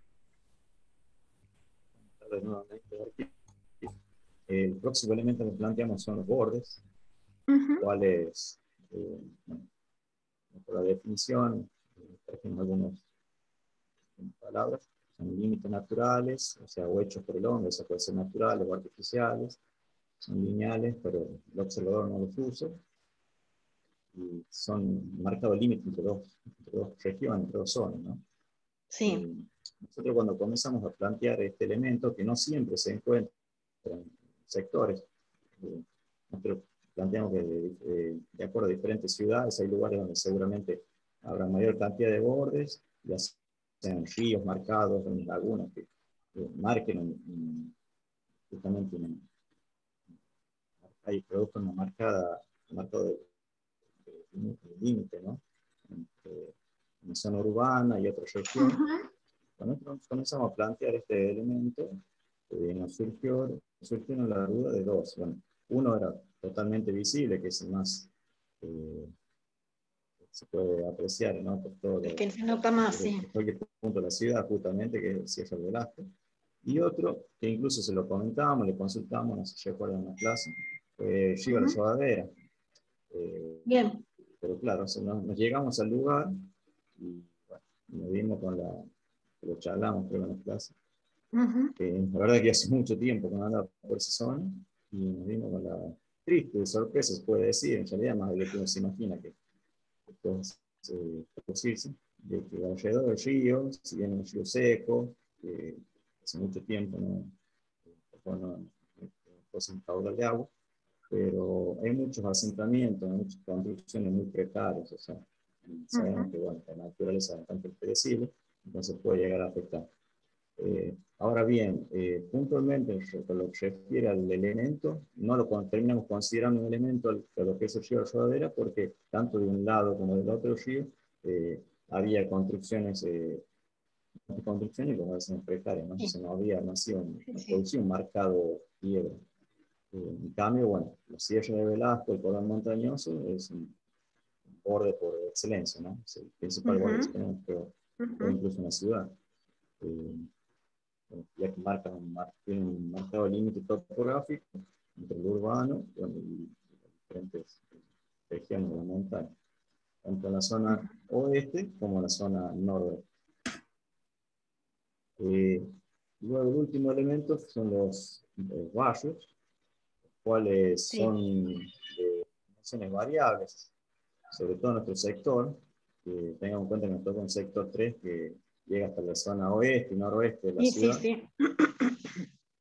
El próximo elemento que planteamos son los bordes, uh-huh. cuáles, eh, bueno, por la definición, eh, trajimos algunas palabras, son límites naturales, o sea, o hechos por el hombre, eso puede ser naturales o artificiales, son lineales, pero el observador no los usa, y son marcados límites entre dos, entre dos regiones, entre dos zonas, ¿no? Sí. Eh, nosotros cuando comenzamos a plantear este elemento, que no siempre se encuentra en sectores, eh, nosotros planteamos que de, de, de acuerdo a diferentes ciudades hay lugares donde seguramente habrá mayor cantidad de bordes, ya sean ríos marcados, en lagunas que, que marquen un, un, justamente un, hay produzcan una marcada, un marcado de, de, de límite, ¿no? Entre una zona urbana y otra región. Uh-huh. Cuando nosotros comenzamos a plantear este elemento, eh, nos surgió, surgió la duda de dos. Bueno, uno era totalmente visible, que es el más eh, se puede apreciar, ¿no? Por todo el que se nota más, por, sí. Por cualquier punto de la ciudad, justamente, que es el Cierre de Velasco. Y otro, que incluso se lo comentábamos, le consultamos, no sé si recuerdan la clase, fue Río uh-huh. La Rodadera. Eh, Bien. Pero claro, o sea, nos, nos llegamos al lugar y bueno, nos vimos con la, lo charlamos creo en la clase. Uh-huh. Eh, la verdad que hace mucho tiempo que no andaba por esa zona y nos vimos con la triste sorpresa, se puede decir, en realidad más de lo que uno se imagina que puede eh, producirse, de que alrededor del río, si bien es un río seco, eh, hace mucho tiempo no, no, no, no se caudal de agua, pero hay muchos asentamientos, hay muchas construcciones muy precarias, o sea, sabemos uh-huh. que bueno, la naturaleza es bastante predecible, entonces puede llegar a afectar. Eh, ahora bien, eh, puntualmente, con lo que se refiere al elemento, no lo terminamos considerando un elemento de lo que es el río de la Rodadera, porque tanto de un lado como del otro río eh, había construcciones, eh, construcciones como decimos precarias, ¿no? Entonces no había nación, no producía un marcado piedra. Eh, en cambio, bueno, la Sierra de Velasco, el cordón montañoso, es un, un borde por excelencia, ¿no? Es el principal uh-huh. borde que tenemos, pero uh-huh. incluso una ciudad. Eh, ya que marcan un, mar, tiene un marcado límite topográfico entre el urbano bueno, y las diferentes regiones de la montaña, tanto en la zona oeste como en la zona noroeste. Eh, luego el último elemento son los, los barrios, los cuales sí. son de dimensiones variables, sobre todo en nuestro sector, que tengamos en cuenta que nos toca un sector tres que llega hasta la zona oeste y noroeste de la sí, ciudad. Sí, sí.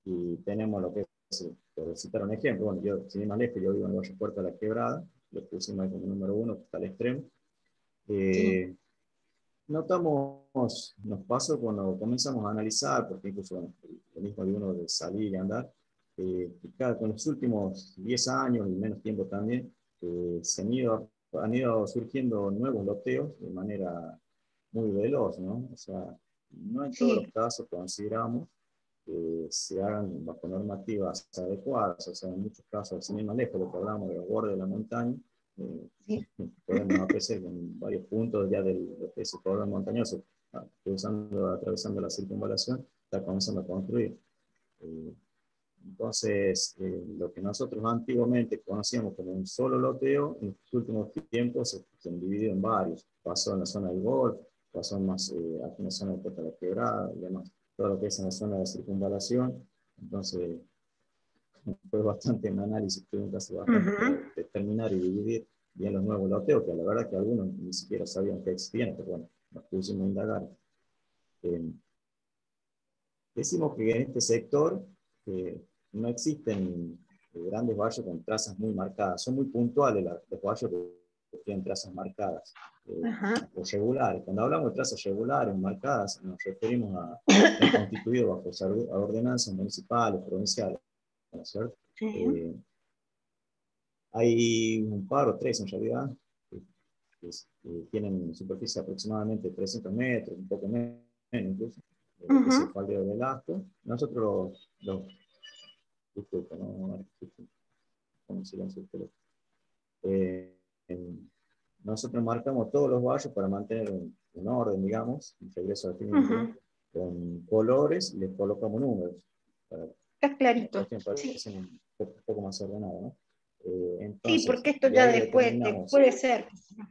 y tenemos lo que es, por citar un ejemplo, bueno, yo, sin ir más lejos, yo vivo en el barrio Puerto de la Quebrada, lo pusimos ahí como número uno, que está al extremo. Eh, sí. Notamos, nos pasó cuando comenzamos a analizar, porque incluso bueno, lo mismo de uno de salir y andar, eh, que cada, con los últimos diez años y menos tiempo también, eh, se han ido, han ido surgiendo nuevos loteos de manera muy veloz, ¿no? O sea, no en todos sí. los casos consideramos que se hagan bajo normativas adecuadas, o sea, en muchos casos, sin ir más lejos, lo que hablamos de los bordes de la montaña, eh, sí. podemos apreciar que en varios puntos ya del lo que es el cordón montañoso, cruzando, atravesando la circunvalación, está comenzando a construir. Eh, entonces, eh, lo que nosotros antiguamente conocíamos como un solo loteo, en los últimos tiempos se, se han dividido en varios. Pasó en la zona del Golf, pasó más eh, aquí en la zona de Puerto de la Quebrada y demás. Todo lo que es en la zona de circunvalación. Entonces, fue bastante en análisis, tuvimos que hacer bastante uh-huh. para determinar y dividir bien los nuevos loteos, que la verdad que algunos ni siquiera sabían que existían, pero bueno, nos pusimos a indagar. Eh, decimos que en este sector eh, no existen eh, grandes valles con trazas muy marcadas, son muy puntuales las, los valles que tienen trazas marcadas, eh, uh-huh. o regulares. Cuando hablamos de trazas regulares, marcadas, nos referimos a estar constituidos bajo a ordenanzas municipales, provinciales, ¿no es cierto? Sí. Eh, hay un par o tres en realidad que, que, que tienen superficie aproximadamente trescientos metros, un poco menos incluso, eh, uh-huh. que es el faldeo de Velasco. Nosotros los, disculpa, no, con silencio usted. Eh, en, nosotros marcamos todos los barrios para mantener un, un orden, digamos, un regreso al fin uh-huh. con colores y les colocamos números. Para, está clarito. Sí. Un, poco, un poco más ordenado, ¿no? Eh, entonces, sí, porque esto ya después puede ser.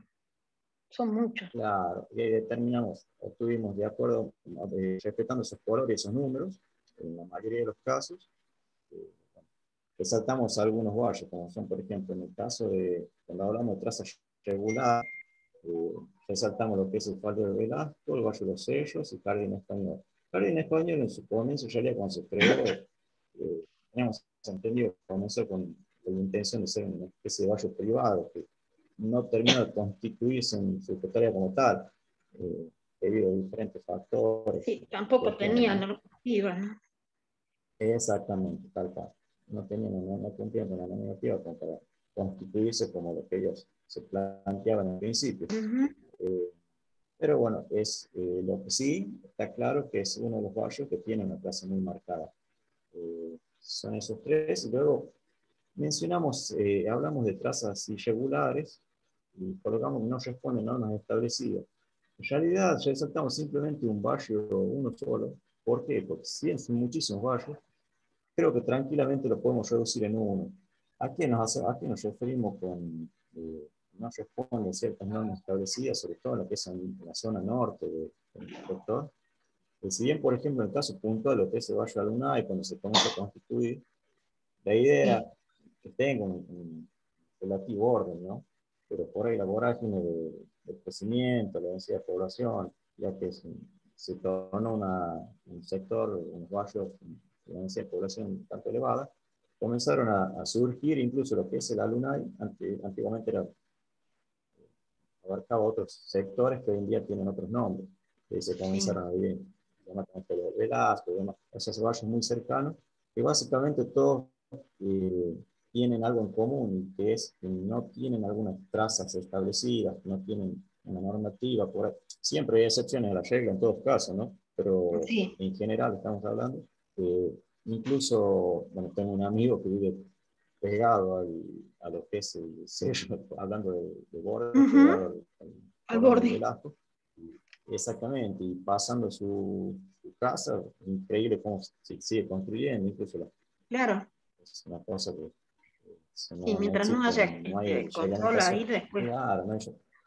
Son muchos. Claro, y ahí determinamos, obtuvimos de acuerdo, eh, respetando esos colores y esos números, en la mayoría de los casos, eh, resaltamos algunos barrios, como son, por ejemplo, en el caso de, cuando hablamos de traza regular, eh, resaltamos lo que es el faldeo de Velasco, el barrio de los Sellos y Jardín Español. Jardín Español en su comienzo, ya cuando se creó, eh, teníamos entendido que comenzó con, con la intención de ser una especie de barrio privado, que no terminó de constituirse en su secretaria como tal, eh, debido a diferentes factores. Sí, tampoco tenía normativa, ¿no? Exactamente, tal cual. No tenían, no, no cumplían con la normativa como para constituirse como lo que ellos se planteaban al principio. Uh-huh. eh, pero bueno, es, eh, lo que sí está claro que es uno de los barrios que tiene una clase muy marcada. Eh, son esos tres, y luego mencionamos, eh, hablamos de trazas irregulares, y colocamos que no responden normas establecidas. En realidad, resaltamos simplemente un barrio, uno solo. ¿Por qué? Porque si son muchísimos barrios, creo que tranquilamente lo podemos reducir en uno. ¿A qué nos, hace, a qué nos referimos con eh, no responden ciertas normas establecidas, sobre todo en lo que es en la zona norte del de sector? Eh, si bien, por ejemplo, en el caso puntual de lo que es el barrio Alunay, cuando se comienza a constituir, la idea era que tenga un, un relativo orden, ¿no? Pero por ahí la vorágine de, de crecimiento, la densidad de población, ya que se, se tornó una, un sector, unos barrios de densidad de población tanto elevada, comenzaron a, a surgir incluso lo que es el Alunay, ante, antiguamente era, abarcaba otros sectores que hoy en día tienen otros nombres, que se comenzaron sí. a vivir, el Velasco, y demás, esos barrios muy cercanos, que básicamente todos eh, tienen algo en común, que es que no tienen algunas trazas establecidas, no tienen una normativa, por ahí. Siempre hay excepciones a la regla en todos casos, ¿no? Pero sí. en general estamos hablando, eh, incluso, bueno, tengo un amigo que vive pegado al, a lo que es el sello, hablando de, de borde, uh-huh. pegado al, al, al borde. Velasco. Exactamente, y pasando su, su casa, increíble cómo se sigue construyendo, incluso la, claro. Es una cosa que... No, sí, mientras no, existe, no haya no hay control ahí después. Claro, no hay,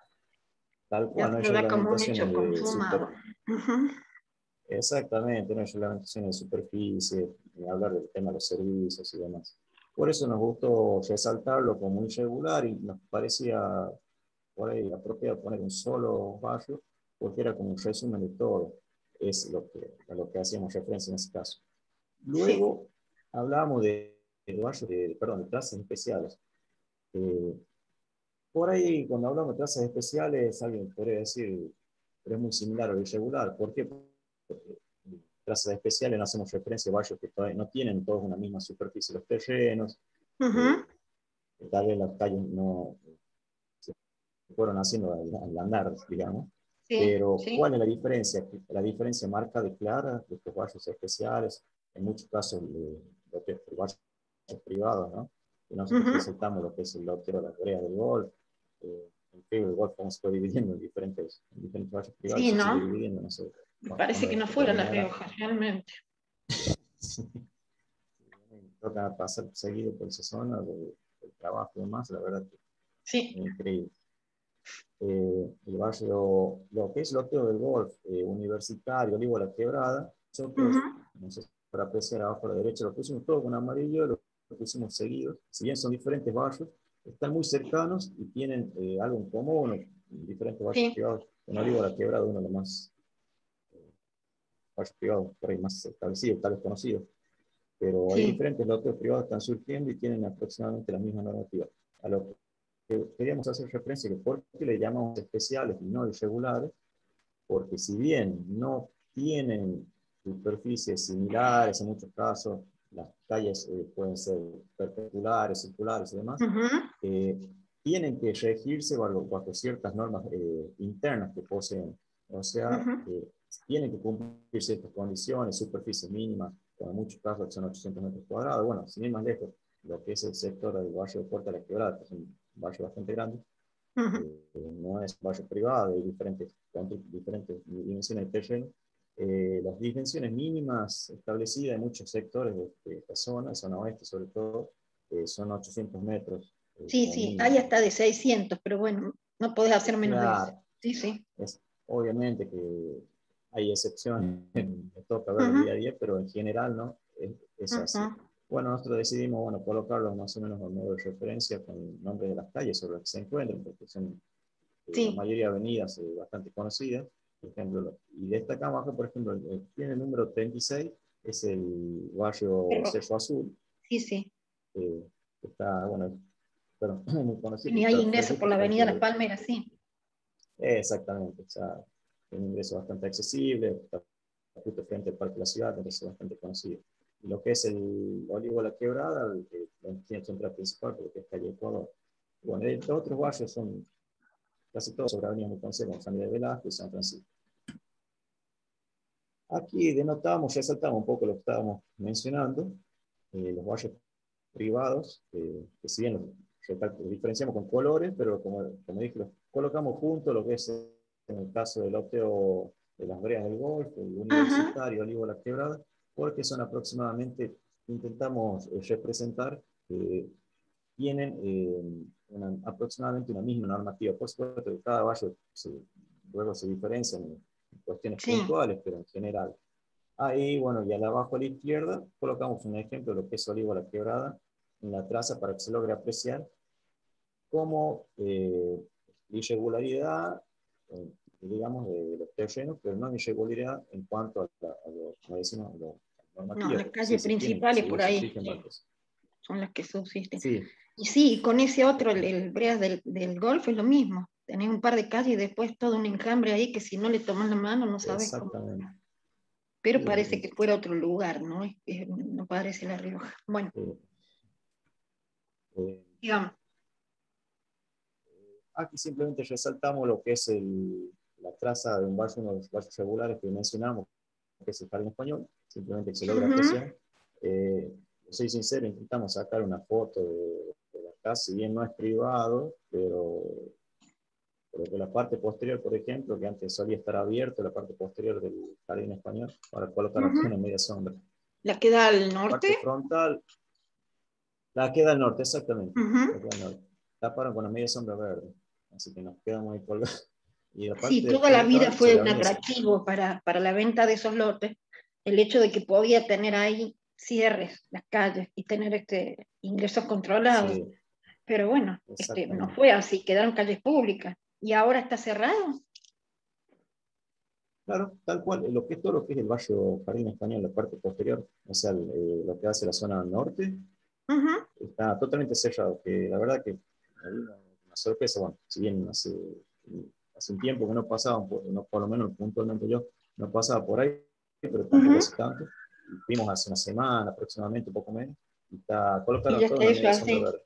tal cual, no hay reglamentaciones de super... uh-huh. Exactamente, no hay reglamentaciones de superficie, ni hablar del tema de los servicios y demás. Por eso nos gustó resaltarlo como irregular y nos parecía por ahí apropiado poner un solo barrio, porque era como un resumen de todo. Es lo que, a lo que hacíamos referencia en ese caso. Luego, hablábamos de, de, de, perdón, de plazas especiales. Eh, por ahí, cuando hablamos de plazas especiales, alguien podría decir, pero es muy similar o irregular. ¿Por qué? Porque en plazas especiales no hacemos referencia a barrios que todavía no tienen todos una misma superficie, los terrenos, uh-huh. eh, tal vez las calles no se fueron haciendo al, al andar, digamos. Sí, pero, sí. ¿Cuál es la diferencia? La diferencia marcada y clara de estos barrios especiales, en muchos casos, de, lo que es barrios privados, ¿no? Y nosotros uh-huh. presentamos lo que es el loteo de la Corea del Golf. Eh, en que el Golf se fue dividiendo en diferentes, en diferentes barrios privados. Sí, ¿no? Dividiendo, no sé, Me parece que no fuera La Rioja, realmente. Sí. Me toca pasar seguido por esa zona del de trabajo y demás, la verdad que sí. es increíble. Eh, el barrio, lo que es Loteo del Golf, eh, Universitario, Olivo La Quebrada, nosotros, uh-huh. no sé, para apreciar abajo a la derecha, lo pusimos todo con amarillo, lo pusimos seguidos, si bien son diferentes barrios, están muy cercanos y tienen eh, algo en común, diferentes barrios sí. privados. En Olivo La Quebrada, uno de los más eh, barrios privados por ahí más establecidos, tal vez conocidos, pero sí. hay diferentes loteos privados que están surgiendo y tienen aproximadamente la misma normativa. A lo que queríamos hacer referencia, que por qué le llamamos especiales y no irregulares, porque si bien no tienen superficies similares en muchos casos, las calles eh, pueden ser perpendiculares, circulares y demás, uh-huh. eh, tienen que regirse bajo, bajo ciertas normas eh, internas que poseen. O sea, uh-huh. eh, tienen que cumplir ciertas condiciones, superficies mínimas, en muchos casos son ochocientos metros cuadrados. Bueno, sin ir más lejos, lo que es el sector del barrio de Puerta de la Quebrada, que es un barrio bastante grande, uh-huh. eh, no es un barrio privado, hay diferentes, diferentes dimensiones de terreno. Eh, las dimensiones mínimas establecidas en muchos sectores de, de esta zona, zona oeste sobre todo, eh, son ochocientos metros. Eh, sí, sí, mínimo. Hay hasta de seiscientos, pero bueno, no podés hacer menos claro, de eso. Sí, sí. Es, obviamente que hay excepciones, me toca verlo uh-huh. día a día, pero en general no, es, es uh-huh. así. Bueno, nosotros decidimos bueno, colocarlos más o menos a modo de referencia con el nombre de las calles sobre las que se encuentran, porque son eh, sí. la mayoría de avenidas eh, bastante conocidas. Por ejemplo, y destacamos acá, por ejemplo, el, tiene el número treinta y seis, es el barrio Cerro Azul. Sí, sí. Eh, está, bueno, pero, muy conocido. Y hay ingreso por la avenida Las Palmeras, sí. Eh, exactamente, o sea, un ingreso bastante accesible, está justo frente al Parque de la Ciudad, entonces es bastante conocido. Y lo que es el Olivo La Quebrada, el que tiene central principal, porque es calle Ecuador. Bueno, los otros barrios son casi todos sobre Avenida Muconcé, como San Miguel de Velázquez y San Francisco. Aquí denotamos, resaltamos un poco lo que estábamos mencionando, eh, los barrios privados, eh, que si bien los, los diferenciamos con colores, pero como, como dije, los colocamos juntos, lo que es en el caso del loteo de las Breas del Golf, el Universitario, Olivo La Quebrada, porque son aproximadamente, intentamos eh, representar, eh, tienen eh, una, aproximadamente una misma normativa. Por supuesto que cada barrio se, luego se diferencian en cuestiones sí. puntuales, pero en general. Ahí, bueno, y al abajo a la izquierda colocamos un ejemplo de lo que es Olivo La Quebrada en la traza para que se logre apreciar cómo eh, irregularidad, eh, digamos, de, de los terrenos, pero no irregularidad en cuanto a, la, a lo, como decimos, a lo normativo. No, las calles sí, principales por ahí sí, son las que subsisten. Sí. Y sí, con ese otro, el, el Breas del, del Golf, es lo mismo. Tenés un par de calles y después todo un enjambre ahí que si no le tomas la mano no sabes exactamente. Cómo. Pero sí, parece sí. que fuera otro lugar, ¿no? No parece La Rioja. Bueno. Sí. Eh, Digamos. Aquí simplemente resaltamos lo que es el, la traza de un barrio, uno de los barrios regulares que mencionamos, que es el Jardín Español, simplemente que se logra uh-huh. apreciar. Eh, soy sincero, intentamos sacar una foto de, de la casa, si bien no es privado, pero, pero de la parte posterior, por ejemplo, que antes solía estar abierto, la parte posterior del Jardín Español, para colocar uh-huh. una media sombra. ¿La queda al norte? La parte frontal, la queda al norte, exactamente. Uh-huh. La queda al norte. Taparon con una media sombra verde, así que nos quedamos ahí colgados. Y la parte sí, toda la vida fue un atractivo para, para la venta de esos lotes, el hecho de que podía tener ahí cierres, las calles, y tener este, ingresos controlados. Sí. Pero bueno, este, no fue así, quedaron calles públicas. ¿Y ahora está cerrado? Claro, tal cual, lo que es todo lo que es el barrio Jardín Español, la parte posterior, o sea, el, eh, lo que hace la zona norte, uh-huh. está totalmente cerrado, que la verdad que me dio una, una sorpresa, bueno, si bien hace, hace un tiempo que no pasaba, por, no, por lo menos puntualmente yo, no pasaba por ahí, pero tampoco uh-huh. hace tanto, y fuimos hace una semana aproximadamente, un poco menos, y está colocado todo en la media sombra verde.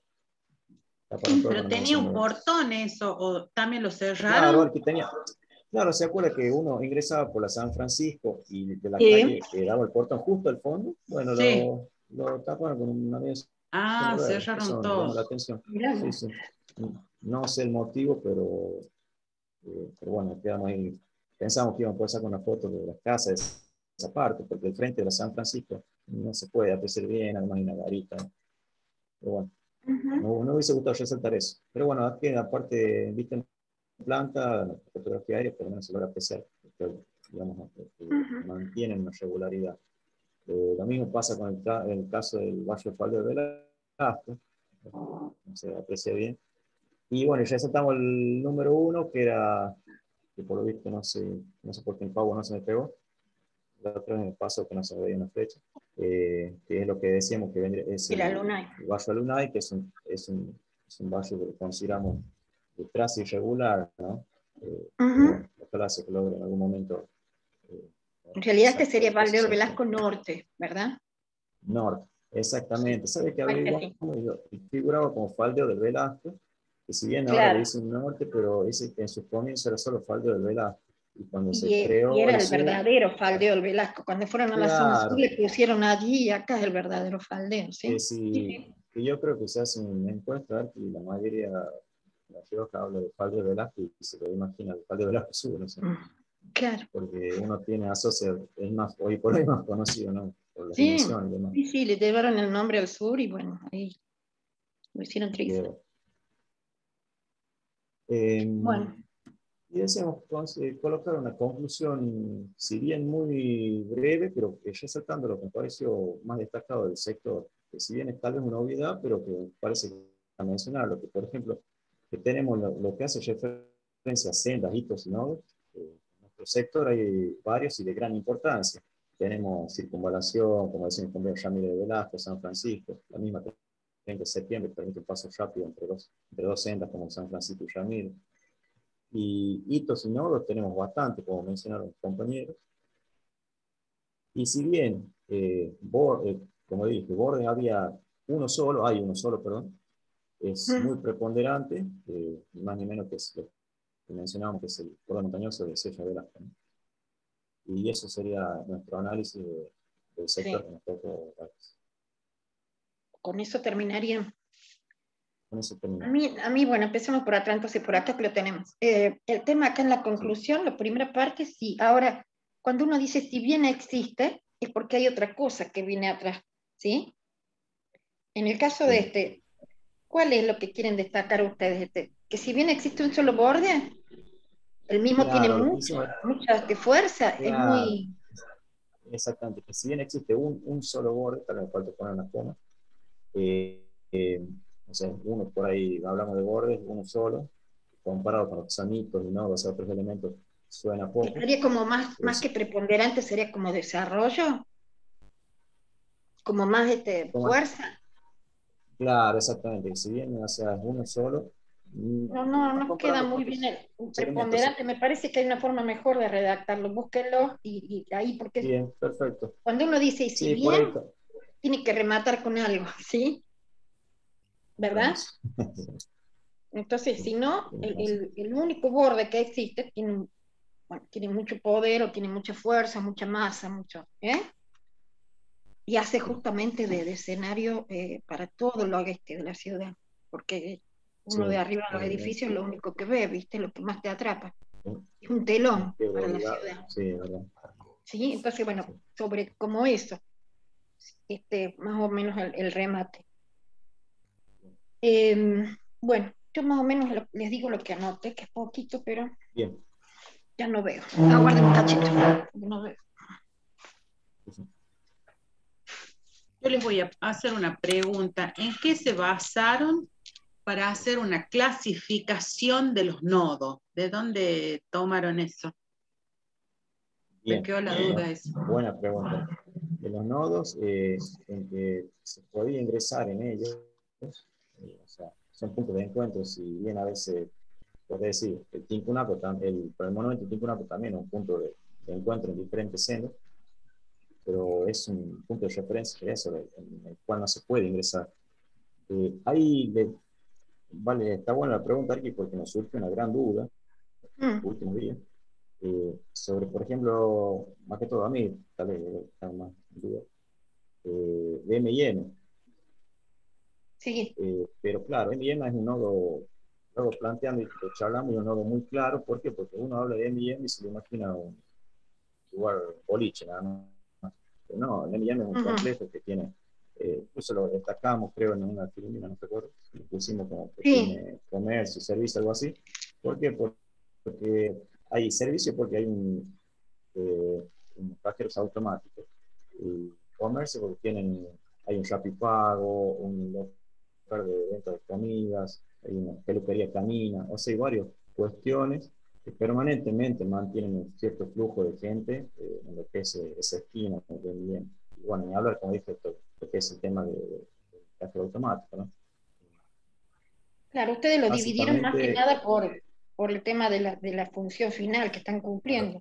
Pero tenía un portón eso, o también lo cerraron. Claro, el que tenía... Claro, se acuerda que uno ingresaba por la San Francisco y de la sí. calle que daba el portón justo al fondo, bueno, sí. lo, lo taparon con una mesa. Ah, cerraron eso, todo. La atención. Sí, sí. No sé el motivo, pero, eh, pero bueno, quedamos ahí. Pensamos que íbamos a poder sacar una foto de las casas de esa parte, porque el frente de la San Francisco no se puede apreciar bien, además hay una garita. Pero bueno, uh-huh. no, no hubiese gustado resaltar eso. Pero bueno, aquí aparte, viste, planta, la fotografía aérea, por lo menos se logra apreciar, porque, digamos, que uh-huh. mantienen una regularidad. Eh, lo mismo pasa con el, el caso del barrio Faldeo de Velasco, no se aprecia bien. Y bueno, ya saltamos el número uno, que era, que por lo visto no sé, no sé por qué el pavo no se me pegó, la otra vez me pasó que no se veía una flecha, eh, que es lo que decíamos que vendría, es el, el barrio Lunay, que es un, es un, es un barrio que consideramos de trazo irregular, ¿no? Eh, uh-huh. Ojalá se logre en algún momento. Eh, en realidad este sería Faldeo Velasco Norte, ¿verdad? Norte, exactamente. ¿Sabe que averiguamos? Figuraba como Faldeo del Velasco, que si bien claro. ahora le dicen Norte, pero ese que en sus comienzos era solo Faldeo del Velasco. Y cuando y, se creó. Y era el, el verdadero Faldeo del Velasco. Cuando fueron a la claro. zona sur le pusieron allí y acá es el verdadero Faldeo, ¿sí? Que si, sí. que yo creo que se hace una encuesta y la mayoría. La Rioja habla de Faldeo Velasco y se lo imagina el Faldeo Velasco Sur, no sé. Claro. Porque uno tiene asociado, es más, hoy por hoy más conocido, ¿no? Por la sí, sí, sí, le llevaron el nombre al sur y bueno, ahí lo hicieron triste. Eh, bueno. Y decíamos, entonces, colocar una conclusión, si bien muy breve, pero que resaltando lo que me pareció más destacado del sector, que si bien es tal vez una obviedad, pero que parece a mencionarlo, que por ejemplo, que tenemos lo, lo que hace referencia a sendas, hitos y nodos. Eh, en nuestro sector hay varios y de gran importancia. Tenemos circunvalación, como decía el compañero Ramírez de Velasco, San Francisco, la misma treinta de septiembre, que permite un paso rápido entre dos, entre dos sendas como San Francisco y Ramírez. Y hitos y nodos tenemos bastante, como mencionaron los compañeros. Y si bien, eh, borde, eh, como dije, borde había uno solo, hay uno solo, perdón, es muy preponderante, eh, más ni menos que es lo que mencionábamos, que es el borde montañoso de Sierra Velasco, ¿no? Y eso sería nuestro análisis de, del sector sí. que nos tocó. Con eso terminaría. Con eso termina. A mí, a mí, bueno, empecemos por atrás, entonces por acá que lo tenemos. Eh, el tema acá en la conclusión, sí. la primera parte, sí. Ahora, cuando uno dice si bien existe, es porque hay otra cosa que viene atrás, ¿sí? En el caso sí. de este, ¿cuál es lo que quieren destacar ustedes? Este? Que si bien existe un solo borde, el mismo claro, tiene mucha, mucha de fuerza, claro. es muy... Exactamente, que si bien existe un, un solo borde, para el cual te ponen las comas, eh, eh, o sea, uno por ahí, hablamos de bordes, uno solo, comparado con los sanitos y no, los otros elementos, suena poco. Sería como más, más que preponderante, sería como desarrollo, como más este, fuerza. Claro, exactamente, que si bien o sea, uno solo. No, no, no queda muy bien el preponderante, me parece que hay una forma mejor de redactarlo, búsquenlo y, y ahí, porque bien, perfecto. Cuando uno dice, y si sí, bien, tiene que rematar con algo, ¿sí? ¿Verdad? Entonces, si no, el, el, el único borde que existe tiene, bueno, tiene mucho poder o tiene mucha fuerza, mucha masa, mucho, ¿eh? Y hace justamente de, de escenario eh, para todo lo agreste de la ciudad, porque uno sí, de arriba de los edificios es lo único que ve, ¿viste? Lo que más te atrapa. Es un telón sí, para la ciudad. Sí, verdad. Sí, entonces, bueno, sobre como eso, este, más o menos el, el remate. Eh, bueno, yo más o menos lo, les digo lo que anoté, que es poquito, pero bien. Ya no veo. Aguarden un cachito. No veo. Yo les voy a hacer una pregunta. ¿En qué se basaron para hacer una clasificación de los nodos? ¿De dónde tomaron eso? Me quedó la duda esa. Buena pregunta. De los nodos eh, en que se podía ingresar en ellos, eh, o sea, son puntos de encuentro, si bien a veces, puede decir, el Tincunaco, el, por el monumento Tincunaco también es un punto de, de encuentro en diferentes sendos, pero es un punto de referencia eso, en el cual no se puede ingresar. Eh, ahí, le, vale, está buena la pregunta aquí porque nos surge una gran duda, mm. en los últimos días, eh, sobre, por ejemplo, más que todo a mí, tal vez está más duda, eh, de M I M. Sí. Eh, pero claro, M I M es un nodo, luego planteando y lo charlamos, y un nodo muy claro. ¿Por qué? Porque uno habla de M I M y se le imagina un lugar boliche, nada más. Pero no, el M I M es un uh-huh. complejo que tiene, eh, incluso lo destacamos, creo, en una filmina, no recuerdo, lo pusimos como que sí. tiene comercio, servicio, algo así. ¿Por qué? Porque hay servicio, porque hay un, eh, un cajeros automáticos. Y comercio, porque tienen, hay un Rapipago, un local de venta de comidas, hay una peluquería camina, o sea, hay varias cuestiones que permanentemente mantienen un cierto flujo de gente eh, en lo que es esa esquina, bien, bien. Y bueno, ni hablar, como dije, esto, lo que es el tema del de, de cajero automático, ¿no? Claro, ustedes lo dividieron más que nada por, por el tema de la, de la función final que están cumpliendo.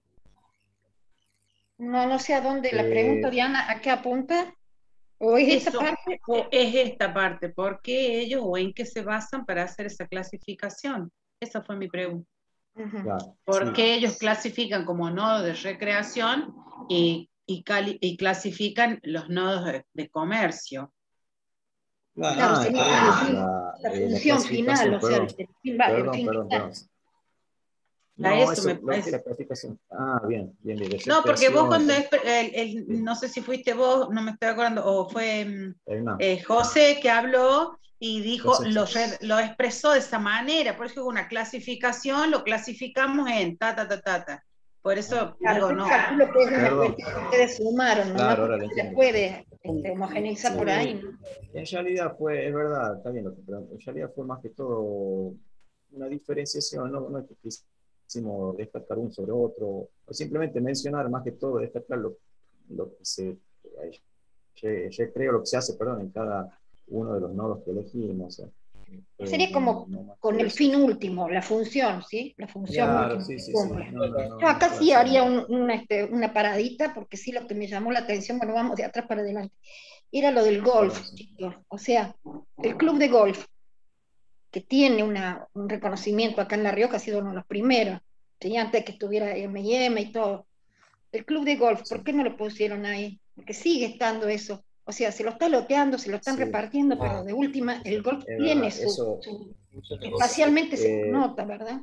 No, no sé a dónde eh, la pregunta, Diana, ¿a qué apunta? ¿O es eso, esta parte? O... Es esta parte, ¿por qué ellos o en qué se basan para hacer esa clasificación? Esa fue mi pregunta. Uh-huh. Claro, ¿por sí. qué ellos clasifican como nodo de recreación y, y, cali, y clasifican los nodos de, de comercio? Claro, claro, ah, sería la, la, la función la final, o sea, el, el, el, perdón, el fin perdón, final. perdón. No, eso, eso me parece. La clasificación. Ah, bien, bien, bien. No, porque vos cuando, es, el, el, sí. no sé si fuiste vos, no me estoy acordando, o fue eh, José que habló y dijo, lo, lo expresó de esa manera, por eso hubo una clasificación, lo clasificamos en ta, ta, ta, ta, ta. Por eso, claro, digo, no. Calculo que es una cuestión que ustedes sumaron, ¿no? Claro, ¿no? ahora Se puede este, homogeneizar sí. por ahí, ¿no? En realidad fue, es verdad, está bien, pero en realidad fue más que todo una diferenciación, no, no es que quisimos destacar uno sobre otro, o simplemente mencionar más que todo, destacar lo, lo que se, yo, yo creo lo que se hace, perdón, en cada uno de los nodos que elegimos. O sea, sería eh, como no con el fin último, la función, ¿sí? La función claro, última sí, que sí, cumple. Sí. No, no, no, yo acá no sí haría un, un, este, una paradita, porque sí lo que me llamó la atención, bueno, vamos de atrás para adelante, era lo del golf, perdón, sí. chicos. O sea, el club de golf, que tiene una, un reconocimiento acá en La Rioja, ha sido uno de los primeros, ¿sí? Antes que estuviera M I M y todo. El club de golf, ¿por qué no lo pusieron ahí? Porque sigue estando eso. O sea, se lo está loteando, se lo están sí. repartiendo, pero de última, el golf es tiene verdad, su, eso, su... Espacialmente eh, se nota, ¿verdad?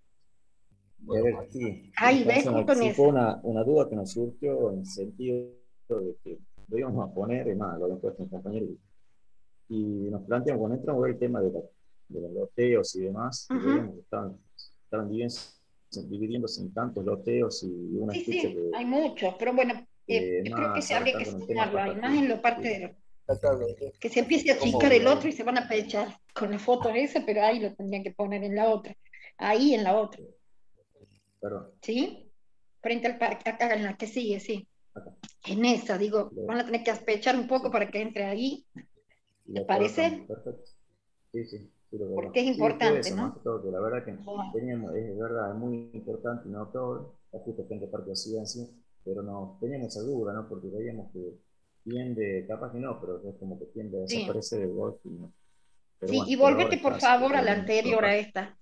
A ver, sí. Ahí ves, justo sí en fue una, una duda que nos surgió en el sentido de que lo íbamos a poner, y más, lo habían puesto mis compañeros, y nos planteamos, cuando entramos a ver el tema de, la, de los loteos y demás, uh-huh. y veíamos que estaban, estaban dividiéndose, dividiéndose en tantos loteos y una sí, escucha sí, que... hay muchos, pero bueno, eh, yo creo que se habría que sumarlo, además en la parte de... Que se empiece a achicar el otro y se van a pechar con la foto esa, pero ahí lo tendrían que poner en la otra. Ahí en la otra. Perdón. ¿Sí? Frente al parque, acá en la que sigue, sí. Acá. En esa, digo, van a tener que pechar un poco sí. para que entre ahí. ¿Te parece? Perfecto. Sí, sí. sí lo Porque es importante, sí, eso, ¿no? Más que todo, que la verdad que bueno. teníamos, es verdad, es muy importante, no todo, justo frente a parte de ciencia, pero no teníamos esa duda, ¿no? Porque veíamos que tiende, capaz que no, pero es como que tiende a desaparecer sí. el golf. Y no. Sí, bueno, y volvete por favor a la anterior a esta.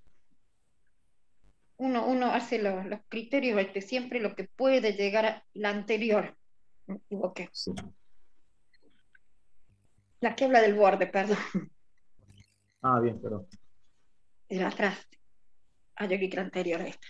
Uno, uno hace los, los criterios, este, siempre lo que puede llegar a la anterior. Me equivoqué. Sí. La que habla del borde, perdón. Ah, bien, perdón. De atrás. Ah, yo vi que la anterior a esta.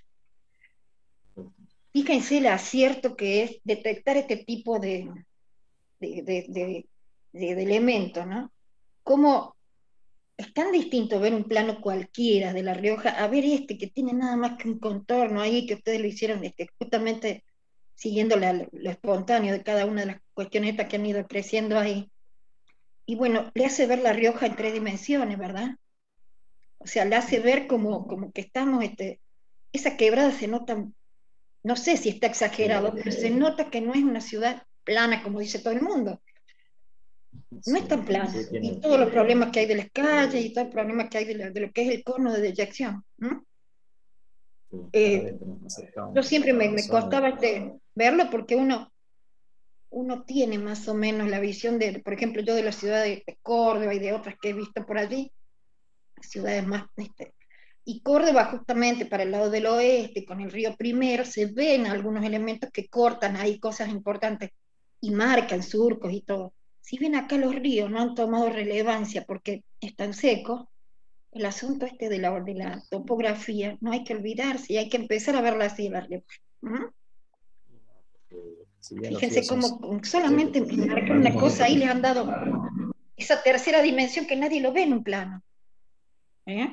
Fíjense el acierto que es detectar este tipo de, de, de, de, de, de elementos, ¿no? Cómo es tan distinto ver un plano cualquiera de La Rioja a ver este que tiene nada más que un contorno ahí, que ustedes lo hicieron este, justamente siguiendo la, lo espontáneo de cada una de las cuestiones estas que han ido creciendo ahí. Y bueno, le hace ver La Rioja en tres dimensiones, ¿verdad? O sea, le hace ver como, como que estamos, este, esa quebrada se nota No sé si está exagerado, pero se nota que no es una ciudad plana, como dice todo el mundo. No es tan plana. Sí, tiene- Y todos los problemas que hay de las calles y todo el problema que hay de, la- de lo que es el cono de deyección. ¿no? Sí, Eh, cada vez nos acercamos yo siempre me, a la me zona. costaba este, verlo porque uno, uno tiene más o menos la visión de, por ejemplo, yo de la ciudad de, de Córdoba y de otras que he visto por allí, ciudades más... Este, y Córdoba justamente para el lado del oeste, con el río Primero, se ven algunos elementos que cortan ahí cosas importantes y marcan surcos y todo. Si bien acá los ríos no han tomado relevancia porque están secos, el asunto este de la, de la topografía no hay que olvidarse y hay que empezar a verla así. La, ¿Mm? Eh, si bien los Fíjense ríos son cómo solamente secos, marcar en una algún cosa ahí momento le han dado esa tercera dimensión que nadie lo ve en un plano. ¿Eh?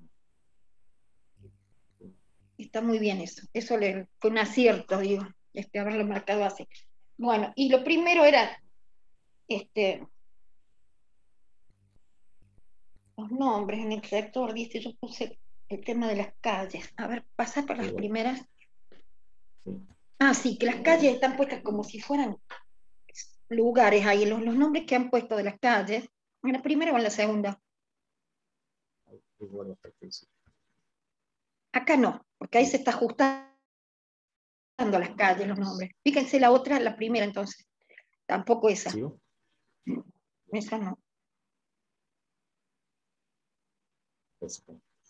Está muy bien eso. Eso le, fue un acierto, digo, este, haberlo marcado así. Bueno, y lo primero era este, los nombres en el sector, dice, yo puse el tema de las calles. A ver, pasa por las Sí. primeras. Sí. Ah, sí, que las calles están puestas como si fueran lugares ahí, los, los nombres que han puesto de las calles, ¿en la primera o en la segunda? Qué bueno, perfecto. Acá no, porque ahí se está ajustando las calles, los nombres. Fíjense la otra, la primera entonces. Tampoco esa. ¿Sigo? Esa no. Eso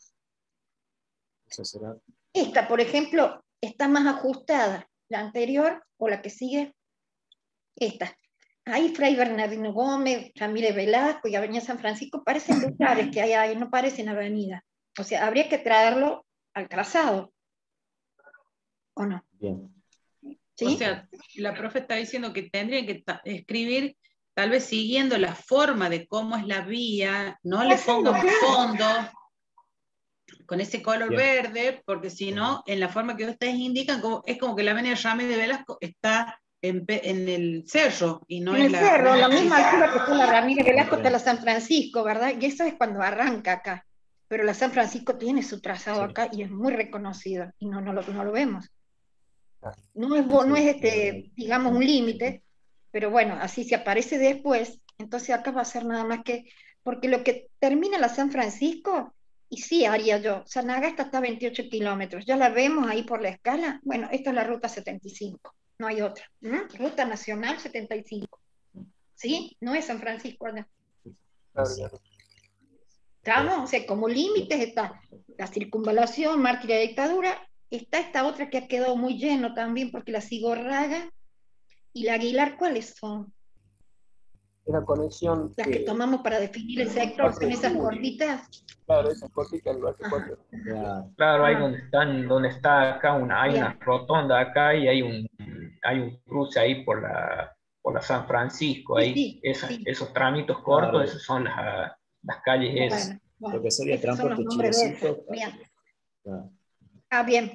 será. Esta, por ejemplo, está más ajustada. La anterior o la que sigue, esta. Ahí Fray Bernardino Gómez, Ramírez Velasco y Avenida San Francisco parecen lugares que hay ahí, no parecen avenidas. O sea, habría que traerlo al trazado. ¿O no? Bien. ¿Sí? O sea, la profe está diciendo que tendrían que ta- escribir tal vez siguiendo la forma de cómo es la vía, no le pongan un fondo con ese color Bien. verde, porque si no, en la forma que ustedes indican, como, es como que la avenida Ramírez de Velasco está en, pe- en el cerro y no En es el la... cerro, no la es- misma altura que está la Ramírez Velasco hasta Bien. la San Francisco, ¿verdad? Y eso es cuando arranca acá. Pero la San Francisco tiene su trazado Sí. acá y es muy reconocido y no, no, lo, no lo vemos. No es, bo- no Sí, es este, eh, digamos, sí, un sí. límite, pero bueno, así se aparece después, entonces acá va a ser nada más que, porque lo que termina la San Francisco, y sí haría yo, San Agasta está a veintiocho kilómetros, ya la vemos ahí por la escala, bueno, esta es la ruta setenta y cinco, no hay otra, ¿m? Ruta Nacional setenta y cinco, ¿sí? No es San Francisco allá. Claro, claro. ¿Estamos? O sea, como límites está la circunvalación, Mártir de la Dictadura, está esta otra que ha quedado muy lleno también, porque la Sigorraga y la Aguilar, ¿cuáles son? Esa conexión Las que que tomamos para definir el sector, son esas cortitas. claro, esas cortitas del barrio Ajá. cuatro. Ya, Claro, ahí Ah, donde están, donde está acá una, hay una bien. rotonda acá y hay un, hay un cruce ahí por la, por la San Francisco, Sí, ahí, sí, esas, sí. esos tramitos cortos, claro, esas son las, las calles esas. Bueno, lo bueno, que sería estos son los transporte nombres de esas. chilecito. Bien. Claro. Ah, bien.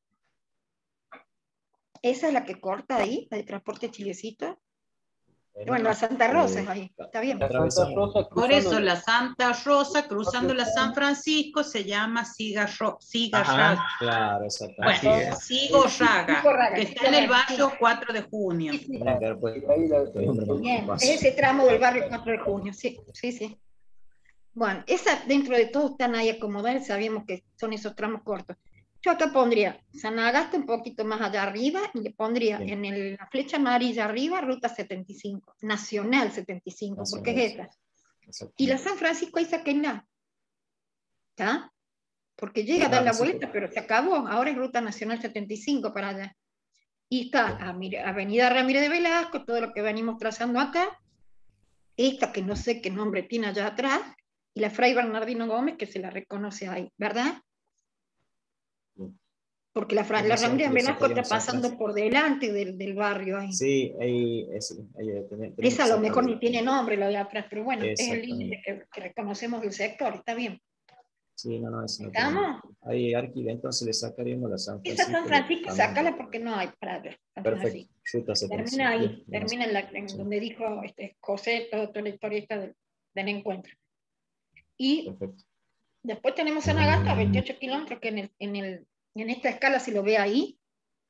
Esa es la que corta ahí, la de transporte chilecito. Bueno, la Santa Rosa es Eh, ahí, está bien. La Santa atravesamos. Rosa Por cruzando eso el la Santa Rosa, cruzando la barrio San Francisco, se llama Sigarro, Sigarraga. Ajá, Claro, así exactamente. Bueno, es. Sigorraga, Sigorraga, que está en el Sigorraga, sí. barrio cuatro de junio. Sí, sí. Tenían que haber y puesto ahí la, el nombre más Bien, es fácil. ese tramo del barrio cuatro de junio, sí, sí, sí. Bueno, esa dentro de todo están ahí acomodadas, sabemos que son esos tramos cortos. Yo acá pondría San Agasta un poquito más allá arriba y le pondría Bien. en el- la flecha amarilla arriba ruta setenta y cinco, Nacional setenta y cinco, porque Nacional, es esta. Y exactamente. la San Francisco ahí saquenla, ¿está? Porque llega a dar Claro, la sí, vuelta, pero se acabó, ahora es ruta Nacional setenta y cinco para allá. Y está a Mir- Avenida Ramírez de Velasco, todo lo que venimos trazando acá, esta que no sé qué nombre tiene allá atrás, y la Fray Bernardino Gómez, que se la reconoce ahí, ¿verdad? Bien. Porque la, Fra- Bien, la o sea, Ramírez de le Velasco está sacaríamos San pasando Francisco. por delante del, del barrio ahí. Sí, ahí, es, ahí tenemos, tenemos Esa a que lo sacar mejor ni el- tiene nombre lo de atrás, pero bueno, es el límite Exactamente. que, que reconocemos del sector, está bien. Sí, no, no, eso no tiene nombre. ¿Estamos? Ahí, Arquila, entonces le sacaríamos la San Esa Francisco. San le Francisco, cambiamos. sácala porque no hay para ver. San Perfecto, Francisco. ruta setenta y cinco. Termina ahí, Bien, bien, termina en, la, en sí, donde dijo este, José, todo- toda la historia esta del, del encuentro. Y perfecto. después tenemos San Agasta, veintiocho kilómetros, que en, el, en, el, en esta escala, si lo ve ahí,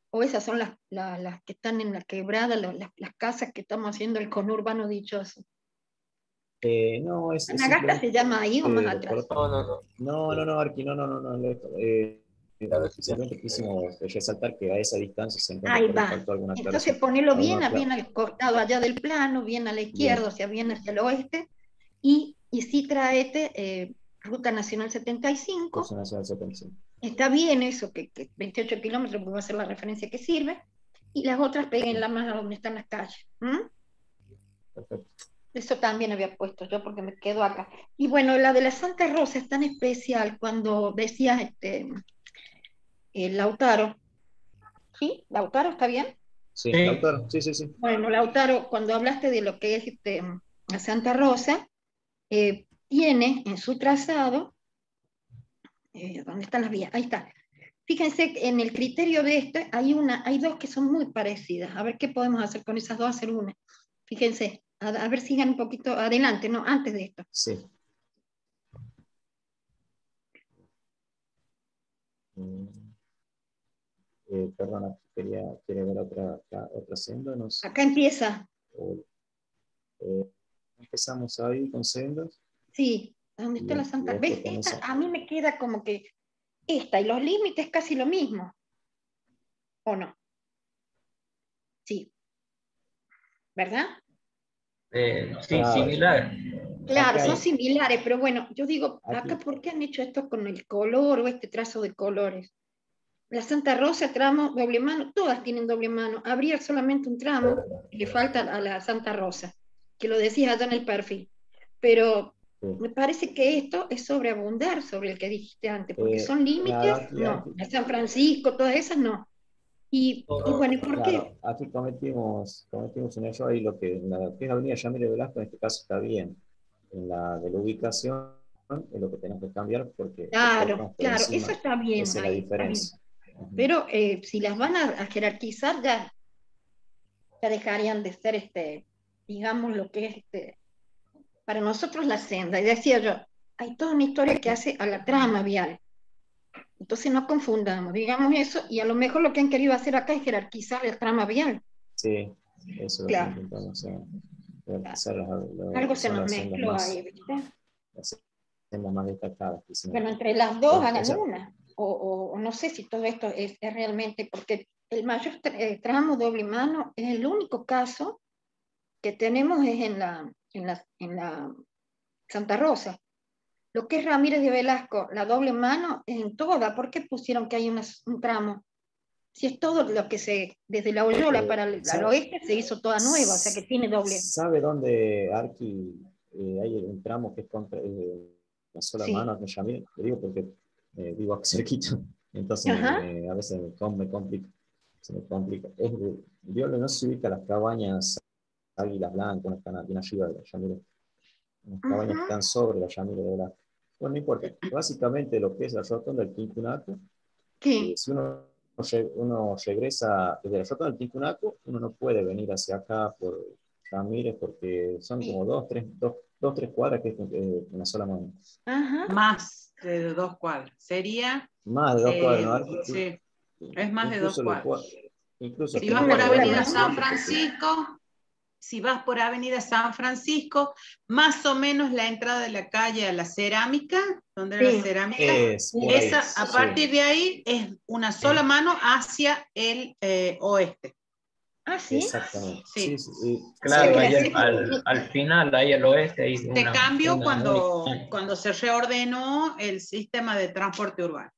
o esas son las, las, las que están en la quebrada, las, las casas que estamos haciendo el conurbano dichoso. Eh, no, es, es ¿Anagasta se llama ahí o más eh, atrás? No, no, no. No, no, no, Arqui, no, no, no, no. Eh, Claro, sí. simplemente quisimos resaltar que a esa distancia se encuentra, Ahí por ahí va. faltó alguna Entonces aclaración. ponelo bien, Alguna bien cla- al costado allá del plano, bien a la izquierda, Bien. o sea, bien hacia el oeste, y, y sí traete eh, Ruta Nacional setenta y cinco. Curso Nacional setenta y cinco. Está bien eso, que, que veintiocho kilómetros va a ser la referencia que sirve, y las otras peguenla más a donde están las calles. ¿Mm? Perfecto. Eso también había puesto yo porque me quedo acá. Y bueno, la de la Santa Rosa es tan especial cuando decías este, el Lautaro. ¿Sí? ¿Lautaro está bien? Sí, Sí. Lautaro, sí, sí, sí. Bueno, Lautaro, cuando hablaste de lo que es este, la Santa Rosa, eh, tiene en su trazado, eh, ¿dónde están las vías? Ahí está. Fíjense que en el criterio de este hay, una, hay dos que son muy parecidas. A ver qué podemos hacer con esas dos, hacer una. Fíjense, a, a ver, sigan un poquito adelante, no, antes de esto. Sí. Mm, eh, perdona, quería, quería ver otra, otra, otra senda. No sé. Acá empieza, O- eh, empezamos ahí con sendas. sí, ¿dónde Y, está la y Santa? después ¿Ves? con Esta esa. a mí me queda como que esta y los límites casi lo mismo. ¿O no? Sí. ¿Verdad? Eh, sí, Claro. similar. Claro, Acá son hay- similares, pero bueno, yo digo, Aquí. acá, ¿por qué han hecho esto con el color o este trazo de colores? La Santa Rosa, tramo, doble mano, todas tienen doble mano. Habría solamente un tramo que le falta a la Santa Rosa, que lo decías allá en el perfil. Pero Sí. me parece que esto es sobreabundar sobre el que dijiste antes, porque Eh, son límites, claro, aquí, no. aquí, La San Francisco, todas esas no. Y, y bueno, ¿y por claro, qué? aquí cometimos, cometimos un error ahí, lo que en la que es Avenida Yamile Velasco en este caso está bien. En la de la ubicación es lo que tenemos que cambiar porque lo Claro, colocamos por claro, encima. eso está bien, Esa es la ahí está bien. diferencia. Ujú. Pero eh, si las van a, a jerarquizar, ya, ya dejarían de ser, este, digamos, lo que es este, para nosotros la senda. Y decía yo, hay toda una historia que hace a la trama vial. Entonces no confundamos, digamos eso, y a lo mejor lo que han querido hacer acá es jerarquizar la trama vial. Sí, eso es lo que Claro, intentamos hacer. claro. Realizar las, lo Algo que se son nos las sendas mezcló más, ahí, ¿viste? las sendas más destacadas. Que se- Bueno, entre las dos o- o hagan sea, una. O, o- o no sé si todo esto es, es realmente, porque el mayor tra- eh, tramo doble mano es el único caso que tenemos es en la, en la, en la Santa Rosa. Lo que es Ramírez de Velasco, la doble mano es en toda. ¿Por qué pusieron que hay una- un tramo? Si es todo lo que se, desde la Oyola eh, para el, al ¿sabe, oeste se hizo toda nueva, o sea que tiene doble. ¿sabe dónde, Arqui, eh, hay un tramo que es contra eh, una sola Sí. mano? Que ya mire, le digo porque eh, vivo aquí cerquita, entonces me, Ajá. me- a veces me, com- me complica. Se me complica. Es de, yo no se ubica las cabañas Águilas Blancas, están aquí arriba de la Yamile. Unas cabañas que Ajá. están sobre la Yamile de la. Bueno, no importa. Básicamente lo que es la rotonda del Tincunaco, eh, ¿Qué? si uno, uno regresa desde la rotonda del Tincunaco, uno no puede venir hacia acá por Ramírez porque son como dos, tres, dos, dos, tres cuadras que es eh, una sola mano. Ajá. Más de dos cuadras. Sería, Más de dos eh, cuadras, ¿no? sí, es más de dos Incluso le cuadras. puedo- incluso Si te vas Una por puedo sola dar Avenida un mano. San ejemplo, porque Francisco, si vas por Avenida San Francisco, más o menos la entrada de la calle a la cerámica, donde era la Sí. cerámica, es por ahí. esa, a Sí. partir de ahí es una sola mano hacia el eh, oeste. Ah, sí. Exactamente. Sí. Sí, sí, y- Claro, que ahí así- al, al, al final, ahí al oeste, hay Se una, cambió una cuando, única. cuando se reordenó el sistema de transporte urbano.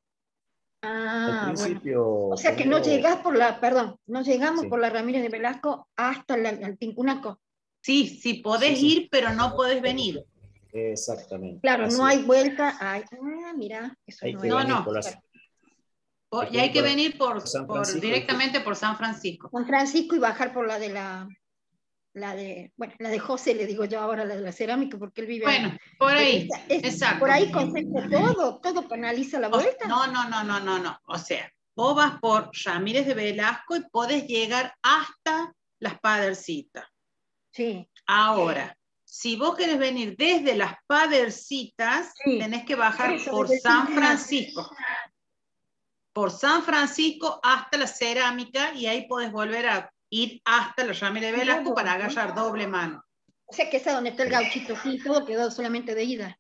Ah, Al bueno. principio, O sea que no primero, llegás por la, perdón, no llegamos sí, por la Ramírez de Velasco hasta la, el Tincunaco. Sí, sí podés sí, sí, ir, pero no podés venir. exactamente. Claro, Así no es. hay vuelta. Hay, ah, mira, eso Hay no que es. No, venir no. por las, Po- hay Y que hay venir que por la- venir por, San por Francisco, directamente por San Francisco. San Francisco y bajar por la de la, la de, bueno, la de José, le digo yo ahora, la de la cerámica, porque él vive ahí. Bueno, por Pero ahí, esa- es- exacto. por ahí concepto todo, todo canaliza la O- vuelta. no, no, no, no, no, no. O sea, vos vas por Ramírez de Velasco y podés llegar hasta Las Padercitas. Sí. Ahora, si vos querés venir desde Las Padercitas, Sí. tenés que bajar Eso, por desde el San Tincunaco. Francisco. por San Francisco hasta la Cerámica y ahí podés volver a ir hasta la Ramírez de Velasco para agarrar doble mano. O sea que esa donde está el gauchito, sí, todo quedó solamente de ida.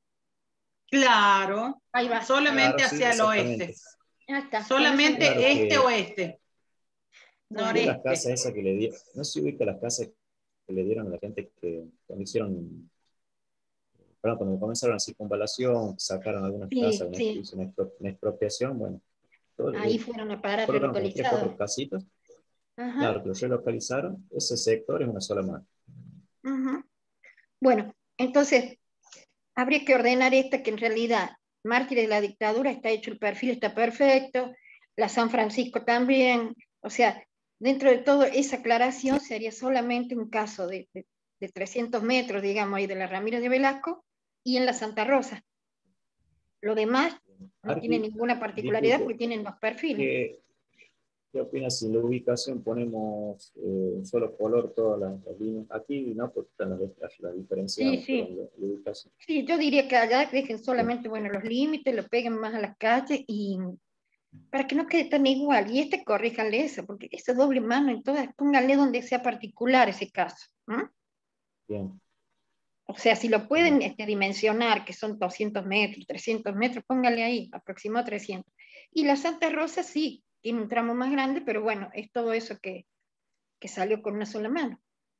Claro, ahí va. Solamente Claro, sí, hacia el oeste. Ya está. Solamente Claro este que- oeste. ¿No vio las casas esas que le dieron? No se ubica las casas que le dieron a la gente que cuando hicieron, perdón, cuando comenzaron la circunvalación, sacaron algunas Sí, casas, una, sí. hizo una expro- una expropiación, bueno. Todo, Ahí eh, fueron a parar fueron como tres, cuatro relocalizados. casitas. Ajá. Claro, que los relocalizaron. Ese sector es una sola mano. Ujú. Bueno, entonces, habría que ordenar esta que en realidad, Mártires de la Dictadura está hecho, el perfil está perfecto, la San Francisco también, o sea, dentro de todo esa aclaración sería solamente un caso de, de, de trescientos metros, digamos, ahí de la Ramírez de Velasco, y en la Santa Rosa. Lo demás no Arqui, tiene ninguna particularidad disculpe, porque tienen dos perfiles. ¿Qué, qué opinas si en la ubicación ponemos eh, un solo color todas las, las líneas? Aquí no, porque están las, las, las diferenciamos, Sí, pero sí. en la, la ubicación. Sí, yo diría que allá dejen solamente, bueno, los límites, lo peguen más a las calles y para que no quede tan igual. Y este corríjanle eso, porque esa doble mano en todas, pónganle donde sea particular ese caso. ¿Mm? Bien. O sea, si lo pueden este, dimensionar, que son doscientos metros, trescientos metros, pónganle ahí, aproximado trescientos. Y la Santa Rosa sí, tiene un tramo más grande, pero bueno, es todo eso que, que salió con una sola mano.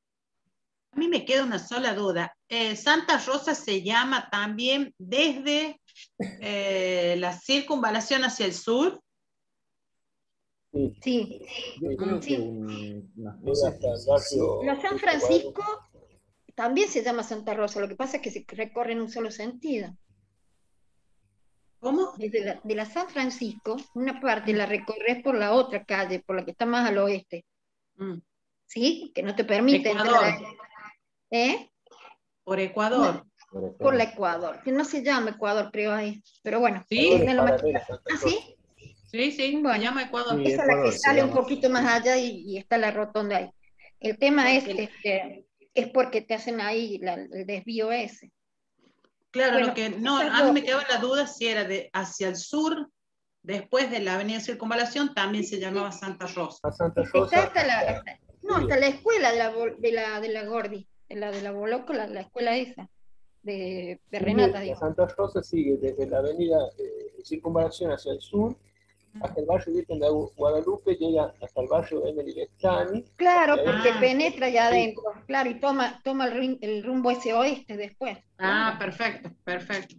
A mí me queda una sola duda. Eh, Santa Rosa se llama también desde eh, la circunvalación hacia el sur. Sí. Sí. Yo creo Sí. que un, una Llega hasta el barrio La San de Francisco también se llama Santa Rosa, lo que pasa es que se recorre en un solo sentido. ¿Cómo? Desde la, de la San Francisco, una parte la recorres por la otra calle, por la que está más al oeste. Mm. ¿Sí? Que no te permite Ecuador. entrar ahí. ¿Eh? Por Ecuador. No, por la Ecuador, que no se llama Ecuador, creo ahí. Pero bueno, Sí. tiene lo más... paralela, ¿Ah, sí? Sí, sí, Bueno, se llama Ecuador. Sí, esa es la que Ecuador se sale un llama. poquito más allá y, y está la rotonda ahí. El tema es, Porque- este, es porque te hacen ahí la- el desvío ese. Claro, Bueno, lo que no, esas a mí dos- me quedaba la duda si era de hacia el sur, después de la avenida Circunvalación, también se llamaba Santa Rosa. A Santa Está Rosa. hasta la, hasta- no, hasta la escuela de la, Bol- de la, de la Gordi, de la de la Boloco, la, la escuela esa, de, de Sigue- Renata, la digo. Santa Rosa sigue desde la avenida eh, Circunvalación hacia el sur, hasta el barrio Virgen de Guadalupe, llega hasta el barrio Emily Lestani. Claro, y ahí- porque Ah. penetra ya adentro, claro, y toma, toma el, rin- el rumbo ese oeste después. Ah, Claro. perfecto, perfecto.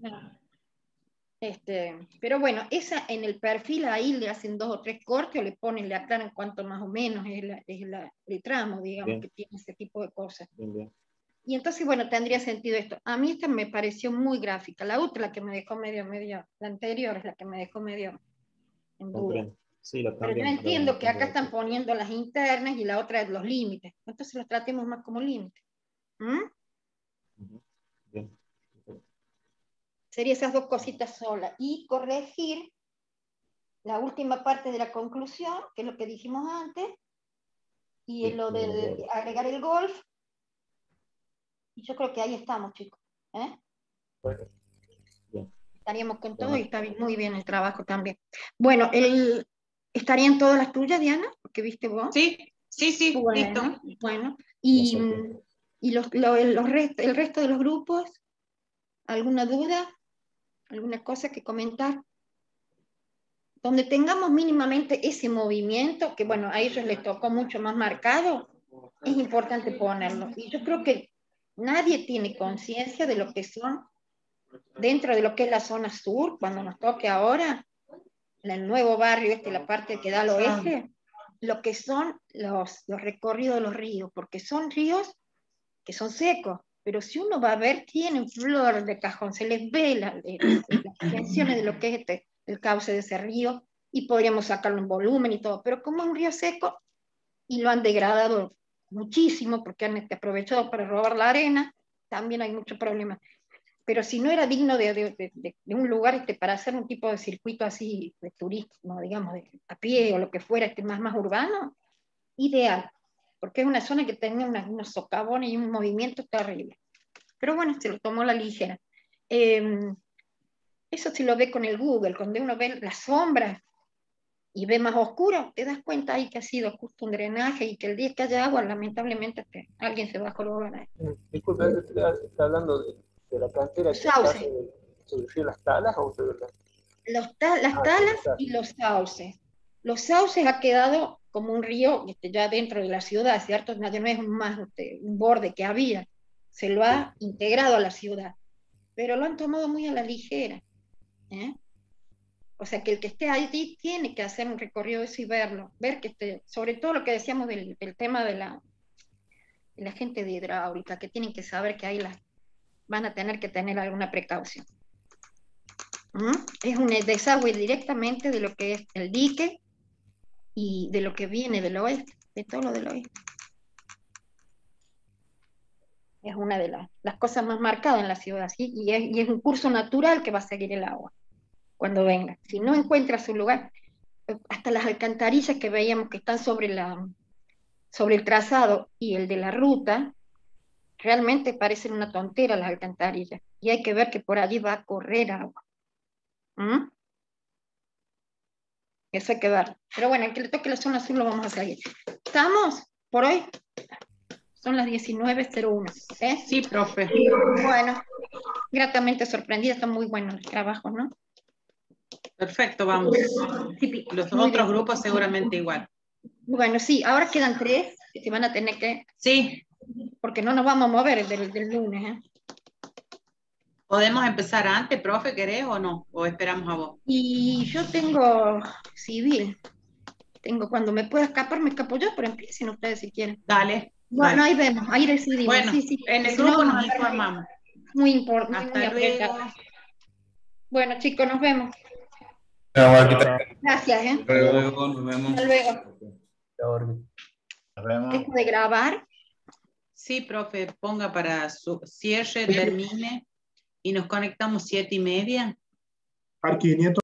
Este, pero bueno, esa en el perfil ahí le hacen dos o tres cortes o le ponen, le aclaran cuánto más o menos es, la, es la, el tramo, digamos, Bien. que tiene ese tipo de cosas. Bien, bien. Y entonces, bueno, tendría sentido esto. A mí esta me pareció muy gráfica. La otra, la que me dejó medio, medio, la anterior es la que me dejó medio en duda. Comprendo. Sí, lo Pero yo cambian, entiendo lo que acá cambian. están poniendo las internas y la otra es los límites. Entonces los tratemos más como límites. ¿Mm? Ujú. Bien. Sería esas dos cositas solas. Y corregir la última parte de la conclusión, que es lo que dijimos antes, y Sí, lo de, lo del golf. de agregar el golf. Y yo creo que ahí estamos, chicos. ¿eh? Bueno, Bien. Estaríamos con todo Bueno. y está bien- muy bien el trabajo también. Bueno, el, ¿estarían todas las tuyas, Diana? Porque viste vos. Sí, sí, sí, listo. Bueno, bueno. Y, Ya solté. y los, lo- los rest- el resto de los grupos, ¿alguna duda? ¿Alguna cosa que comentar? Donde tengamos mínimamente ese movimiento, que bueno, a ellos les tocó mucho más marcado, es importante ponerlo. Y yo creo que nadie tiene conciencia de lo que son, dentro de lo que es la zona sur, cuando nos toque ahora, en el nuevo barrio este, la parte que da al oeste, lo que son los, los recorridos de los ríos, porque son ríos que son secos, pero si uno va a ver, tienen flor de cajón, se les ve la- la- las dimensiones de lo que es este, el cauce de ese río, y podríamos sacarlo en volumen y todo, pero como es un río seco, y lo han degradado muchísimo, porque han este, aprovechado para robar la arena, también hay mucho problema. Pero si no era digno de, de, de, de- de un lugar este, para hacer un tipo de circuito así de turismo, digamos, de, a pie o lo que fuera, este, más, más urbano, ideal, porque es una zona que tenía una- unos socavones y un movimiento terrible. Pero bueno, se lo tomó a la ligera. Eh, Eso si lo ve con el Google, cuando uno ve las sombras y ve más oscuro, te das cuenta ahí que ha sido justo un drenaje y que el día que haya agua, lamentablemente te, alguien se va a jorobar ahí. Disculpe, ¿está hablando de, de la cantera que está sobre, sobre el río Las Talas o sobre la... Los ta las ah, talas sí, y los sauces. Los sauces ha quedado como un río este, ya dentro de la ciudad, ¿cierto? No es más este, un borde que había, se lo ha sí. integrado a la ciudad, pero lo han tomado muy a la ligera. ¿eh? O sea que el que esté allí tiene que hacer un recorrido de eso y verlo, ver que este, sobre todo lo que decíamos del, del tema de la, de la gente de hidráulica, que tienen que saber que ahí las, van a tener que tener alguna precaución. ¿Mm? Es un desagüe directamente de lo que es el dique y de lo que viene del oeste, de todo lo del oeste. Es una de las, las cosas más marcadas en la ciudad, ¿sí? y, es, y es un curso natural que va a seguir el agua cuando venga. Si no encuentra su lugar, hasta las alcantarillas que veíamos que están sobre, la, sobre el trazado y el de la ruta, realmente parecen una tontera las alcantarillas, y hay que ver que por allí va a correr agua. ¿Mm? Eso hay que ver. Pero bueno, el que le toque la zona azul lo vamos a seguir. ¿Estamos por hoy? Son las diecinueve cero uno. ¿eh? Sí, profe. Bueno, gratamente sorprendida, están muy buenos los trabajos, ¿no? Perfecto, vamos. Sí, los otros bien. Grupos seguramente igual. Bueno, sí, ahora quedan tres que se van a tener que... Sí. Porque no nos vamos a mover del, del lunes, ¿eh? ¿Podemos empezar antes, profe, querés o no? ¿O esperamos a vos? Y yo tengo civil. Tengo, cuando me pueda escapar, me escapo yo, pero empiecen ustedes si quieren. Dale. Bueno, dale. ahí vemos, ahí decidimos. Bueno, sí, sí, en el si grupo no, nos informamos. Muy importante. Hasta muy luego. Bueno, chicos, nos vemos. Gracias, ¿eh? Hasta luego, nos vemos. Hasta luego. Nos vemos. ¿Dejo de grabar? Sí, profe, ponga para su cierre, termine y nos conectamos siete y media. Al quinientos